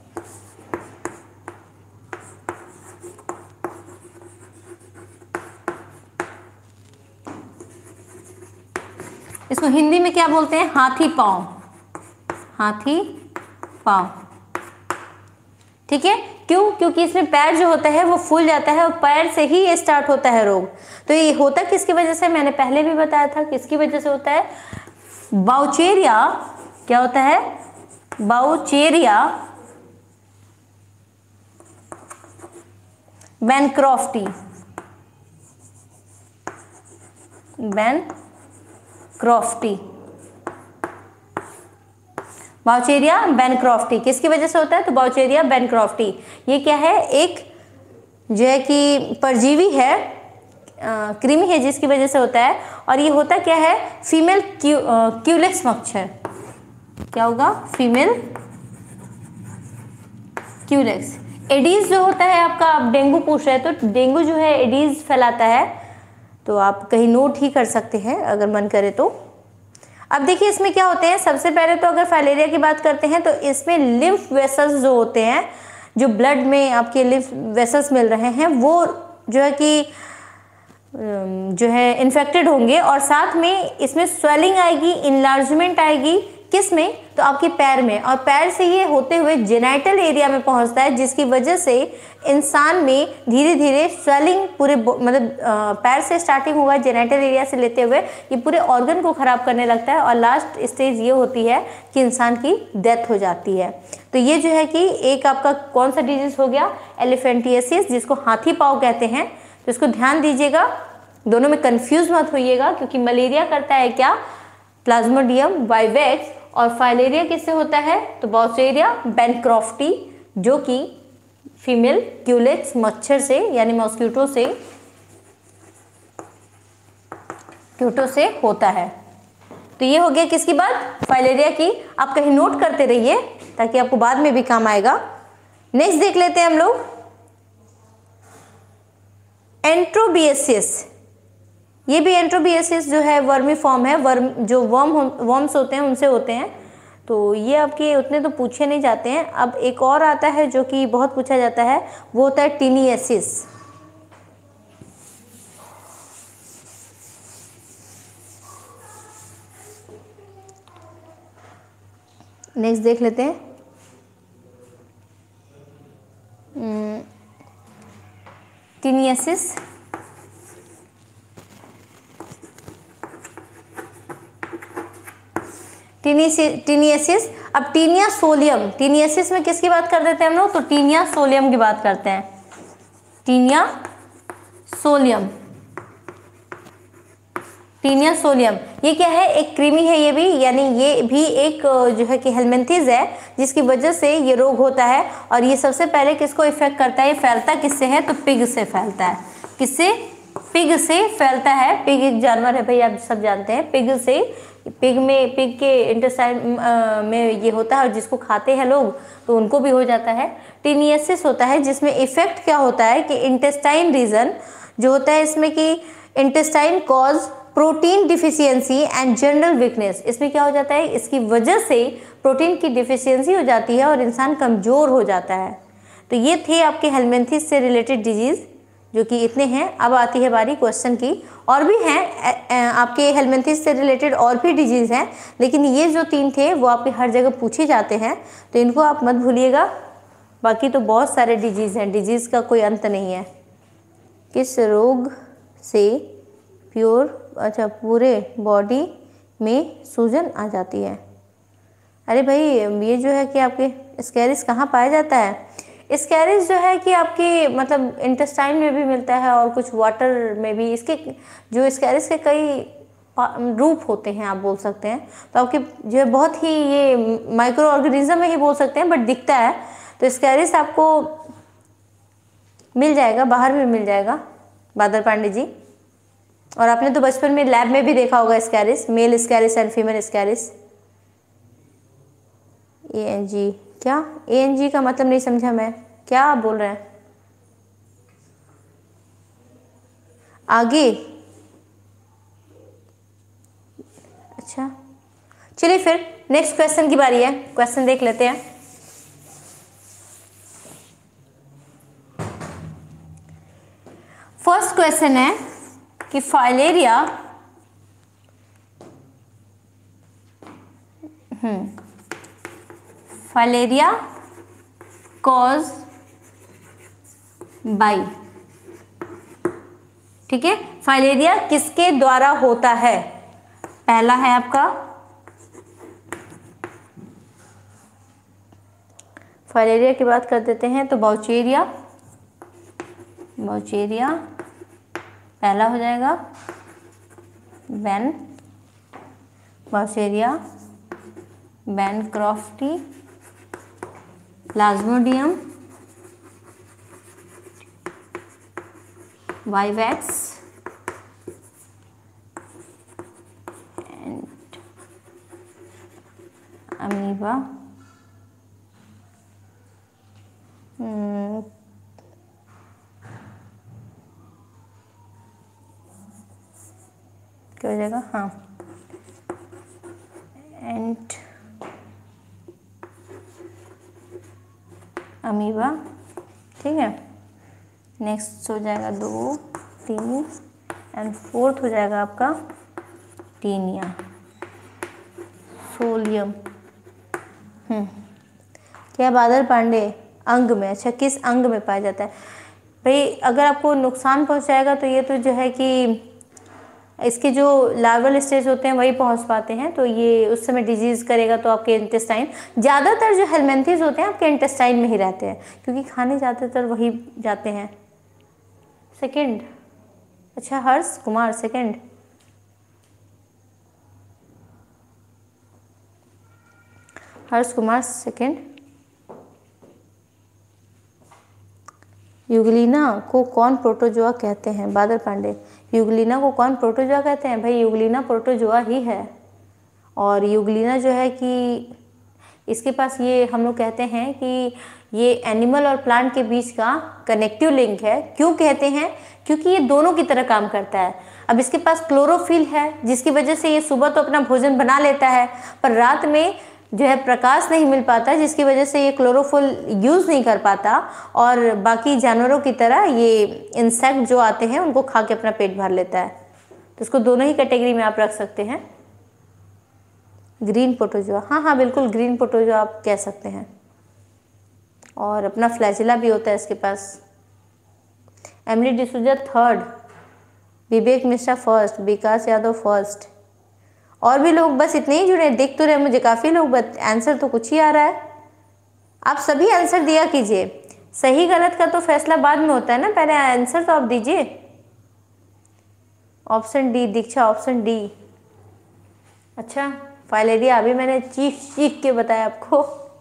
इसको हिंदी में क्या बोलते हैं? हाथी पांव, हाथी पांव। ठीक है, क्यों? क्योंकि इसमें पैर जो होता है वो फूल जाता है और पैर से ही ये स्टार्ट होता है रोग। तो ये होता किसकी वजह से? मैंने पहले भी बताया था किसकी वजह से होता है। बाउचेरिया, क्या होता है? Wuchereria bancrofti, bancrofti, wuchereria bancrofti किसकी वजह से होता है? तो बाउचेरिया बैनक्रॉफ्टी। ये क्या है? एक जो है कि परजीवी है, कृमि है, जिसकी वजह से होता है। और ये होता क्या है? फीमेल क्यू, क्यूलेक्स मच्छर। क्या होगा? Female Culex. एडीज जो होता है आपका, आप डेंगू पूछ रहे हैं, तो डेंगू जो है एडीज फैलाता है। तो आप कहीं नोट ही कर सकते हैं अगर मन करे तो। अब देखिए इसमें क्या होते हैं। सबसे पहले तो अगर फाइलेरिया की बात करते हैं तो इसमें लिम्फ वेसल्स जो होते हैं, जो ब्लड में आपके लिम्फ वेसल्स मिल रहे हैं, वो जो है कि जो है इन्फेक्टेड होंगे। और साथ में इसमें स्वेलिंग आएगी, इनलार्जमेंट आएगी। किस में? तो आपके पैर में। और पैर से ये होते हुए जेनाइटल एरिया में पहुंचता है, जिसकी वजह से इंसान में धीरे धीरे स्वेलिंग पूरे, मतलब पैर से स्टार्टिंग हुआ जेनाइटल एरिया से लेते हुए ये पूरे ऑर्गन को खराब करने लगता है। और लास्ट स्टेज ये होती है कि इंसान की डेथ हो जाती है। तो ये जो है कि एक आपका कौन सा डिजीज हो गया? एलिफेंटिएसिस, जिसको हाथी पाँव कहते हैं। तो इसको ध्यान दीजिएगा, दोनों में कंफ्यूज मत होइएगा, क्योंकि मलेरिया करता है क्या? Plasmodium vivax. और फाइलेरिया किससे होता है? तो बाउचेरिया बैनक्रॉफ्टी, जो कि फीमेल क्यूलेक्स मच्छर से, यानी मॉस्किटो से क्यूटो से होता है। तो ये हो गया किसकी बात? फाइलेरिया की। आप कहीं नोट करते रहिए ताकि आपको बाद में भी काम आएगा। नेक्स्ट देख लेते हैं हम लोग एंट्रोबियसिस। ये भी एंट्रोबियसिस जो है वर्मी फॉर्म है, वर्म जो वर्म वर्म्स होते हैं उनसे होते हैं। तो ये आपके उतने तो पूछे नहीं जाते हैं। अब एक और आता है जो कि बहुत पूछा जाता है, वो होता है टीनियसिस। नेक्स्ट देख लेते हैं टीनियसिस। टीनियसिस। अब टीनिया सोलियम, टीनियसिस में किसकी बात कर देते हैं हम लोग, तो टीनिया सोलियम की बात करते हैं, टीनिया सोलियम, टीनिया सोलियम। ये क्या है, एक कृमि है ये भी, यानी ये भी एक जो है कि हेलमिंथिस है, जिसकी वजह से ये रोग होता है। और ये सबसे पहले किसको इफेक्ट करता है, ये फैलता किससे है, तो पिग से फैलता है। किससे, पिग से फैलता है। पिग एक जानवर है भाई, आप सब जानते हैं। पिग से, पिग में, पिग के इंटेस्टाइन में ये होता है, और जिसको खाते हैं लोग तो उनको भी हो जाता है। टीनियसिस होता है जिसमें इफेक्ट क्या होता है कि इंटेस्टाइन रीजन जो होता है, इसमें कि intestine cause protein deficiency and general weakness. इसमें क्या हो जाता है, इसकी वजह से प्रोटीन की डिफिशियंसी हो जाती है और इंसान कमजोर हो जाता है। तो ये थे आपके हेलमिंथिस से रिलेटेड डिजीज, जो कि इतने हैं। अब आती है बारी क्वेश्चन की। और भी हैं आपके हेलमिंथिस से रिलेटेड, और भी डिजीज हैं, लेकिन ये जो तीन थे वो आपके हर जगह पूछे जाते हैं, तो इनको आप मत भूलिएगा। बाकी तो बहुत सारे डिजीज हैं, डिजीज का कोई अंत नहीं है। किस रोग से प्योर अच्छा पूरे बॉडी में सूजन आ जाती है? अरे भाई, ये जो है कि आपके स्कैरिस कहाँ पाया जाता है? स्कैरिस जो है कि आपके मतलब इंटेस्टाइन में भी मिलता है और कुछ वाटर में भी। इसके जो स्कैरिस के कई रूप होते हैं, आप बोल सकते हैं। तो आपके जो है बहुत ही ये माइक्रो ऑर्गेनिज्म में ही बोल सकते हैं, बट दिखता है। तो स्कैरिस आपको मिल जाएगा, बाहर भी मिल जाएगा, बादल पांडे जी। और आपने तो बचपन में लैब में भी देखा होगा ascaris, male ascaris and female ascaris. A N G, क्या ए एन जी का मतलब नहीं समझा मैं, क्या आप बोल रहे हैं? आगे, अच्छा चलिए फिर नेक्स्ट क्वेश्चन की बारी है। क्वेश्चन देख लेते हैं। फर्स्ट क्वेश्चन है कि filaria hmm filaria cause by, ठीक है, फाइलेरिया किसके द्वारा होता है? पहला है आपका फाइलेरिया की बात कर देते हैं तो बाउचेरिया, बाउचेरिया पहला हो जाएगा। Ban wuchereria, bancrofti, plasmodium, vivax and amoeba. क्या हो जाएगा, हाँ, एंड अमीबा, ठीक है। नेक्स्ट हो जाएगा दो, तीन एंड फोर्थ हो जाएगा आपका टीनिया सोलियम। हम्म क्या बादल पांडे, अंग में, अच्छा किस अंग में पाया जाता है? भाई अगर आपको नुकसान पहुंचाएगा तो ये तो जो है कि इसके जो लार्वल स्टेज होते हैं वही पहुंच पाते हैं, तो ये उस समय डिजीज करेगा तो आपके इंटेस्टाइन, ज़्यादातर जो हेलमिंथिस होते हैं आपके इंटेस्टाइन में ही रहते हैं, क्योंकि खाने ज़्यादातर वही जाते हैं। सेकंड, अच्छा Harsh Kumar second, Harsh Kumar second. Euglena को कौन प्रोटोजोआ कहते हैं? बादल पांडे, यूग्लिना को कौन प्रोटोजोआ कहते हैं? भाई यूग्लिना प्रोटोजोआ ही है। और यूग्लिना जो है कि इसके पास ये हम लोग कहते हैं कि ये एनिमल और प्लांट के बीच का कनेक्टिव लिंक है। क्यों कहते हैं? क्योंकि ये दोनों की तरह काम करता है। अब इसके पास क्लोरोफिल है, जिसकी वजह से ये सुबह तो अपना भोजन बना लेता है, पर रात में जो है प्रकाश नहीं मिल पाता, जिसकी वजह से ये क्लोरोफिल यूज़ नहीं कर पाता, और बाकी जानवरों की तरह ये इंसेक्ट जो आते हैं उनको खा के अपना पेट भर लेता है। तो इसको दोनों ही कैटेगरी में आप रख सकते हैं। ग्रीन प्रोटोजोआ, हाँ हाँ बिल्कुल ग्रीन प्रोटोजोआ आप कह सकते हैं। और अपना फ्लैजिला भी होता है इसके पास। Emily D'Souza third, Vivek Mishra first, Vikas Yadav first, और भी लोग बस इतने ही जुड़े, देख तो रहे मुझे काफ़ी लोग, बट आंसर तो कुछ ही आ रहा है। आप सभी आंसर दिया कीजिए, सही गलत का तो फैसला बाद में होता है ना, पहले आंसर तो आप दीजिए। Option D Diksha, option D. अच्छा फाइलेरिया, अभी मैंने चीख चीख के बताया आपको।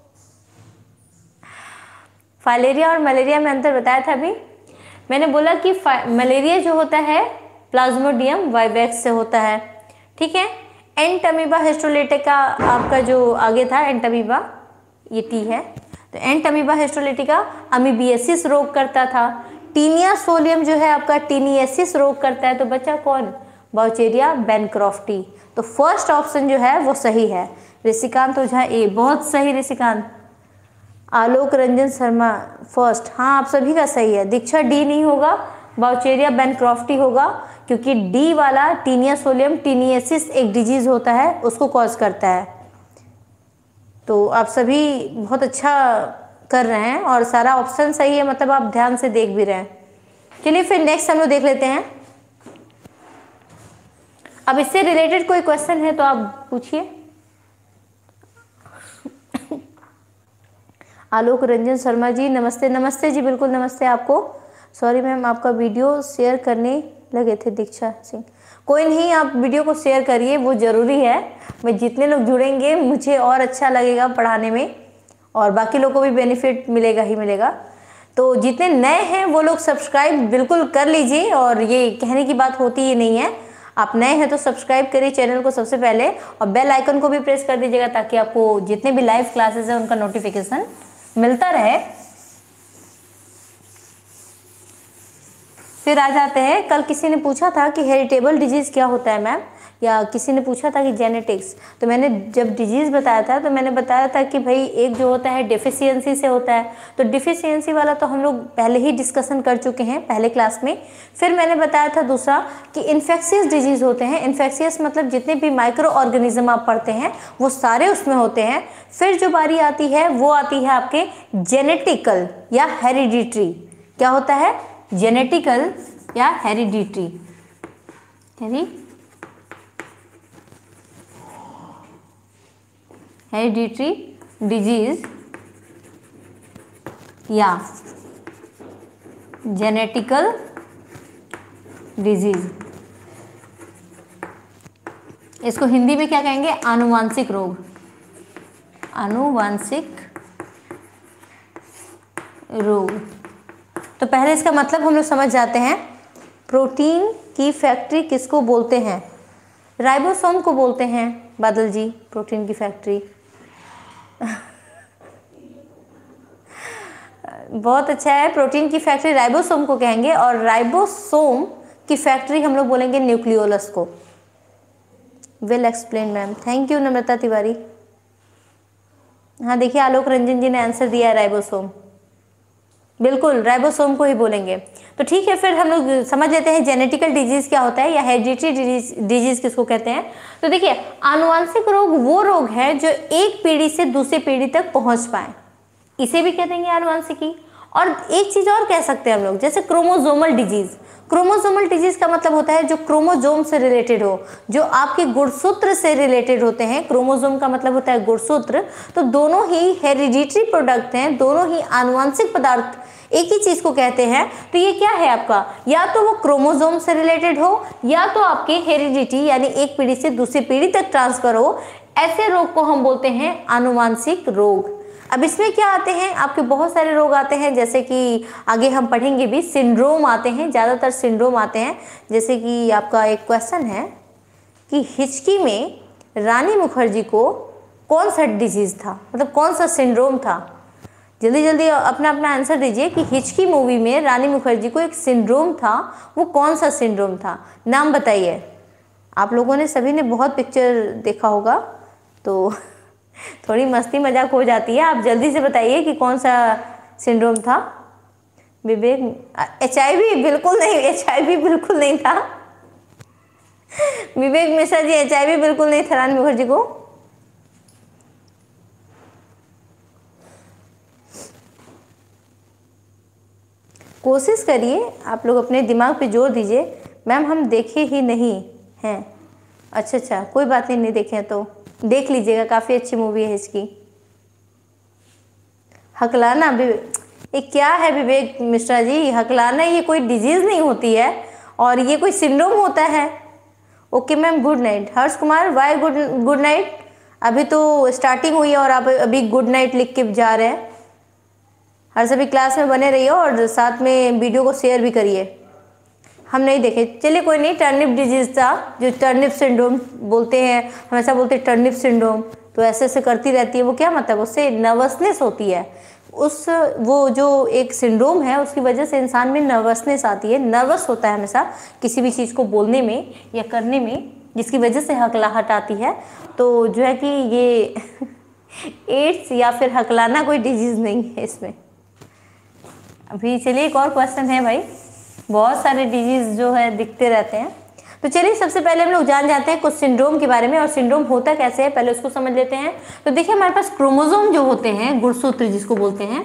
फाइलेरिया और मलेरिया में अंतर बताया था अभी। मैंने बोला कि मलेरिया जो होता है प्लाज्मोडियम वाइवेक्स से होता है, ठीक है। एंटमीबा हिस्टोलिटिका आपका जो आगे था, एंटमीबा ये टी है, तो एंटमीबा हिस्टोलिटिका अमीबियासिस रोग करता था। टीनिया सोलियम जो है आपका टीनियासिस रोग करता है। तो बच्चा कौन? Wuchereria bancrofti. तो फर्स्ट ऑप्शन जो है वो सही है। ऋषिकांत ओझा ए, बहुत सही ऋषिकांत। आलोक रंजन शर्मा फर्स्ट, हाँ आप सभी का सही है। दीक्षा डी नहीं होगा, बाउचेरिया बैनक्रॉफ्टी होगा, क्योंकि डी वाला टीनिया सोलियम टीनियासिस एक डिजीज होता है, उसको कॉज करता है। तो आप सभी बहुत अच्छा कर रहे हैं और सारा ऑप्शन सही है, मतलब आप ध्यान से देख भी रहे हैं। चलिए फिर नेक्स्ट हम लोग देख लेते हैं। अब इससे रिलेटेड कोई क्वेश्चन है तो आप पूछिए। आलोक रंजन शर्मा जी नमस्ते। नमस्ते जी, बिल्कुल नमस्ते आपको। सॉरी मैम, आपका वीडियो शेयर करने लगे थे दीक्षा सिंह। कोई नहीं, आप वीडियो को शेयर करिए, वो ज़रूरी है। मैं जितने लोग जुड़ेंगे मुझे और अच्छा लगेगा पढ़ाने में, और बाकी लोगों को भी बेनिफिट मिलेगा ही मिलेगा। तो जितने नए हैं वो लोग सब्सक्राइब बिल्कुल कर लीजिए, और ये कहने की बात होती ही नहीं है। आप नए हैं तो सब्सक्राइब करिए चैनल को सबसे पहले, और बेल आइकन को भी प्रेस कर दीजिएगा, ताकि आपको जितने भी लाइव क्लासेस हैं उनका नोटिफिकेशन मिलता रहे। फिर आ जाते हैं, कल किसी ने पूछा था कि हेरिटेबल डिजीज़ क्या होता है मैम, या किसी ने पूछा था कि जेनेटिक्स। तो मैंने जब डिजीज़ बताया था तो मैंने बताया था कि भाई एक जो होता है डेफिशिएंसी से होता है। तो डेफिशिएंसी वाला तो हम लोग पहले ही डिस्कशन कर चुके हैं पहले क्लास में। फिर मैंने बताया था दूसरा कि इन्फेक्शियस डिजीज़ होते हैं। इन्फेक्शियस मतलब जितने भी माइक्रो ऑर्गेनिज्म आप पढ़ते हैं वो सारे उसमें होते हैं। फिर जो बारी आती है वो आती है आपके जेनेटिकल या हेरिडिटरी। क्या होता है? जेनेटिकल या हेरिडिटरी। हेरी हेरिडिटरी डिजीज या जेनेटिकल डिजीज, इसको हिंदी में क्या कहेंगे? आनुवांशिक रोग। आनुवांशिक रोग। तो पहले इसका मतलब हम लोग समझ जाते हैं। प्रोटीन की फैक्ट्री किसको बोलते हैं? राइबोसोम को बोलते हैं बादल जी, प्रोटीन की फैक्ट्री। बहुत अच्छा है, प्रोटीन की फैक्ट्री राइबोसोम को कहेंगे, और राइबोसोम की फैक्ट्री हम लोग बोलेंगे न्यूक्लियोलस को। Well explain ma'am, thank you Namrata Tiwari. हाँ देखिए, आलोक रंजन जी ने आंसर दिया है राइबोसोम, बिल्कुल राइबोसोम को ही बोलेंगे। तो ठीक है, फिर हम लोग समझ लेते हैं जेनेटिकल डिजीज क्या होता है या हेरिडिटरी डिजीज डिजीज किसको कहते हैं। तो देखिए, आनुवांशिक रोग वो रोग है जो एक पीढ़ी से दूसरी पीढ़ी तक पहुंच पाए, इसे भी कह देंगे आनुवांशिकी। और एक चीज और कह सकते हैं हम लोग, जैसे क्रोमोजोमल डिजीज। क्रोमोजोमल डिजीज का मतलब होता है जो क्रोमोजोम से रिलेटेड हो, जो आपके गुणसूत्र से रिलेटेड होते हैं। क्रोमोजोम का मतलब होता है गुणसूत्र। तो दोनों ही हेरिडिटरी प्रोडक्ट हैं, दोनों ही आनुवांशिक पदार्थ एक ही चीज को कहते हैं। तो ये क्या है आपका, या तो वो क्रोमोजोम से रिलेटेड हो, या तो आपके हेरिडिटी यानी एक पीढ़ी से दूसरी पीढ़ी तक ट्रांसफर हो। ऐसे रोग को हम बोलते हैं आनुवांशिक रोग। अब इसमें क्या आते हैं, आपके बहुत सारे रोग आते हैं, जैसे कि आगे हम पढ़ेंगे भी, सिंड्रोम आते हैं, ज़्यादातर सिंड्रोम आते हैं। जैसे कि आपका एक क्वेश्चन है कि हिचकी में रानी मुखर्जी को कौन सा डिजीज़ था, मतलब कौन सा सिंड्रोम था। जल्दी जल्दी अपना अपना आंसर दीजिए कि हिचकी मूवी में रानी मुखर्जी को एक सिंड्रोम था, वो कौन सा सिंड्रोम था, नाम बताइए। आप लोगों ने सभी ने बहुत पिक्चर देखा होगा, तो थोड़ी मस्ती मजाक हो जाती है। आप जल्दी से बताइए कि कौन सा सिंड्रोम था। विवेक, एच आई वी बिल्कुल नहीं, एच आई वी बिल्कुल नहीं था। Vivek Mishra ji, H I V बिल्कुल नहीं था रानी मुखर्जी को। कोशिश करिए, आप लोग अपने दिमाग पे जोर दीजिए। मैम हम देखे ही नहीं हैं, अच्छा अच्छा, कोई बात नहीं, नहीं देखे तो देख लीजिएगा, काफ़ी अच्छी मूवी है इसकी। हकलाना भी ये क्या है विवेक मिश्रा जी? हकलाना ये कोई डिजीज़ नहीं होती है और ये कोई सिंड्रोम होता है। Okay ma'am, good night. Harsh Kumar, why good good night? अभी तो स्टार्टिंग हुई है और आप अभी गुड नाइट लिख के जा रहे हैं। हर सभी क्लास में बने रहिए और साथ में वीडियो को शेयर भी करिए। हम नहीं देखे, चलिए कोई नहीं। टर्निप डिजीज था, जो टर्निप सिंड्रोम बोलते हैं, हमेशा बोलते हैं टर्निप सिंड्रोम, तो ऐसे ऐसे करती रहती है। वो क्या मतलब, उससे नर्वसनेस होती है। उस वो जो एक सिंड्रोम है उसकी वजह से इंसान में नर्वसनेस आती है, नर्वस होता है हमेशा किसी भी चीज़ को बोलने में या करने में, जिसकी वजह से हकलाहट आती है। तो जो है कि ये एड्स या फिर हकलाना कोई डिजीज़ नहीं है इसमें। अभी चलिए एक और क्वेश्चन है भाई, बहुत सारे डिजीज़ जो है दिखते रहते हैं। तो चलिए सबसे पहले हम लोग जान जाते हैं कुछ सिंड्रोम के बारे में, और सिंड्रोम होता कैसे है पहले उसको समझ लेते हैं। तो देखिए हमारे पास क्रोमोसोम जो होते हैं, गुणसूत्र जिसको बोलते हैं,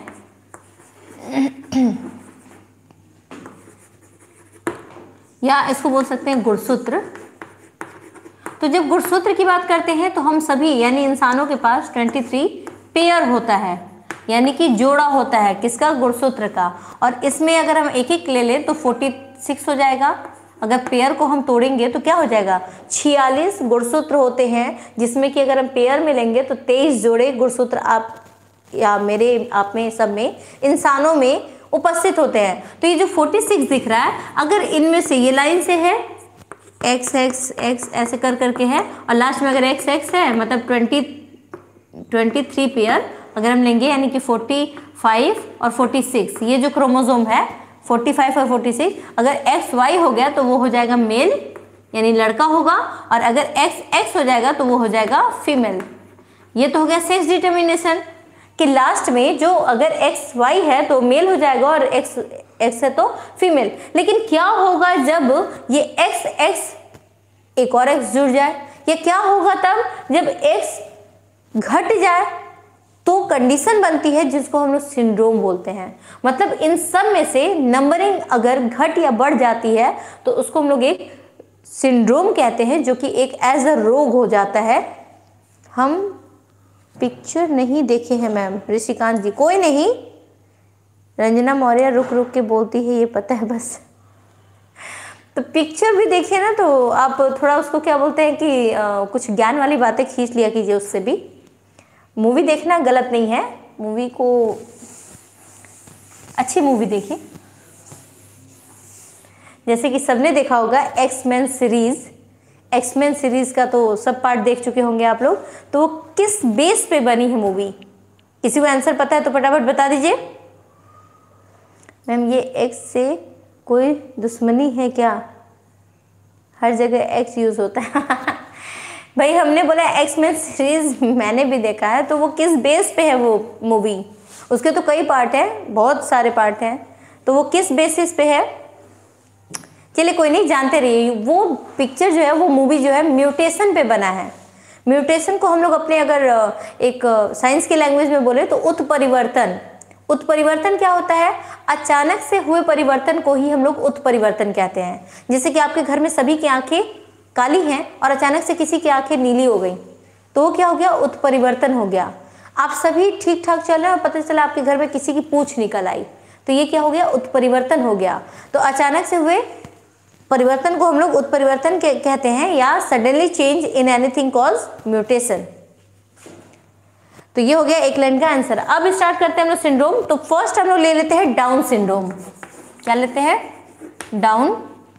या इसको बोल सकते हैं गुणसूत्र। तो जब गुणसूत्र की बात करते हैं तो हम सभी यानी इंसानों के पास तेईस पेयर होता है, यानी कि जोड़ा होता है किसका, गुणसूत्र का। और इसमें अगर हम एक एक ले लें तो छियालीस हो जाएगा। अगर पेयर को हम तोड़ेंगे तो क्या हो जाएगा, छियालीस गुणसूत्र होते हैं, जिसमें कि अगर हम पेयर में लेंगे तो तेईस जोड़े गुणसूत्र आप या मेरे आप में सब में इंसानों में उपस्थित होते हैं। तो ये जो छियालीस दिख रहा है, अगर इनमें से ये लाइन से है एक्स एक्स एक्स ऐसे कर करके है, और लास्ट में अगर एक्स एक्स है मतलब ट्वेंटी ट्वेंटी थ्री पेयर अगर हम लेंगे, यानी कि पैंतालीस और छियालीस, ये जो क्रोमोसोम है पैंतालीस और छियालीस, अगर एक्स वाई हो गया तो वो हो जाएगा मेल यानी लड़का होगा, और अगर एक्स एक्स हो जाएगा तो वो हो जाएगा फीमेल। ये तो हो गया सेक्स डिटर्मिनेशन कि लास्ट में जो अगर एक्स वाई है तो मेल हो जाएगा और एक्स एक्स है तो फीमेल। लेकिन क्या होगा जब ये एक्स एक्स एक और एक्स जुड़ जाए, या क्या होगा तब जब एक्स घट जाए, तो कंडीशन बनती है जिसको हम लोग सिंड्रोम बोलते हैं। मतलब इन सब में से नंबरिंग अगर घट या बढ़ जाती है तो उसको हम लोग एक सिंड्रोम कहते हैं, जो कि एक एज अ रोग हो जाता है। हम पिक्चर नहीं देखे हैं मैम, ऋषिकांत जी कोई नहीं, रंजना मौर्य रुक रुक के बोलती है ये पता है बस। तो पिक्चर भी देखिए ना, तो आप थोड़ा उसको क्या बोलते हैं कि आ, कुछ ज्ञान वाली बातें खींच लिया कीजिए उससे भी। मूवी देखना गलत नहीं है, मूवी को अच्छी मूवी देखिए। जैसे कि सबने देखा होगा एक्समैन सीरीज, एक्समैन सीरीज का तो सब पार्ट देख चुके होंगे आप लोग। तो वो किस बेस पे बनी है मूवी, किसी को आंसर पता है तो फटाफट बता दीजिए। मैम ये एक्स से कोई दुश्मनी है क्या? हर जगह एक्स यूज होता है भाई हमने बोला एक्समैन सीरीज मैंने भी देखा है, तो वो किस बेस पे है वो मूवी? उसके तो कई पार्ट हैं, बहुत सारे पार्ट हैं, तो वो किस बेसिस पे है? चलिए कोई नहीं, जानते रहिए। वो पिक्चर जो है, वो मूवी जो है म्यूटेशन पे बना है। म्यूटेशन को हम लोग अपने अगर एक साइंस की लैंग्वेज में बोले तो उत्परिवर्तन। उत्परिवर्तन क्या होता है? अचानक से हुए परिवर्तन को ही हम लोग उत्परिवर्तन कहते हैं। जैसे कि आपके घर में सभी की आंखें काली हैं और अचानक से किसी की आंखें नीली हो गई, तो वो क्या हो गया? उत्परिवर्तन हो गया। आप सभी ठीक ठाक चल रहे हैं और पता चला आपके घर में किसी की पूंछ निकल आई, तो ये क्या हो गया? उत्परिवर्तन हो गया। तो अचानक से हुए परिवर्तन को हम लोग उत्परिवर्तन कहते हैं, या suddenly change in anything calls mutation. तो ये हो गया एक लाइन का आंसर। अब स्टार्ट करते हैं हम लोग सिंड्रोम। तो फर्स्ट हम लोग ले लेते हैं डाउन सिंड्रोम। क्या लेते हैं? Down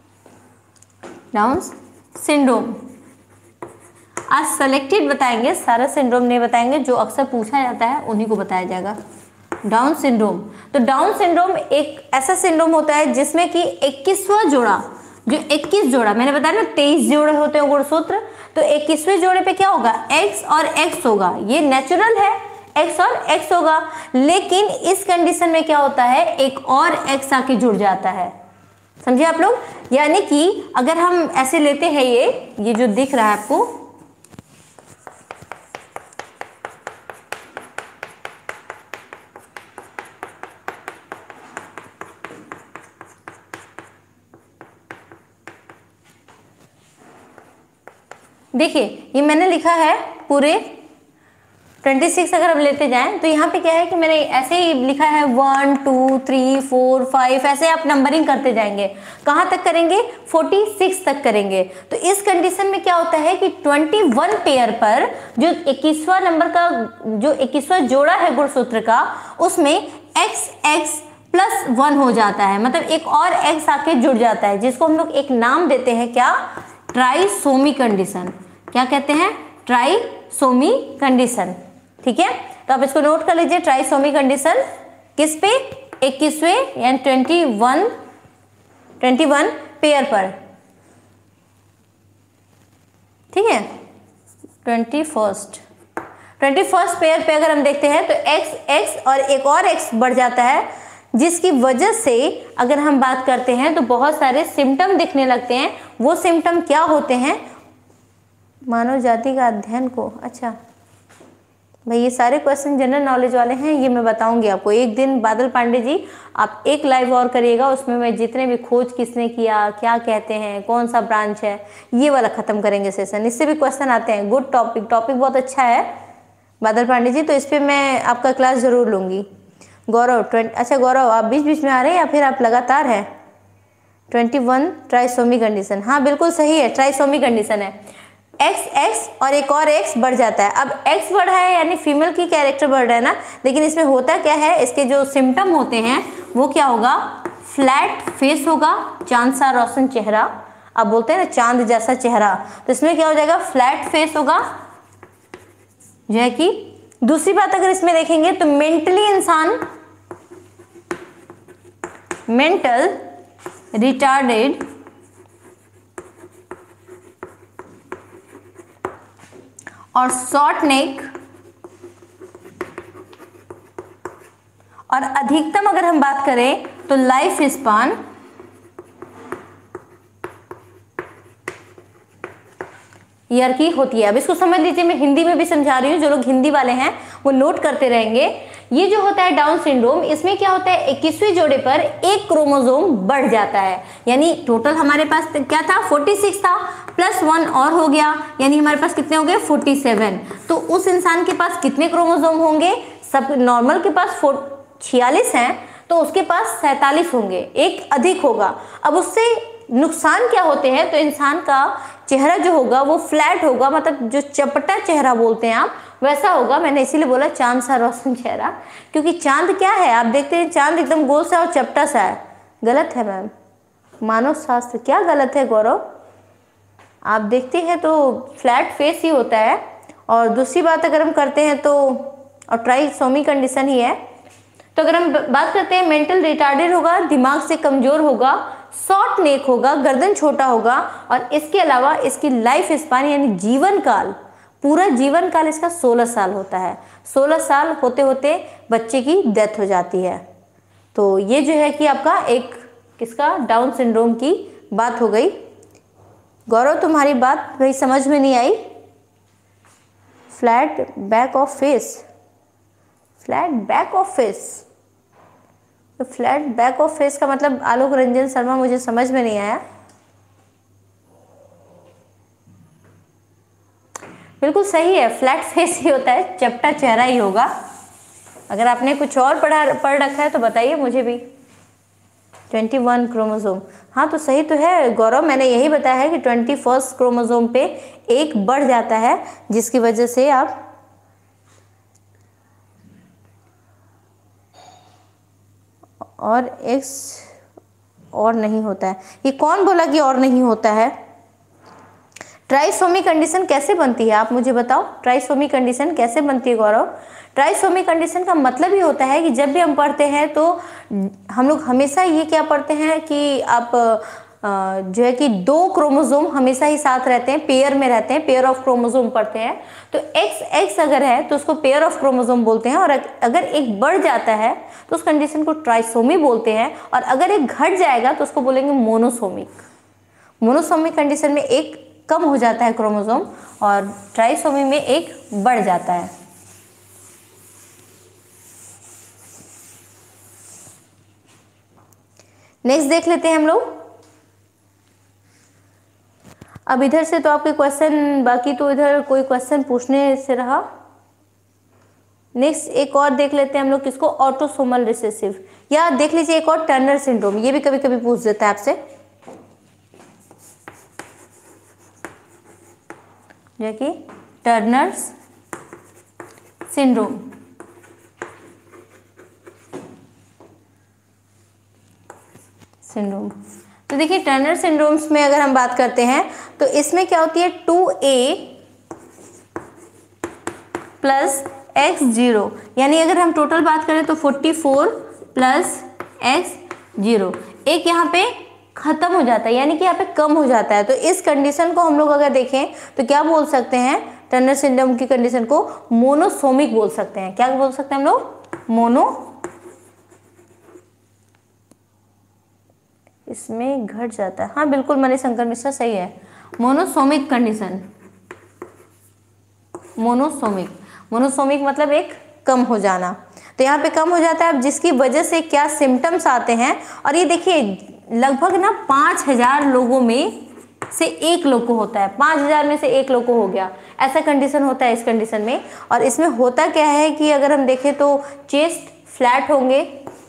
Down syndrome. आज सेलेक्टेड बताएंगे, सारा सिंड्रोम नहीं बताएंगे, जो अक्सर पूछा जाता है उन्हीं को बताया जाएगा। Down syndrome. तो डाउन सिंड्रोम एक ऐसा सिंड्रोम होता है जिसमें कि इक्कीसवां जोड़ा, जो इक्कीस जोड़ा मैंने बताया ना, तेईस जोड़े होते हैं गुणसूत्र, तो इक्कीसवें जोड़े पे क्या होगा? एक्स और एक्स होगा। ये नेचुरल है, एक्स और एक्स होगा। लेकिन इस कंडीशन में क्या होता है? एक और एक्स आके जुड़ जाता है। समझे आप लोग? यानी कि अगर हम ऐसे लेते हैं, ये ये जो दिख रहा है आपको, देखिए ये मैंने लिखा है पूरे छब्बीस अगर हम लेते जाएं तो यहाँ पे क्या है कि मैंने ऐसे ही लिखा है one two three four five, ऐसे आप नंबरिंग करते जाएंगे। कहाँ तक करेंगे? छियालीस तक करेंगे। तो इस कंडीशन में क्या होता है कि इक्कीस पेयर पर जो इक्कीसवां नंबर का जो इक्कीसवां जोड़ा है गुणसूत्र का, उसमें एक्स एक्स प्लस वन हो जाता है, मतलब एक और एक्स आके जुड़ जाता है, जिसको हम लोग एक नाम देते हैं क्या? Trisomy condition. क्या कहते हैं? Trisomy condition. ठीक है, तो आप इसको नोट कर लीजिए। ट्राइसोमी कंडीशन किस पे? इक्कीसवें यानी twenty one twenty one pair पर। ठीक है, twenty first twenty first pair पे अगर हम देखते हैं तो एक्स एक्स और एक और एक्स बढ़ जाता है, जिसकी वजह से अगर हम बात करते हैं तो बहुत सारे सिम्टम दिखने लगते हैं। वो सिम्टम क्या होते हैं? मानव जाति का अध्ययन को, अच्छा भाई ये सारे क्वेश्चन जनरल नॉलेज वाले हैं, ये मैं बताऊंगी आपको एक दिन। बादल पांडे जी आप एक लाइव और करिएगा, उसमें मैं जितने भी खोज किसने किया, क्या कहते हैं, कौन सा ब्रांच है, ये वाला खत्म करेंगे सेशन। इससे भी क्वेश्चन आते हैं। गुड टॉपिक, टॉपिक बहुत अच्छा है बादल पांडे जी, तो इस पर मैं आपका क्लास जरूर लूंगी। गौरव ट्वेंटी, अच्छा गौरव आप बीच बीच में आ रहे हैं या फिर आप लगातार हैं? ट्वेंटी वन ट्राइसोमी कंडीशन, हाँ बिल्कुल सही है, ट्राइसोमी कंडीशन है। एक्स एक्स और एक और एक्स बढ़ जाता है। अब एक्स बढ़ा है यानी फीमेल की कैरेक्टर बढ़ रहा है ना, लेकिन इसमें होता क्या है, इसके जो सिम्टम होते हैं वो क्या होगा? फ्लैट फेस होगा, चांद सा रोशन चेहरा। अब बोलते हैं ना चांद जैसा चेहरा, तो इसमें क्या हो जाएगा? फ्लैट फेस होगा जो है कि। दूसरी बात अगर इसमें देखेंगे तो मेंटली इंसान मेंटल रिटार्डेड और शॉर्ट नेक, और अधिकतम अगर हम बात करें तो लाइफ स्पान ईयर की होती है। अब इसको समझ लीजिए, मैं हिंदी में भी समझा रही हूँ, जो लोग हिंदी वाले हैं वो नोट करते रहेंगे। ये जो होता है डाउन सिंड्रोम, इसमें क्या होता है? इक्कीसवें जोड़े पर एक क्रोमोसोम बढ़ जाता है, यानी टोटल हमारे पास क्या था? छियालीस था, प्लस वन और हो गया, यानी हमारे पास कितने हो गए? सैंतालीस। तो उस इंसान के पास कितने क्रोमोसोम होंगे? सब नॉर्मल के पास छियालीस हैं, तो उसके पास सैंतालीस होंगे, एक अधिक होगा। अब उससे नुकसान क्या होते हैं? तो इंसान का चेहरा जो होगा वो फ्लैट होगा, मतलब जो चपटा चेहरा बोलते हैं आप, वैसा होगा। मैंने इसीलिए बोला चांद सा रोशन चेहरा, क्योंकि चांद क्या है? आप देखते हैं चांद एकदम गोल सा और चपटा सा है। गलत है मैम, मानव शास्त्र क्या गलत है गौरव? आप देखते हैं तो फ्लैट फेस ही होता है। और दूसरी बात अगर हम करते हैं तो, और ट्राइसोमी कंडीशन ही है, तो अगर हम बात करते हैं मेंटल रिटार्डेड होगा, दिमाग से कमजोर होगा, शॉर्ट नेक होगा, गर्दन छोटा होगा, और इसके अलावा इसकी लाइफ स्पान यानी जीवन काल, पूरा जीवन काल इसका सोलह साल होता है। सोलह साल होते होते बच्चे की डेथ हो जाती है। तो ये जो है कि आपका एक किसका डाउन सिंड्रोम की बात हो गई। गौरव तुम्हारी बात भाई समझ में नहीं आई। Flat back of face, flat back of face, तो फ्लैट बैक ऑफ फेस का मतलब आलोक रंजन शर्मा मुझे समझ में नहीं आया। बिल्कुल सही है, फ्लैट फेस ही होता है, चपटा चेहरा ही होगा। अगर आपने कुछ और पढ़ा पढ़ रखा है तो बताइए मुझे भी। इक्कीस क्रोमोसोम, हाँ तो सही तो है गौरव, मैंने यही बताया है कि ट्वेंटी फर्स्ट क्रोमोसोम पे एक बढ़ जाता है, जिसकी वजह से आप और एक्स और नहीं होता है। ये कौन बोला कि और नहीं होता है? ट्राइसोमी कंडीशन कैसे बनती है आप मुझे बताओ। ट्राइसोमी कंडीशन कैसे बनती है गौरव? ट्राइसोमी कंडीशन का मतलब ही होता है कि जब भी हम पढ़ते हैं तो हम लोग हमेशा ये क्या पढ़ते हैं कि आप जो है कि दो क्रोमोसोम हमेशा ही साथ रहते हैं, पेयर में रहते हैं, पेयर ऑफ क्रोमोसोम पढ़ते हैं। तो एक्स एक्स अगर है तो उसको पेयर ऑफ क्रोमोसोम बोलते हैं, और अगर एक बढ़ जाता है तो उस कंडीशन को ट्राइसोमी बोलते हैं, और अगर एक घट जाएगा तो उसको बोलेंगे मोनोसोमिक। मोनोसोमिक कंडीशन में एक कम हो जाता है क्रोमोसोम, और ट्राइसोमी में एक बढ़ जाता है। नेक्स्ट देख लेते हैं हम लोग। अब इधर से तो आपके क्वेश्चन, बाकी तो इधर कोई क्वेश्चन पूछने से रहा। नेक्स्ट एक और देख लेते हैं हम लोग, किसको, ऑटोसोमल रिसेसिव, या देख लीजिए एक और टर्नर सिंड्रोम, ये भी कभी कभी पूछ देता है आपसे, जो कि टर्नर्स सिंड्रोम। सिंड्रोम तो देखिए टर्नर सिंड्रोम्स में अगर हम बात करते हैं तो इसमें क्या होती है, two A plus X zero, यानी अगर हम टोटल बात करें तो forty four plus X zero, एक यहाँ पे खत्म हो जाता है, यानी कि यहाँ पे कम हो जाता है। तो इस कंडीशन को हम लोग अगर देखें तो क्या बोल सकते हैं, टर्नर सिंड्रोम की कंडीशन को मोनोसोमिक बोल सकते हैं। क्या बोल सकते हैं हम लोग, मोनो, इसमें घट जाता है, हाँ बिल्कुल मणिशंकर मिश्रा सही है, मोनोसोमिक कंडीशन। मोनोसोमिक, मोनोसोमिक मतलब एक कम हो जाना, तो यहाँ पे कम हो जाता है। अब जिसकी वजह से क्या सिम्टम्स आते हैं, और ये देखिए लगभग ना पाँच हजार लोगों में से एक लोग को होता है, पाँच हजार में से एक लोग को हो गया, ऐसा कंडीशन होता है इस कंडीशन में। और इसमें होता क्या है कि अगर हम देखें तो चेस्ट फ्लैट होंगे,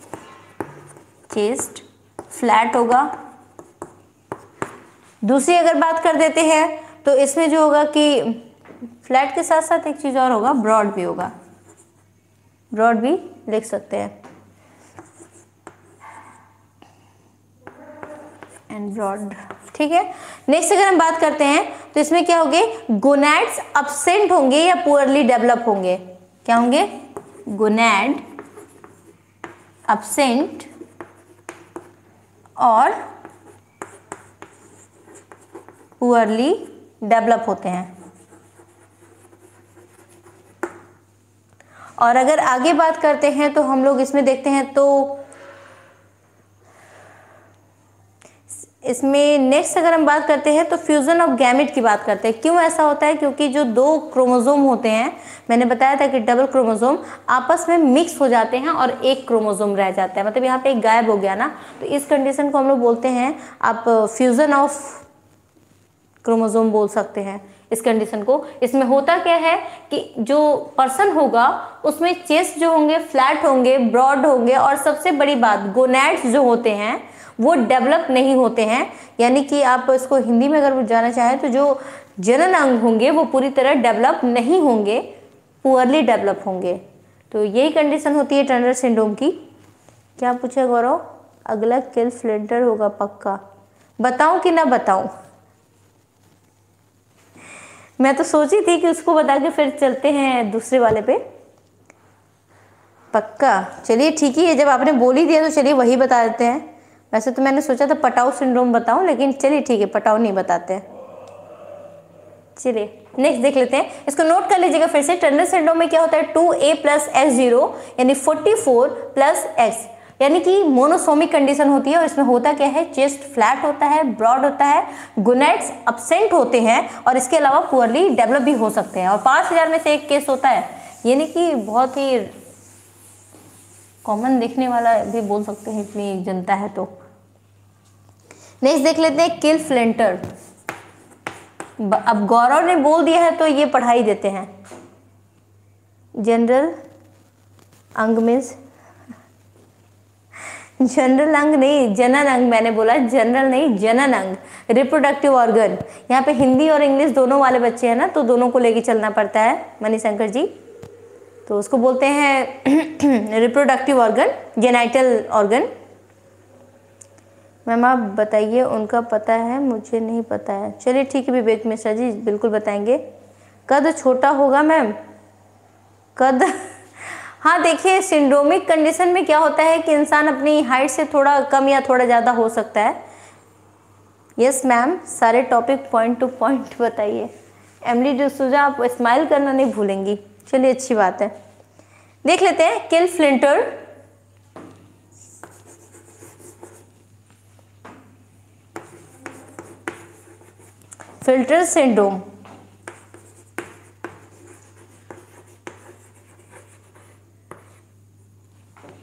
चेस्ट फ्लैट होगा। दूसरी अगर बात कर देते हैं तो इसमें जो होगा कि फ्लैट के साथ साथ एक चीज और होगा, ब्रॉड भी होगा, ब्रॉड भी लिख सकते हैं, एंड ब्रॉड, ठीक है। नेक्स्ट अगर हम बात करते हैं तो इसमें क्या होंगे, गोनैड्स अब्सेंट होंगे या पुअरली डेवलप होंगे। क्या होंगे, गोनैड अब्सेंट और पुअरली डेवलप होते हैं। और अगर आगे बात करते हैं तो हम लोग इसमें देखते हैं तो इसमें नेक्स्ट अगर हम बात करते हैं तो फ्यूजन ऑफ गैमेट की बात करते हैं। क्यों ऐसा होता है, क्योंकि जो दो क्रोमोसोम होते हैं, मैंने बताया था कि डबल क्रोमोसोम आपस में मिक्स हो जाते हैं और एक क्रोमोसोम रह जाता है, मतलब यहाँ पे एक गायब हो गया ना, तो इस कंडीशन को हम लोग बोलते हैं, आप फ्यूजन ऑफ क्रोमोसोम बोल सकते हैं इस कंडीशन को। इसमें होता क्या है कि जो पर्सन होगा उसमें चेस्ट जो होंगे फ्लैट होंगे, ब्रॉड होंगे, और सबसे बड़ी बात गोनैड्स जो होते हैं वो डेवलप नहीं होते हैं, यानी कि आप इसको हिंदी में अगर जाना चाहें तो जो जनन अंग होंगे वो पूरी तरह डेवलप नहीं होंगे, पुअरली डेवलप होंगे। तो यही कंडीशन होती है टर्नर सिंड्रोम की। क्या पूछा गौरव, अगला किल फ्लिंटर होगा पक्का, बताऊं कि ना बताऊं? मैं तो सोची थी कि उसको बता के फिर चलते हैं दूसरे वाले पे। पक्का, चलिए ठीक ही है, जब आपने बोल ही दिया तो चलिए वही बता देते हैं। वैसे तो मैंने सोचा था पटाऊ सिंड्रोम बताऊं, लेकिन चलिए ठीक है, पटाऊ नहीं बताते हैं। चलिए नेक्स्ट देख लेते हैं, इसको नोट कर लीजिएगा फिर से। टर्नर सिंड्रोम में क्या होता है, two A plus X zero यानी फोर्टी फोर प्लस एक्स, यानी कि मोनोसोमिक कंडीशन होती है। और इसमें होता क्या है, चेस्ट फ्लैट होता है, ब्रॉड होता है, गोनैड्स अब्सेंट होते हैं, और इसके अलावा पुअरली डेवलप भी हो सकते हैं। और पाँच हजार में से एक केस होता है, यानी कि बहुत ही कॉमन देखने वाला भी बोल सकते हैं, इतनी जनता है तो। नेक्स्ट देख लेते हैं किल फ्लिंटर। अब गौरव ने बोल दिया है तो ये पढ़ाई देते हैं। जनरल अंग मीन्स जनरल अंग नहीं, जनन अंग, मैंने बोला जनरल नहीं, जनन अंग, रिप्रोडक्टिव ऑर्गन। यहाँ पे हिंदी और इंग्लिश दोनों वाले बच्चे हैं ना, तो दोनों को लेके चलना पड़ता है मणिशंकर जी। तो उसको बोलते हैं reproductive organ, genital organ. Ma'am आप बताइए, उनका पता है, मुझे नहीं पता है। चलिए ठीक है विवेक मिश्रा जी, बिल्कुल बताएंगे। कद छोटा होगा मैम, कद हाँ देखिए सिंड्रोमिक कंडीशन में क्या होता है कि इंसान अपनी हाइट से थोड़ा कम या थोड़ा ज़्यादा हो सकता है। यस मैम, सारे टॉपिक पॉइंट टू पॉइंट बताइए। एमली डिसूजा, आप स्माइल करना नहीं भूलेंगी। चलिए अच्छी बात है, देख लेते हैं किल फ्लिंटर। फिल्टर सिंड्रोम,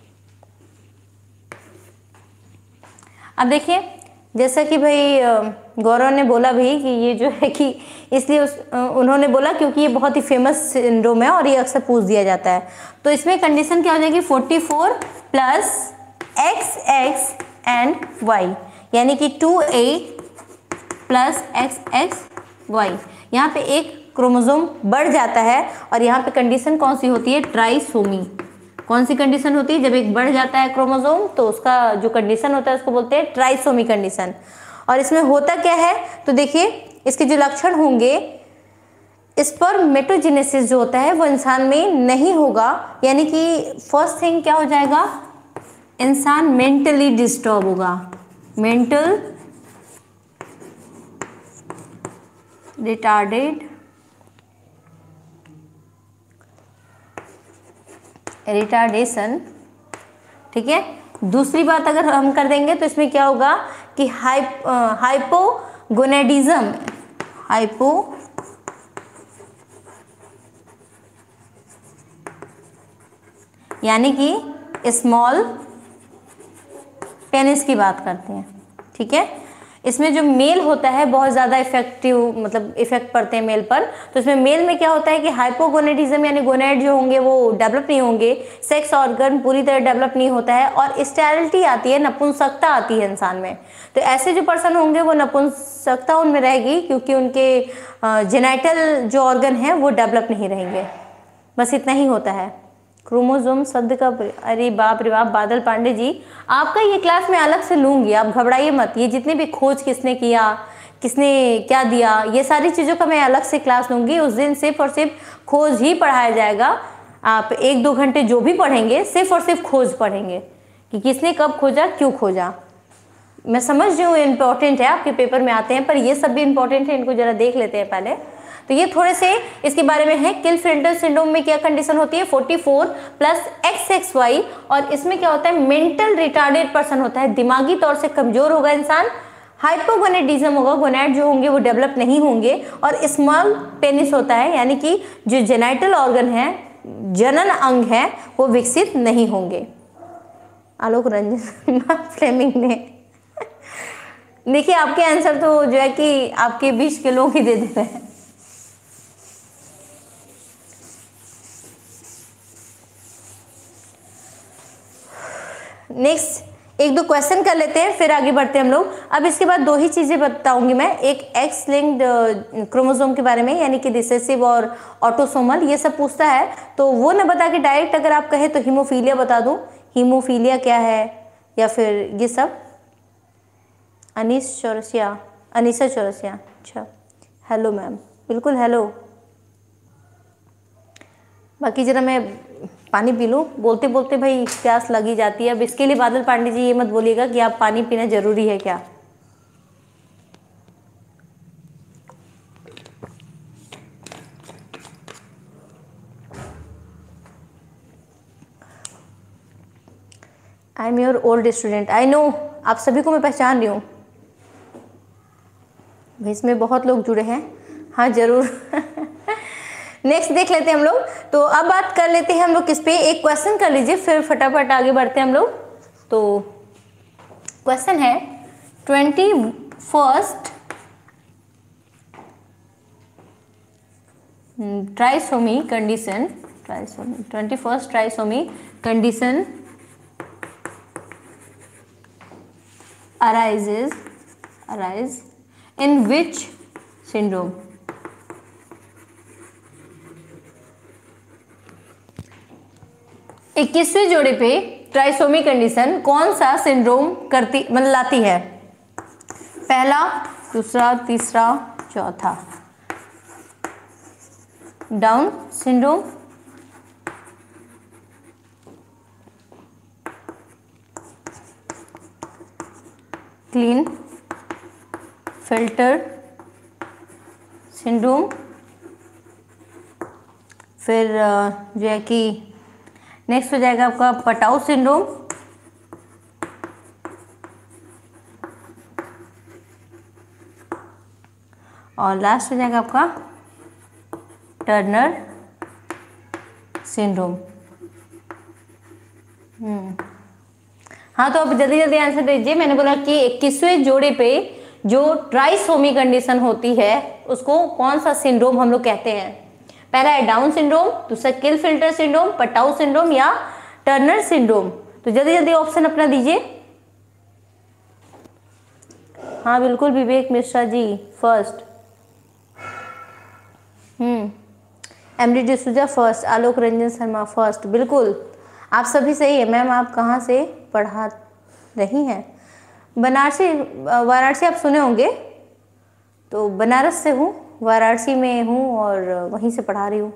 अब देखिए जैसा कि भाई गौरव ने बोला भी कि ये जो है कि इसलिए उस उन्होंने बोला क्योंकि ये बहुत ही फेमस सिंड्रोम है और ये अक्सर पूछ दिया जाता है। तो इसमें कंडीशन क्या हो जाएगी, forty four plus X X and Y, यानी कि two A plus X X Y. यहाँ पे एक क्रोमोसोम बढ़ जाता है और यहाँ पे कंडीशन कौन सी होती है, ट्राइसोमी। कौन सी कंडीशन होती है, जब एक बढ़ जाता है क्रोमोसोम तो उसका जो कंडीशन होता है उसको बोलते हैं ट्राइसोमी कंडीशन। और इसमें होता क्या है, तो देखिए इसके जो लक्षण होंगे, स्पर्मेटोजेनेसिस जो होता है वो इंसान में नहीं होगा, यानी कि फर्स्ट थिंग क्या हो जाएगा, इंसान मेंटली डिस्टर्ब होगा, मेंटल रिटार्डेड रिटार्डेशन, ठीक है। दूसरी बात अगर हम कर देंगे तो इसमें क्या होगा कि हाइप हाइपोगोनेडिज्म, हाइपो यानी कि स्मॉल पेनिस की बात करते हैं, ठीक है। इसमें जो मेल होता है बहुत ज़्यादा इफेक्टिव, मतलब इफेक्ट पड़ते हैं मेल पर। तो इसमें मेल में क्या होता है कि हाइपोगोनेडिज्म यानी गोनेड जो होंगे वो डेवलप नहीं होंगे, सेक्स ऑर्गन पूरी तरह डेवलप नहीं होता है और स्टेरिलिटी आती है, नपुंसकता आती है इंसान में। तो ऐसे जो पर्सन होंगे वो नपुंसकता उनमें रहेगी क्योंकि उनके जेनाइटल जो ऑर्गन है वो डेवलप नहीं रहेंगे। बस इतना ही होता है। क्रोमोसोम शब्द का, अरे बाप रे बाप बादल पांडे जी, आपका ये क्लास मैं अलग से लूंगी, आप घबराइए मत। ये जितने भी खोज किसने किया, किसने क्या दिया, ये सारी चीज़ों का मैं अलग से क्लास लूंगी। उस दिन सिर्फ और सिर्फ खोज ही पढ़ाया जाएगा। आप एक दो घंटे जो भी पढ़ेंगे सिर्फ और सिर्फ खोज पढ़ेंगे कि किसने कब खोजा, क्यों खोजा। मैं समझ रही हूँ इम्पोर्टेंट है, आपके पेपर में आते हैं, पर ये सब भी इम्पोर्टेंट है, इनको जरा देख लेते हैं पहले। तो ये थोड़े से इसके बारे में है। क्लिफर्टर सिंड्रोम में क्या कंडीशन होती है, forty four plus X X Y, और इसमें क्या होता है, मेंटल रिटार्डेड पर्सन होता है, दिमागी तौर से कमजोर होगा इंसान, हाइपोगोनेडिज्म होगा, गोनैड जो होंगे वो डेवलप नहीं होंगे, और स्मॉल पेनिस होता है, यानी कि जो जेनाइटल ऑर्गन है, जनन अंग है, वो विकसित नहीं होंगे। आलोक रंजन फ्लेमिंग ने देखिए आपके आंसर तो जो है कि आपके बीस के लोग ही दे देते हैं। नेक्स्ट एक दो क्वेश्चन कर लेते हैं फिर आगे बढ़ते हैं हम लोग। अब इसके बाद दो ही चीजें बताऊंगी मैं, एक एक्स लिंक्ड क्रोमोसोम के बारे में, यानी कि रिसेसिव और ऑटोसोमल, ये सब पूछता है तो वो ना बता के डायरेक्ट अगर आप कहे तो हीमोफीलिया बता दूं, हीमोफीलिया क्या है, या फिर ये सब। अनीस चौरसिया, अनीसा चौरसिया, अच्छा हेलो मैम, बिल्कुल हेलो। बाकी जरा मैं पानी पी लूँ, बोलते बोलते भाई प्यास लगी जाती है। अब इसके लिए बादल पांडे जी ये मत बोलिएगा कि आप पानी पीना जरूरी है क्या। I am your old student, I know, आप सभी को मैं पहचान रही हूँ। भाई इसमें बहुत लोग जुड़े हैं, हाँ जरूर। नेक्स्ट देख लेते हैं हम लोग। तो अब बात कर लेते हैं हम लोग किस पे, एक क्वेश्चन कर लीजिए फिर फटाफट आगे बढ़ते हैं हम लोग। तो क्वेश्चन है twenty first trisomy condition, trisomy twenty first trisomy condition arises arise in which syndrome? इक्कीसवें जोड़े पे ट्राइसोमी कंडीशन कौन सा सिंड्रोम करती मतलब लाती है, पहला, दूसरा, तीसरा, चौथा। Down syndrome, Klinefelter syndrome, फिर जो है कि नेक्स्ट हो जाएगा आपका पटाउ सिंड्रोम, और लास्ट हो जाएगा आपका टर्नर सिंड्रोम। हम्म हाँ, तो आप जल्दी जल्दी आंसर दीजिए। मैंने बोला कि इक्कीसवें जोड़े पे जो ट्राइसोमी कंडीशन होती है उसको कौन सा सिंड्रोम हम लोग कहते हैं? पहला है डाउन सिंड्रोम, दूसरा किल-फिल्टर सिंड्रोम, पटाउ सिंड्रोम या टर्नर सिंड्रोम। तो जल्दी जल्दी ऑप्शन अपना दीजिए। हाँ बिल्कुल Vivek Mishra ji first, hmm MD D'Souza first, Alok Ranjan Sharma first, बिल्कुल आप सभी सही है। मैम आप कहाँ से पढ़ा रही हैं? बनारसी, वाराणसी आप सुने होंगे, तो बनारस से हूँ, वाराणसी में हूँ और वहीं से पढ़ा रही हूँ।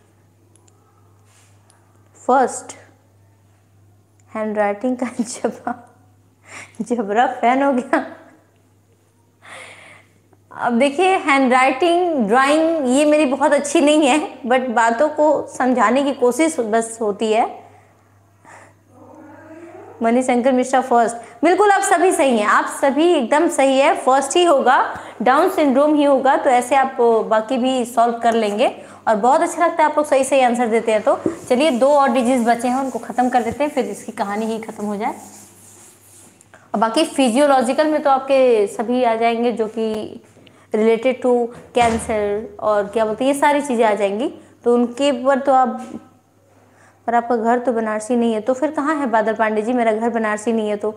फर्स्ट हैंड राइटिंग का जबरा जबरा फैन हो गया। अब देखिए हैंड राइटिंग ड्राइंग ये मेरी बहुत अच्छी नहीं है, बट बातों को समझाने की कोशिश बस होती है। मणिशंकर मिश्रा फर्स्ट, बिल्कुल आप सभी सही हैं, आप सभी एकदम सही है, फर्स्ट ही होगा, डाउन सिंड्रोम ही होगा। तो ऐसे आप बाकी भी सॉल्व कर लेंगे और बहुत अच्छा लगता है आप लोग सही सही आंसर देते हैं। तो चलिए दो और डिजीज बचे हैं उनको खत्म कर देते हैं, फिर इसकी कहानी ही खत्म हो जाए। और बाकी फिजियोलॉजिकल में तो आपके सभी आ जाएंगे जो कि रिलेटेड टू कैंसर और क्या बोलते हैं ये सारी चीज़ें आ जाएंगी, तो उनके ऊपर तो आप, पर आपका घर तो बनारसी नहीं है, तो फिर कहाँ है बादल पांडे जी? मेरा घर बनारसी नहीं है तो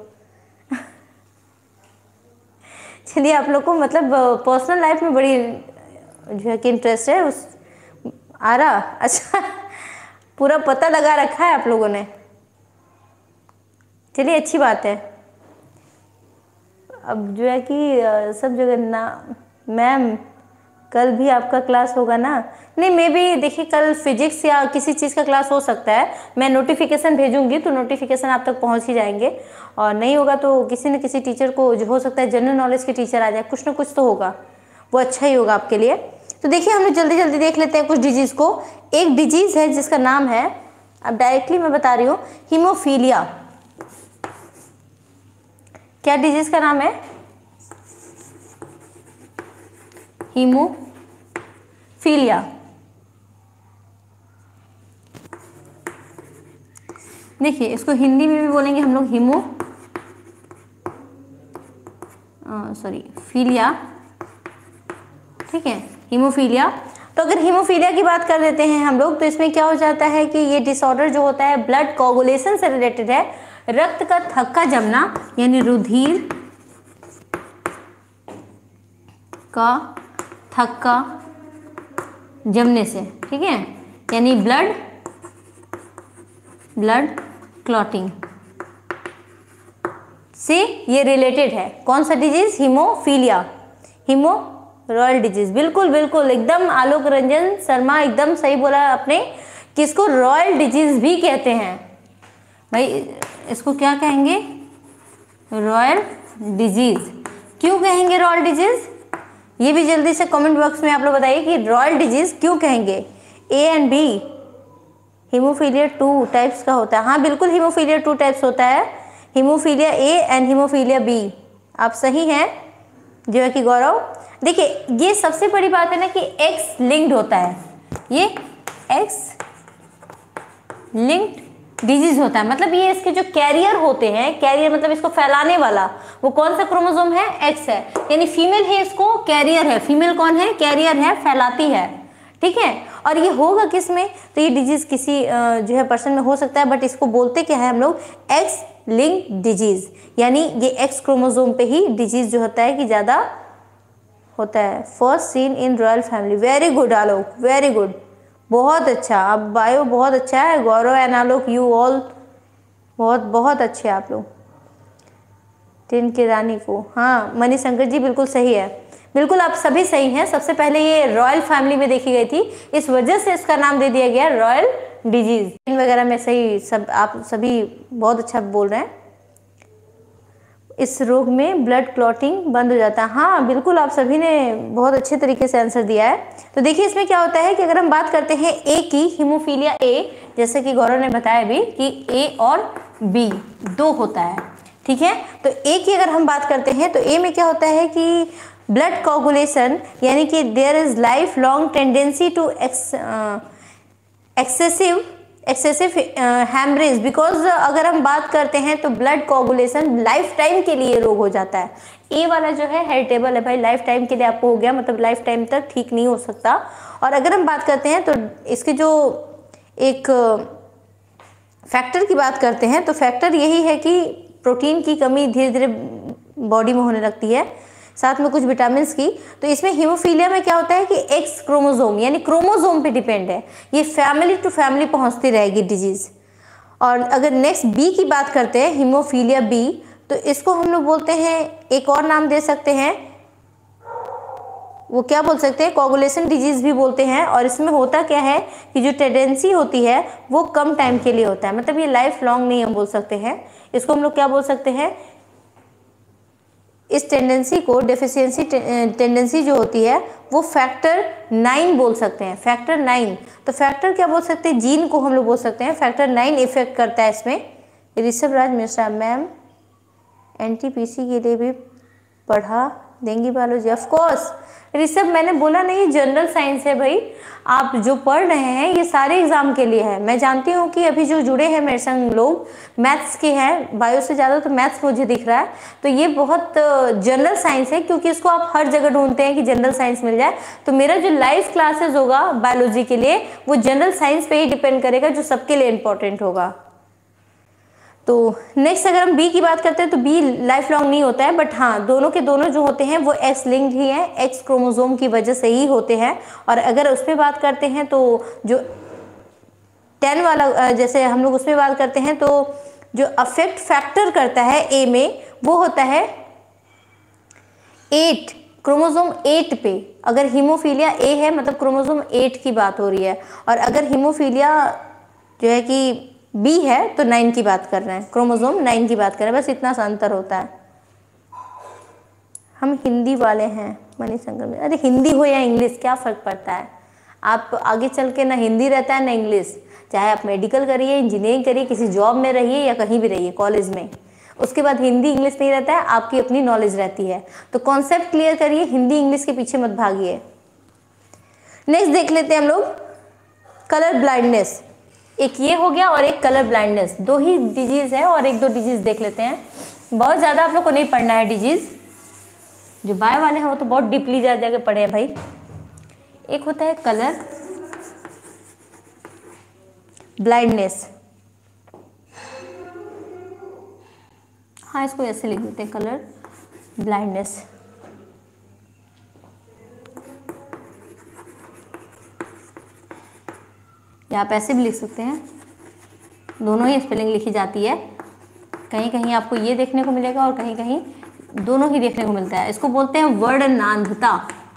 चलिए आप लोग को मतलब पर्सनल लाइफ में बड़ी जो है कि इंटरेस्ट है उस आ रहा, अच्छा पूरा पता लगा रखा है आप लोगों ने, चलिए अच्छी बात है। अब जो है कि सब जगह ना, मैम कल भी आपका क्लास होगा ना? नहीं मे भी देखिए कल फिजिक्स या किसी चीज़ का क्लास हो सकता है, मैं नोटिफिकेशन भेजूंगी तो नोटिफिकेशन आप तक पहुंच ही जाएंगे, और नहीं होगा तो किसी न किसी टीचर को जो हो सकता है जनरल नॉलेज के टीचर आ जाए, कुछ ना कुछ तो होगा, वो अच्छा ही होगा आपके लिए। तो देखिए हम लोग जल्दी जल्दी देख लेते हैं कुछ डिजीज़ को। एक डिजीज़ है जिसका नाम है, अब डायरेक्टली मैं बता रही हूँ, हीमोफीलिया। क्या डिजीज़ का नाम है? हीमोफीलिया। देखिए इसको हिंदी में भी बोलेंगे हम लोग हीमो सॉरी फीलिया, ठीक है, हीमोफीलिया। तो अगर हीमोफीलिया की बात कर देते हैं हम लोग, तो इसमें क्या हो जाता है कि ये डिसऑर्डर जो होता है ब्लड कोगुलेशन से रिलेटेड है, रक्त का थक्का जमना, यानी रुधिर का थक्का जमने से, ठीक है, यानी ब्लड ब्लड क्लॉटिंग से ये रिलेटेड है। कौन सा disease? Hemophilia, hemo royal disease, बिल्कुल बिल्कुल एकदम आलोक रंजन शर्मा एकदम सही बोला आपने, किसको रॉयल डिजीज भी कहते हैं भाई, इसको क्या कहेंगे? Royal disease. क्यों कहेंगे रॉयल डिजीज? ये भी जल्दी से कमेंट बॉक्स में आप लोग बताइए कि रॉयल डिजीज क्यों कहेंगे। A and B, hemophilia two types का होता है, हाँ बिल्कुल हीमोफीलिया टू टाइप्स होता है, hemophilia A and hemophilia B, आप सही हैं जो है कि गौरव। देखिए ये सबसे बड़ी बात है ना कि एक्स लिंक्ड होता है, ये एक्स लिंक्ड डिजीज होता है, मतलब ये इसके जो कैरियर होते हैं, कैरियर मतलब इसको फैलाने वाला, वो कौन सा क्रोमोसोम है? एक्स है, यानी फीमेल है इसको कैरियर है, फीमेल कौन है? कैरियर है, फैलाती है, ठीक है। और ये होगा किस में? तो ये डिजीज किसी जो है पर्सन में हो सकता है, बट इसको बोलते क्या है हम लोग? एक्स लिंक डिजीज, यानी ये एक्स क्रोमोसोम पे ही डिजीज जो होता है कि ज्यादा होता है। First seen in royal family, very good Alok, very good, बहुत अच्छा, अब बायो बहुत अच्छा है। Gaurav and Alok you all बहुत बहुत अच्छे आप लोग। टिन के रानी को, हाँ मणिशंकर जी बिल्कुल सही है, बिल्कुल आप सभी सही हैं। सबसे पहले ये रॉयल फैमिली में देखी गई थी, इस वजह से इसका नाम दे दिया गया रॉयल डिजीज। इन वगैरह में सही, सब आप सभी बहुत अच्छा बोल रहे हैं। इस रोग में ब्लड क्लॉटिंग बंद हो जाता है, हाँ बिल्कुल आप सभी ने बहुत अच्छे तरीके से आंसर दिया है। तो देखिए इसमें क्या होता है कि अगर हम बात करते हैं ए की, हीमोफीलिया ए, जैसे कि गौरव ने बताया भी कि ए और बी दो होता है, ठीक है। तो ए की अगर हम बात करते हैं तो ए में क्या होता है कि ब्लड कोगुलेशन, यानी कि there is lifelong tendency to excessive excessive hemorrhage, because अगर हम बात करते हैं तो ब्लड कोगुलेशन लाइफ टाइम के लिए रोग हो जाता है। ए वाला जो है हेरिटेबल है भाई, लाइफ टाइम के लिए आपको हो गया, मतलब लाइफ टाइम तक ठीक नहीं हो सकता। और अगर हम बात करते हैं तो इसके जो एक फैक्टर की बात करते हैं तो फैक्टर यही है कि प्रोटीन की कमी धीरे धीरे बॉडी में होने लगती है, साथ में कुछ विटामिन की। तो इसमें हीमोफीलिया में क्या होता है कि एक्स क्रोमोसोम यानी क्रोमोसोम पे डिपेंड है, ये फैमिली टू फैमिली पहुंचती रहेगी डिजीज। और अगर नेक्स्ट बी की बात करते हैं, हीमोफीलिया बी, तो इसको हम लोग बोलते हैं, एक और नाम दे सकते हैं, वो क्या बोल सकते हैं, कोगुलेशन डिजीज भी बोलते हैं। और इसमें होता क्या है कि जो टेंडेंसी होती है वो कम टाइम के लिए होता है, मतलब ये लाइफ लॉन्ग नहीं हम बोल सकते हैं। इसको हम लोग क्या बोल सकते हैं, इस टेंडेंसी को, डेफिशिएंसी टेंडेंसी जो होती है वो फैक्टर नाइन बोल सकते हैं, फैक्टर नाइन। तो फैक्टर क्या बोल सकते हैं, जीन को हम लोग बोल सकते हैं, फैक्टर नाइन इफेक्ट करता है इसमें। ऋषभ राज मिश्रा मैम एनटीपीसी के लिए भी पढ़ा देंगी बायोलॉजी? ऑफ कोर्स ऋषभ, मैंने बोला नहीं जनरल साइंस है भाई, आप जो पढ़ रहे हैं ये सारे एग्जाम के लिए है। मैं जानती हूँ कि अभी जो जुड़े हैं मेरे संग लोग मैथ्स के हैं, बायो से ज़्यादा तो मैथ्स मुझे दिख रहा है, तो ये बहुत जनरल साइंस है, क्योंकि इसको आप हर जगह ढूंढते हैं कि जनरल साइंस मिल जाए। तो मेरा जो लाइव क्लासेस होगा बायोलॉजी के लिए वो जनरल साइंस पे ही डिपेंड करेगा, जो सबके लिए इम्पोर्टेंट होगा। तो नेक्स्ट अगर हम बी की बात करते हैं तो बी लाइफ लॉन्ग नहीं होता है, बट हाँ दोनों के दोनों जो होते हैं वो एक्स लिंक्ड ही हैं, एक्स क्रोमोसोम की वजह से ही होते हैं। और अगर उसमें बात करते हैं तो जो टेन वाला, जैसे हम लोग उसमें बात करते हैं तो जो अफेक्ट फैक्टर करता है ए में वो होता है एट, क्रोमोसोम एट पे। अगर हीमोफीलिया ए है मतलब क्रोमोसोम एट की बात हो रही है, और अगर हीमोफीलिया जो है कि बी है तो नाइन की बात कर रहे हैं, क्रोमोसोम नाइन की बात कर रहे हैं, बस इतना सा अंतर होता है। हम हिंदी वाले हैं मणिशंकर में, अरे हिंदी हो या इंग्लिश क्या फ़र्क पड़ता है, आप आगे चल के ना हिंदी रहता है ना इंग्लिश, चाहे आप मेडिकल करिए, इंजीनियरिंग करिए, किसी जॉब में रहिए या कहीं भी रहिए कॉलेज में, उसके बाद हिंदी इंग्लिश नहीं रहता है, आपकी अपनी नॉलेज रहती है। तो कॉन्सेप्ट क्लियर करिए, हिंदी इंग्लिश के पीछे मत भागिए। नेक्स्ट देख लेते हैं हम लोग कलर ब्लाइंडनेस, एक ये हो गया और एक कलर ब्लाइंडनेस, दो ही डिजीज़ है और एक दो डिजीज़ देख लेते हैं। बहुत ज़्यादा आप लोग को नहीं पढ़ना है डिजीज़, जो बायो वाले हैं वो तो बहुत डीपली जा जाके पढ़े हैं भाई। एक होता है कलर ब्लाइंडनेस, हाँ इसको ऐसे लिख देते हैं कलर ब्लाइंडनेस। या आप ऐसे भी लिख सकते हैं, दोनों ही स्पेलिंग लिखी जाती है, कहीं कहीं आपको ये देखने को मिलेगा और कहीं कहीं दोनों ही देखने को मिलता है। इसको बोलते हैं वर्णनांधता,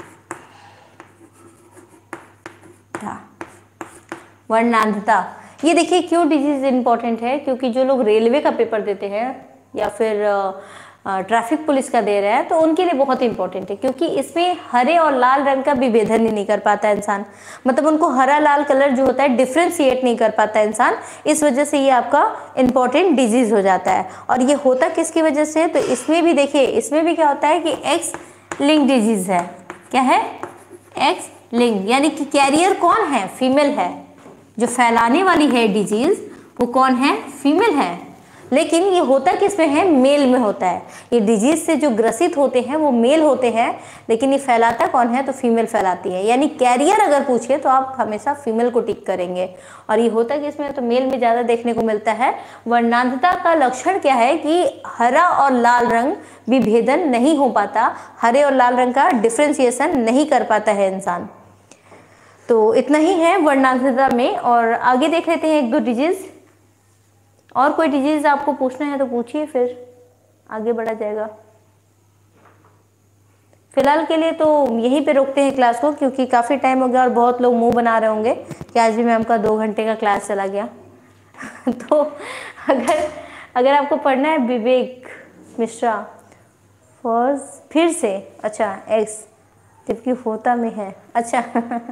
वर्णनांधता। ये देखिए क्यों डिजीज इंपॉर्टेंट है, क्योंकि जो लोग रेलवे का पेपर देते हैं या फिर ट्रैफिक पुलिस का दे रहे हैं तो उनके लिए बहुत इंपॉर्टेंट है, क्योंकि इसमें हरे और लाल रंग का विभेदन ही नहीं कर पाता इंसान, मतलब उनको हरा लाल कलर जो होता है डिफ्रेंशिएट नहीं कर पाता इंसान, इस वजह से ये आपका इंपॉर्टेंट डिजीज हो जाता है। और ये होता किसकी वजह से, तो इसमें भी देखिए, इसमें भी क्या होता है कि एक्स लिंक डिजीज है। क्या है? एक्स लिंक, यानी कि कैरियर कौन है? फीमेल है, जो फैलाने वाली है डिजीज वो कौन है? फीमेल है। लेकिन ये होता किस में है? मेल में होता है। ये डिजीज से जो ग्रसित होते हैं वो मेल होते हैं, लेकिन ये फैलाता कौन है? तो फीमेल फैलाती है। यानी कैरियर अगर पूछे तो आप हमेशा फीमेल को टिक करेंगे। और ये होता किस में? तो मेल में ज़्यादा देखने को मिलता है। वर्णांधता का लक्षण क्या है कि हरा और लाल रंग विभेदन नहीं हो पाता, हरे और लाल रंग का डिफ्रेंसिएशन नहीं कर पाता है इंसान। तो इतना ही है वर्णांधता में। और आगे देख लेते हैं एक दो डिजीज। और कोई डिजीज आपको पूछना है तो पूछिए, फिर आगे बढ़ा जाएगा। फिलहाल के लिए तो यहीं पे रोकते हैं क्लास को, क्योंकि काफ़ी टाइम हो गया और बहुत लोग मुंह बना रहे होंगे कि आज भी मैम का दो घंटे का क्लास चला गया। तो अगर अगर आपको पढ़ना है विवेक मिश्रा फॉर फिर से, अच्छा एक्स जबकि होता में है, अच्छा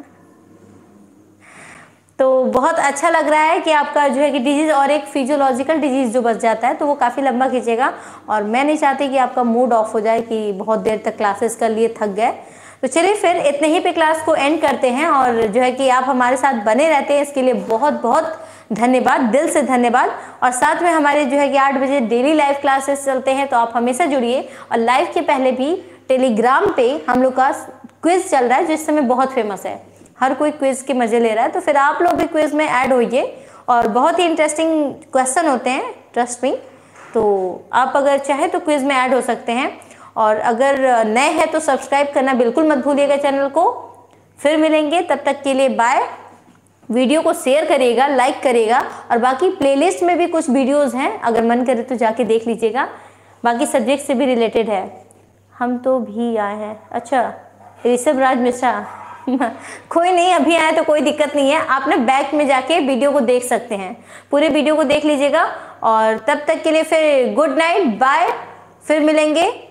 तो बहुत अच्छा लग रहा है कि आपका जो है कि डिजीज़ और एक फिजियोलॉजिकल डिजीज़ जो बच जाता है तो वो काफ़ी लंबा खींचेगा, और मैं नहीं चाहती कि आपका मूड ऑफ हो जाए कि बहुत देर तक क्लासेस कर लिए थक गए। तो चलिए फिर इतने ही पे क्लास को एंड करते हैं, और जो है कि आप हमारे साथ बने रहते हैं इसके लिए बहुत बहुत धन्यवाद, दिल से धन्यवाद। और साथ में हमारे जो है कि आठ बजे डेली लाइव क्लासेस चलते हैं, तो आप हमेशा जुड़िए। और लाइव के पहले भी टेलीग्राम पे हम लोग का क्विज चल रहा है जो इस समय बहुत फेमस है, हर कोई क्विज के मजे ले रहा है, तो फिर आप लोग भी क्विज में ऐड होइए और बहुत ही इंटरेस्टिंग क्वेश्चन होते हैं, ट्रस्ट मी। तो आप अगर चाहे तो क्विज में ऐड हो सकते हैं। और अगर नए हैं तो सब्सक्राइब करना बिल्कुल मत भूलिएगा चैनल को। फिर मिलेंगे, तब तक के लिए बाय। वीडियो को शेयर करिएगा, लाइक करिएगा, और बाकी प्लेलिस्ट में भी कुछ वीडियोस हैं, अगर मन करे तो जाके देख लीजिएगा, बाकी सब्जेक्ट से भी रिलेटेड है। हम तो भी आए हैं, अच्छा ऋषभ राज मिश्रा कोई नहीं, अभी आए तो कोई दिक्कत नहीं है, आप ना बैक में जाके वीडियो को देख सकते हैं, पूरे वीडियो को देख लीजिएगा। और तब तक के लिए फिर गुड नाइट, बाय, फिर मिलेंगे।